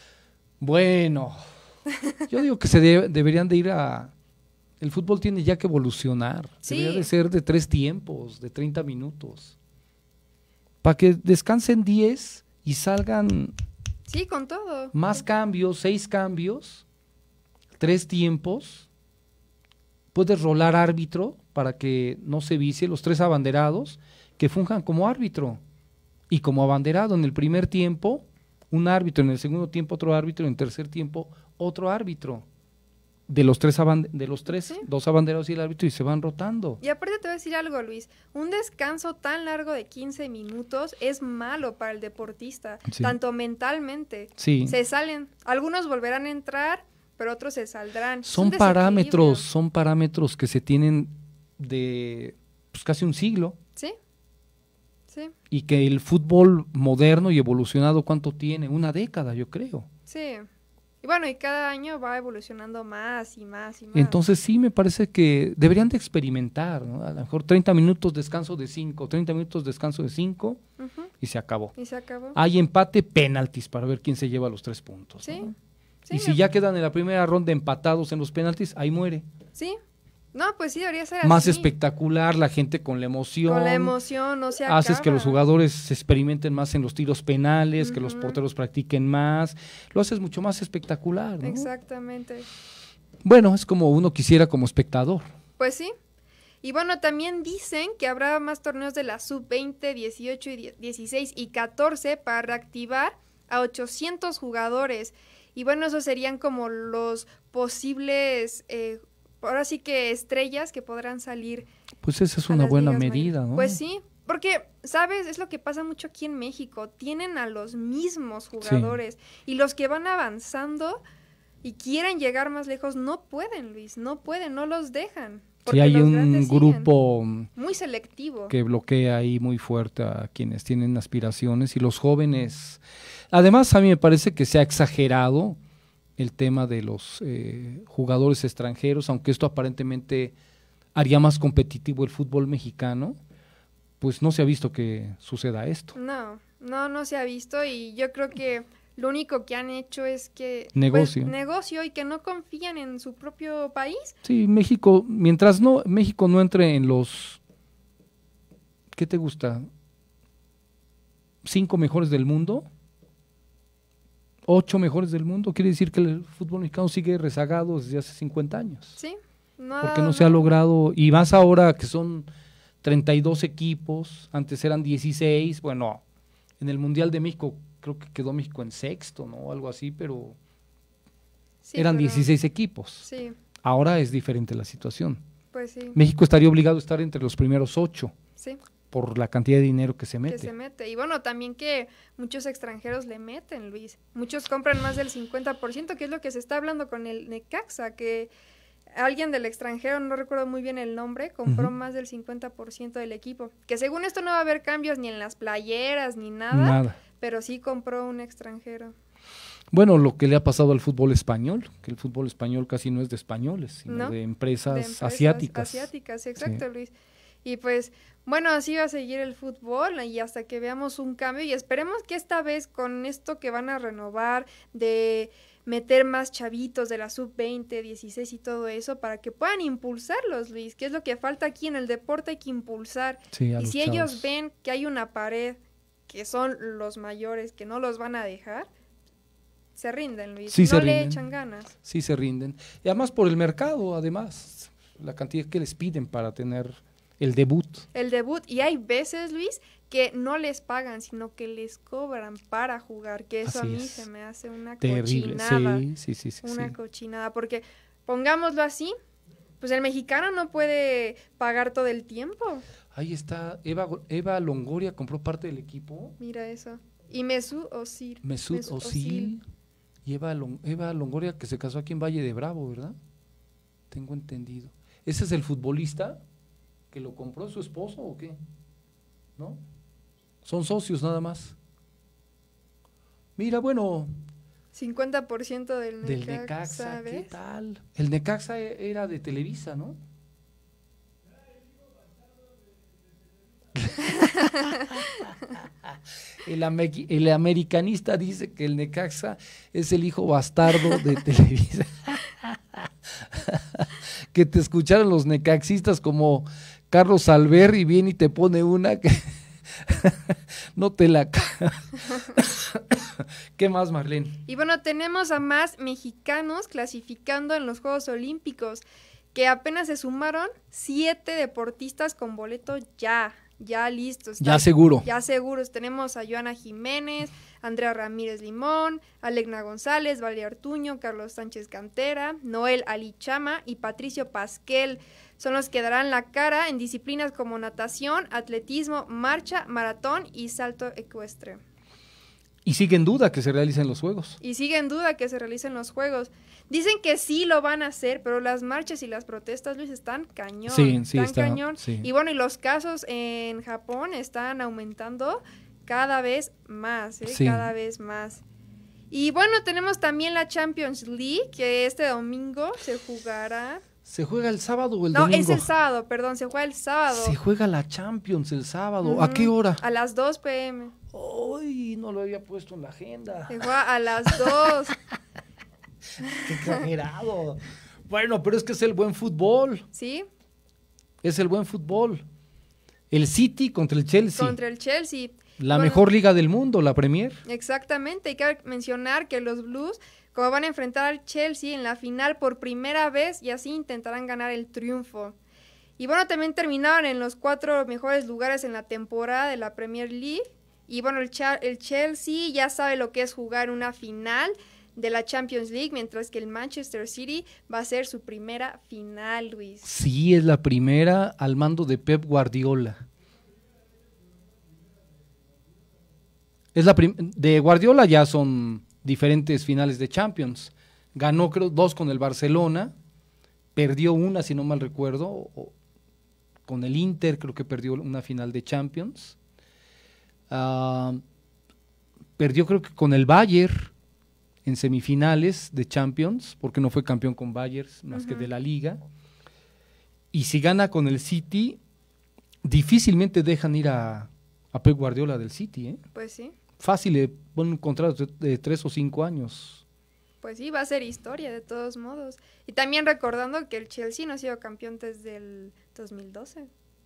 Bueno, yo digo que deberían de ir a... El fútbol tiene ya que evolucionar. Sí. Debería de ser de 3 tiempos, de 30 minutos. Para que descansen 10 y salgan... Sí, con todo. Más cambios, 6 cambios, 3 tiempos. Puedes rolar árbitro para que no se vicie, los 3 abanderados que funjan como árbitro y como abanderado. En el primer tiempo, un árbitro, en el segundo tiempo otro árbitro, en el tercer tiempo otro árbitro. De los 3 ¿Sí? 2 abanderados y el árbitro, y se van rotando. Y aparte te voy a decir algo, Luis, un descanso tan largo de 15 minutos es malo para el deportista, sí. Tanto mentalmente. Sí. Se salen, algunos volverán a entrar, pero otros se saldrán. Son parámetros que se tienen de pues, casi un siglo. Sí. Sí. Y que el fútbol moderno y evolucionado, ¿cuánto tiene? 1 década, yo creo. Sí. Y bueno, y cada año va evolucionando más y más y más. Entonces sí me parece que deberían de experimentar, ¿no? A lo mejor 30 minutos descanso de 5, 30 minutos descanso de 5 y se acabó. Y se acabó. Hay empate, penaltis para ver quién se lleva los 3 puntos. Sí. ¿No? Sí, y si ya quedan en la primera ronda empatados en los penaltis, ahí muere. Sí. No, pues sí, debería ser más así. Espectacular, la gente con la emoción. Con la emoción, no se acaba. Haces que los jugadores se experimenten más en los tiros penales, que los porteros practiquen más. Lo haces mucho más espectacular, ¿no? Exactamente. Bueno, es como uno quisiera como espectador. Pues sí. Y bueno, también dicen que habrá más torneos de la sub-20, 18, 16 y 14 para reactivar a 800 jugadores. Y bueno, esos serían como los posibles... ahora sí que estrellas que podrán salir. Pues esa es una buena medida, ¿no? Pues sí, porque, ¿sabes? Es lo que pasa mucho aquí en México. Tienen a los mismos jugadores y los que van avanzando y quieren llegar más lejos no pueden, Luis, no pueden, no los dejan. Sí, hay un grupo muy selectivo que bloquea ahí muy fuerte a quienes tienen aspiraciones y los jóvenes. Además, a mí me parece que se ha exagerado el tema de los jugadores extranjeros, aunque esto aparentemente haría más competitivo el fútbol mexicano, pues no se ha visto que suceda esto. No se ha visto y yo creo que lo único que han hecho es que... Negocio. Pues, negocio y que no confían en su propio país. Sí, México, mientras México no entre en los... ¿Qué te gusta? 5 mejores del mundo... 8 mejores del mundo, quiere decir que el fútbol mexicano sigue rezagado desde hace 50 años. Sí. Porque no se ha logrado, y más ahora que son 32 equipos, antes eran 16, bueno, en el Mundial de México creo que quedó México en sexto, ¿no? Algo así, pero eran 16 equipos. Sí. Ahora es diferente la situación. Pues sí. México estaría obligado a estar entre los primeros 8. Sí. por la cantidad de dinero que se mete. Que se mete. Y bueno, también que muchos extranjeros le meten, Luis. Muchos compran más del 50%, que es lo que se está hablando con el Necaxa, que alguien del extranjero, no recuerdo muy bien el nombre, compró más del 50% del equipo. Que según esto no va a haber cambios ni en las playeras ni nada. Pero sí compró un extranjero. Bueno, lo que le ha pasado al fútbol español, que el fútbol español casi no es de españoles, sino de empresas asiáticas. Asiáticas, exacto, sí. Luis. Y pues, bueno, así va a seguir el fútbol y hasta que veamos un cambio y esperemos que esta vez con esto que van a renovar de meter más chavitos de la sub-20, 16 y todo eso para que puedan impulsarlos, Luis, que es lo que falta aquí en el deporte, hay que impulsar. Sí, y si ellos ven que hay una pared que son los mayores que no los van a dejar, se rinden, Luis, sí, no le echan ganas. Sí, se rinden. Y además por el mercado, además, la cantidad que les piden para tener el debut. El debut, y hay veces, Luis, que no les pagan, sino que les cobran para jugar, que eso así a mí se me hace una terrible. Cochinada. Sí, una cochinada, porque pongámoslo así, pues el mexicano no puede pagar todo el tiempo. Ahí está, Eva Longoria compró parte del equipo. Mira eso. Y Mesut Özil. Mesut Özil. Y Eva Longoria, que se casó aquí en Valle de Bravo, ¿verdad? Tengo entendido. ¿Ese es el futbolista que lo compró su esposo o qué? ¿No? Son socios nada más. Mira, bueno. 50% del Necaxa, ¿qué tal? El Necaxa era de Televisa, ¿no? El americanista dice que el Necaxa es el hijo bastardo de Televisa. Que te escucharon los necaxistas como Carlos Alber y viene y te pone una que no te la... ¿Qué más, Marlene? Y bueno, tenemos a más mexicanos clasificando en los Juegos Olímpicos, que apenas se sumaron 7 deportistas con boleto ya listos. Ya seguro. Ya seguros. Tenemos a Joana Jiménez, Andrea Ramírez Limón, Alegna González, Valeria Ortuño, Carlos Sánchez Cantera, Noel Alichama y Patricio Pasquel. Son los que darán la cara en disciplinas como natación, atletismo, marcha, maratón y salto ecuestre. Y sigue en duda que se realicen los Juegos. Dicen que sí lo van a hacer, pero las marchas y las protestas, Luis, están cañón. Están cañón. Sí. Y bueno, y los casos en Japón están aumentando cada vez más, cada vez más. Y bueno, tenemos también la Champions League, que este domingo se jugará. ¿Se juega el sábado o el domingo? No, es el sábado, perdón, se juega el sábado. Se juega la Champions el sábado. ¿A qué hora? A las 2 p.m. ¡Ay! No lo había puesto en la agenda. Se juega a las 2. ¡Qué exagerado! Bueno, pero es que es el buen fútbol. ¿Sí? Es el buen fútbol. El City contra el Chelsea. Contra el Chelsea. La mejor liga del mundo, la Premier. Exactamente. Hay que mencionar que los Blues, como van a enfrentar al Chelsea en la final por primera vez, y así intentarán ganar el triunfo. Y bueno, también terminaron en los 4 mejores lugares en la temporada de la Premier League. Y bueno, el Chelsea ya sabe lo que es jugar una final de la Champions League, mientras que el Manchester City va a ser su primera final, Luis. Sí, es la primera al mando de Pep Guardiola. De Guardiola ya son diferentes finales de Champions. Ganó, creo, 2 con el Barcelona, perdió una, si no mal recuerdo, con el Inter, creo que perdió una final de Champions. Perdió, creo que con el Bayern en semifinales de Champions, porque no fue campeón con Bayern más que de la Liga. Y si gana con el City, difícilmente dejan ir a Pep Guardiola del City, ¿eh? Pues sí. Fácil, le ponen un contrato de 3 o 5 años. Pues sí, va a ser historia de todos modos. Y también recordando que el Chelsea no ha sido campeón desde el 2012.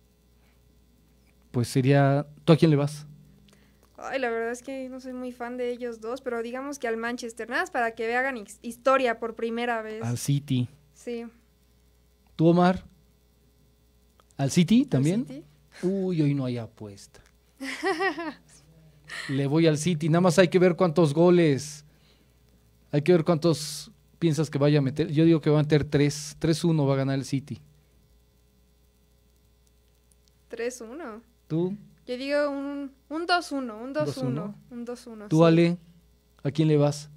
Pues sería... ¿Tú a quién le vas? Ay, la verdad es que no soy muy fan de ellos dos, pero digamos que al Manchester, nada más para que hagan historia por primera vez. Al City. Sí. ¿Tú, Omar? ¿Al City también? ¿Al City? Uy, hoy no hay apuesta. Le voy al City, nada más hay que ver cuántos goles, hay que ver cuántos piensas que vaya a meter. Yo digo que va a meter 3-1 va a ganar el City. 3-1. ¿Tú? Yo digo un 2-1, un 2-1, un 2-1. ¿Tú, Ale? ¿A quién le vas?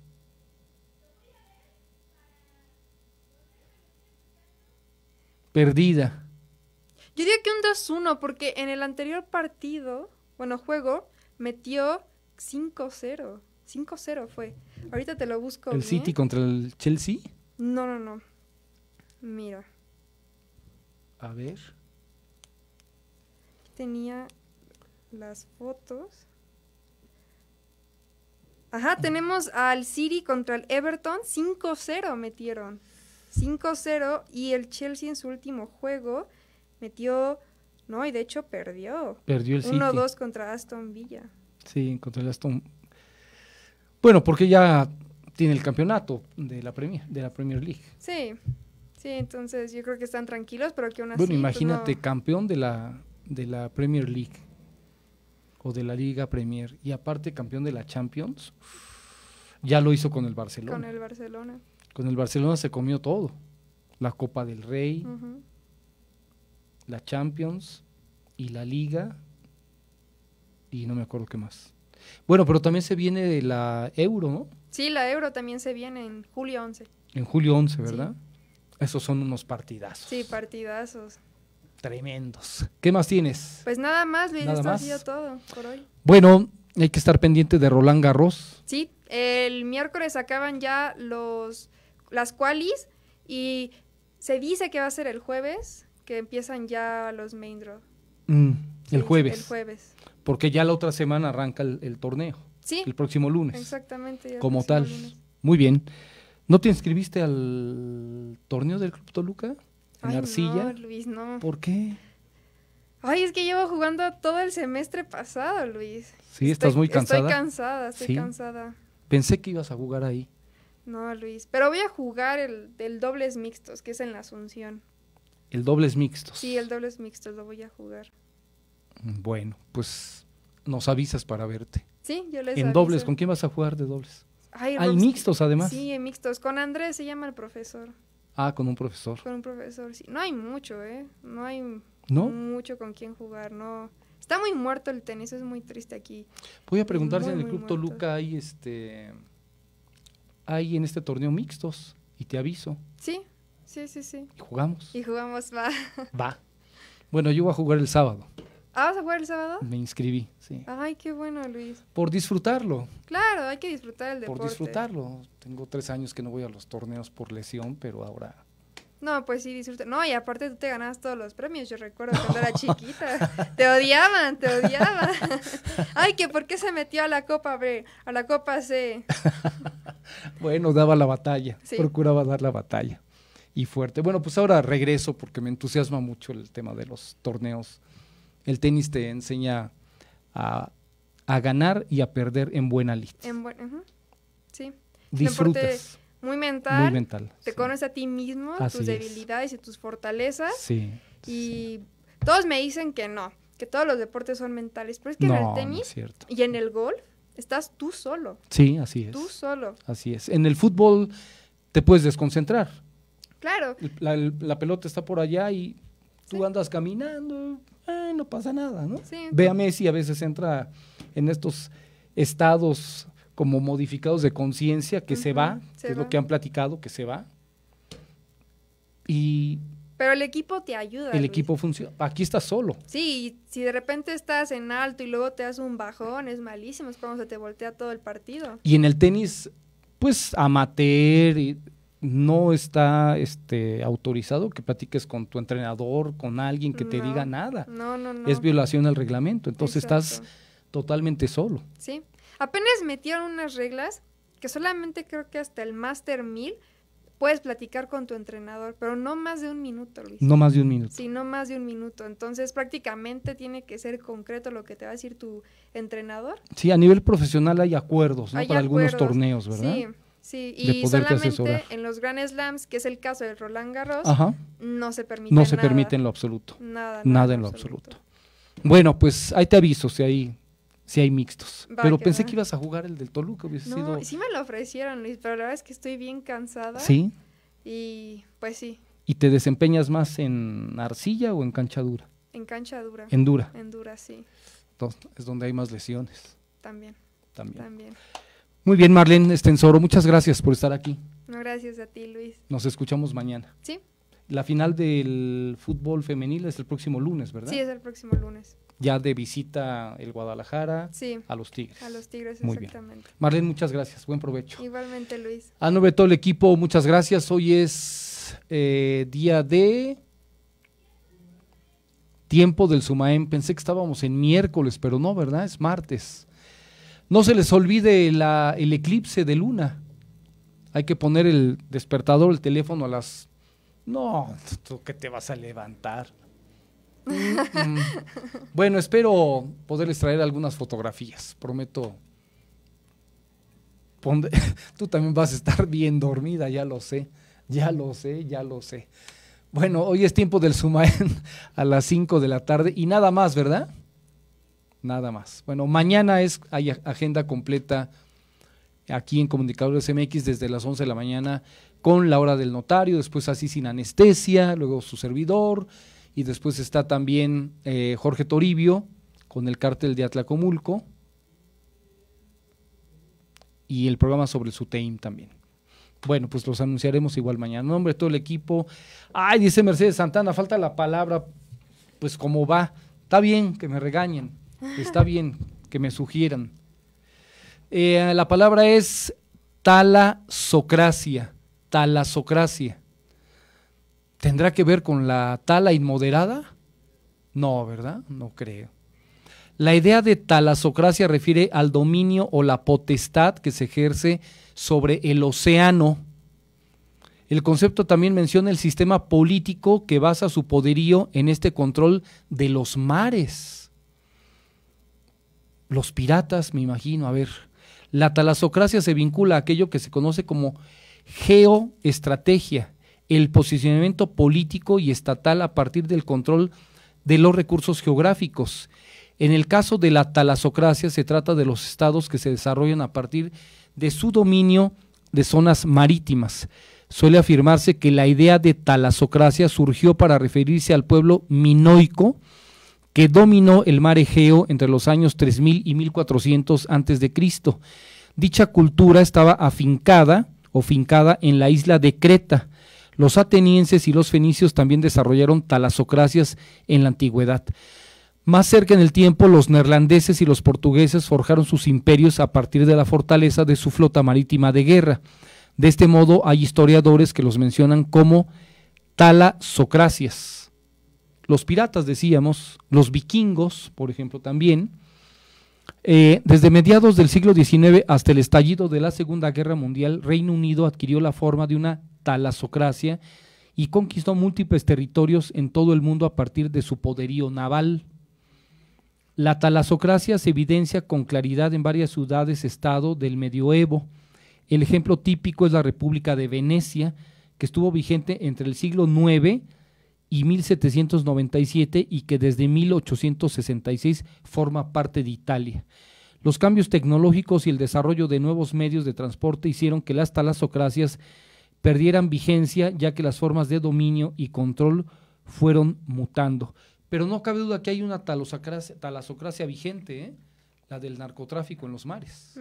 Perdida. Yo diría que un 2-1 porque en el anterior partido, juego, metió 5-0. 5-0 fue. Ahorita te lo busco. ¿El bien. City contra el Chelsea? No. Mira. A ver. Tenía las fotos. Ajá, tenemos al City contra el Everton. 5-0 metieron. 5-0 y el Chelsea en su último juego metió... No, y de hecho perdió. Perdió el City. 1-2 contra Aston Villa. Sí, contra el Aston. Bueno, porque ya tiene el campeonato de la Premier League. Sí, entonces yo creo que están tranquilos, pero que aún así... Bueno, imagínate, pues no. campeón de la Premier League o de la Liga Premier y aparte campeón de la Champions, ya lo hizo con el Barcelona. Con el Barcelona. Con el Barcelona se comió todo. La Copa del Rey, la Champions y la Liga y no me acuerdo qué más. Bueno, pero también se viene de la Euro, ¿no? Sí, la Euro también se viene en julio 11. En julio 11, ¿verdad? Sí. Esos son unos partidazos. Sí, partidazos. Tremendos. ¿Qué más tienes? Pues nada más, Luis, Nada esto más. ha sido todo por hoy. Bueno, hay que estar pendiente de Roland Garros. Sí, el miércoles acaban ya las qualis y se dice que va a ser el jueves que empiezan ya los main draw. El jueves. El jueves. Porque ya la otra semana arranca el torneo. Sí. El próximo lunes. Exactamente. Como tal. Lunes. Muy bien. ¿No te inscribiste al torneo del Club Toluca? ¿En Arcilla? No, Luis, no. ¿Por qué? Ay, es que llevo jugando todo el semestre pasado, Luis. Sí, ¿estás muy cansada? Estoy cansada. Pensé que ibas a jugar ahí. No, Luis, pero voy a jugar el dobles mixtos, que es en la Asunción. ¿El dobles mixtos? Sí, el dobles mixtos lo voy a jugar. Bueno, pues nos avisas para verte. Sí, yo les En aviso. Dobles, ¿con quién vas a jugar de dobles? Hay mixtos además. Sí, en mixtos. Con Andrés se llama el profesor. Ah, con un profesor. Con un profesor, sí. No hay mucho, No hay mucho con quién jugar, no. Está muy muerto el tenis, es muy triste aquí. Voy a preguntar si en el muy Club Toluca hay en este torneo mixtos y te aviso. Sí. ¿Y jugamos? Va. Va. Bueno, yo voy a jugar el sábado. ¿Ah, vas a jugar el sábado? Me inscribí, sí. Ay, qué bueno, Luis. Por disfrutarlo. Claro, hay que disfrutar el deporte. Por disfrutarlo. Tengo 3 años que no voy a los torneos por lesión, pero ahora... No, pues sí, disfruta. No, y aparte tú te ganabas todos los premios, yo recuerdo cuando era chiquita. Te odiaban. Ay, que ¿por qué se metió a la Copa B, a la Copa C? Bueno, daba la batalla, sí. Procuraba dar la batalla. Y fuerte. Bueno, pues ahora regreso porque me entusiasma mucho el tema de los torneos. El tenis te enseña a ganar y a perder en buena lid. Sí. Disfrutas. Muy mental. Te sí. conoces a ti mismo, Así tus debilidades y tus fortalezas. Sí. Y todos me dicen que no, que todos los deportes son mentales. Pero es que en el tenis no es cierto. y en el golf estás tú solo. Sí, así es. Tú solo. Así es. En el fútbol te puedes desconcentrar. Claro. La pelota está por allá y tú andas caminando, no pasa nada, ¿no? Sí. Ve a Messi, a veces entra en estos estados como modificados de conciencia, que se va, que es lo que han platicado, que se va. Pero el equipo te ayuda. El equipo funciona. Aquí estás solo. Sí, si de repente estás en alto y luego te das un bajón, es malísimo, es cuando se te voltea todo el partido. Y en el tenis, pues amateur, no está autorizado que platiques con tu entrenador, con alguien que te diga nada. No. Es violación al reglamento, entonces estás totalmente solo. Sí. Apenas metieron unas reglas que solamente creo que hasta el Master 1000 puedes platicar con tu entrenador, pero no más de 1 minuto, Luis. No más de 1 minuto. Sí, no más de 1 minuto. Entonces, prácticamente tiene que ser concreto lo que te va a decir tu entrenador. Sí, a nivel profesional hay acuerdos, ¿no? Para algunos torneos, ¿verdad? Sí, y solamente en los Grand Slams, que es el caso del Roland Garros, no se permite nada. No se permite en lo absoluto. Nada en lo absoluto. Bueno, pues ahí te aviso si hay mixtos. Pero pensé que ibas a jugar el del Toluca. Sí me lo ofrecieron, Luis, pero la verdad es que estoy bien cansada. Sí. Y pues sí. ¿Y te desempeñas más en arcilla o en cancha dura? En cancha dura. En dura. En dura, sí. Es donde hay más lesiones. También. Muy bien, Marlene Estensoro, muchas gracias por estar aquí. No, gracias a ti, Luis. Nos escuchamos mañana. Sí. La final del fútbol femenil es el próximo lunes, ¿verdad? Sí, es el próximo lunes. Ya de visita el Guadalajara a los Tigres. A los Tigres, muy exactamente. Bien. Marlene, muchas gracias, buen provecho. Igualmente, Luis. A nombre de todo el equipo, muchas gracias. Hoy es día de tiempo del Sumaem. Pensé que estábamos en miércoles, pero no, ¿verdad? Es martes. No se les olvide el eclipse de luna. Hay que poner el despertador, el teléfono a las... No, ¿tú qué te vas a levantar? Bueno, espero poderles traer algunas fotografías, prometo. Tú también vas a estar bien dormida, ya lo sé. Bueno, hoy es tiempo del Sumaem a las 5 de la tarde y nada más, ¿verdad? Nada más. Bueno, mañana hay agenda completa aquí en Comunicadores MX desde las 11 de la mañana con la hora del notario, después así sin anestesia, luego su servidor y después está también Jorge Toribio con el cártel de Atlacomulco y el programa sobre el SUTEIM también. Bueno, pues los anunciaremos igual mañana. En nombre de todo el equipo. Ay, dice Mercedes Santana, falta la palabra, pues como va. Está bien que me regañen, está bien que me sugieran. La palabra es talasocracia. ¿Tendrá que ver con la tala inmoderada? No, ¿verdad? No creo. La idea de talasocracia refiere al dominio o la potestad que se ejerce sobre el océano. El concepto también menciona el sistema político que basa su poderío en este control de los mares. Los piratas, me imagino, a ver. La talasocracia se vincula a aquello que se conoce como geoestrategia, el posicionamiento político y estatal a partir del control de los recursos geográficos. En el caso de la talasocracia se trata de los estados que se desarrollan a partir de su dominio de zonas marítimas. Suele afirmarse que la idea de talasocracia surgió para referirse al pueblo minoico que dominó el mar Egeo entre los años 3000 y 1400 a.C. Dicha cultura estaba fincada en la isla de Creta. Los atenienses y los fenicios también desarrollaron talasocracias en la antigüedad. Más cerca en el tiempo, los neerlandeses y los portugueses forjaron sus imperios a partir de la fortaleza de su flota marítima de guerra. De este modo, hay historiadores que los mencionan como talasocracias. Los piratas, decíamos, los vikingos, por ejemplo, también. Desde mediados del siglo XIX hasta el estallido de la Segunda Guerra Mundial, Reino Unido adquirió la forma de una talasocracia y conquistó múltiples territorios en todo el mundo a partir de su poderío naval. La talasocracia se evidencia con claridad en varias ciudades-estado del medioevo. El ejemplo típico es la República de Venecia, que estuvo vigente entre el siglo IX y 1797 y que desde 1866 forma parte de Italia. Los cambios tecnológicos y el desarrollo de nuevos medios de transporte hicieron que las talasocracias perdieran vigencia, ya que las formas de dominio y control fueron mutando. Pero no cabe duda que hay una talasocracia vigente, la del narcotráfico en los mares.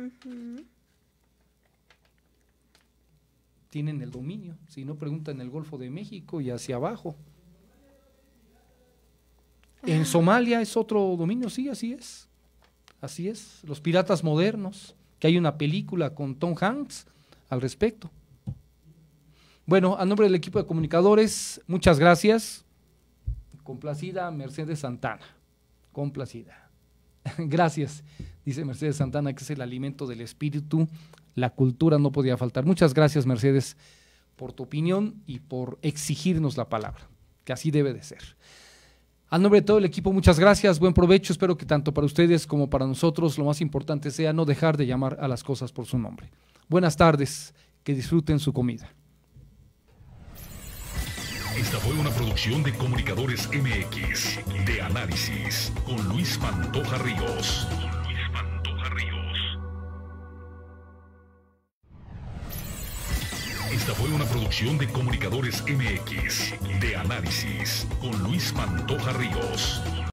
Tienen el dominio, si no preguntan en el Golfo de México y hacia abajo. En Somalia es otro dominio, sí, así es. Así es. Los piratas modernos, que hay una película con Tom Hanks al respecto. Bueno, a nombre del equipo de comunicadores, muchas gracias. Complacida Mercedes Santana. Complacida. Gracias, dice Mercedes Santana, que es el alimento del espíritu. La cultura no podía faltar. Muchas gracias, Mercedes, por tu opinión y por exigirnos la palabra, que así debe de ser. A nombre de todo el equipo, muchas gracias, buen provecho. Espero que tanto para ustedes como para nosotros lo más importante sea no dejar de llamar a las cosas por su nombre. Buenas tardes, que disfruten su comida. Esta fue una producción de Comunicadores MX, de análisis, con Luis Pantoja Ríos. Esta fue una producción de Comunicadores MX, de Análisis, con Luis Pantoja Ríos.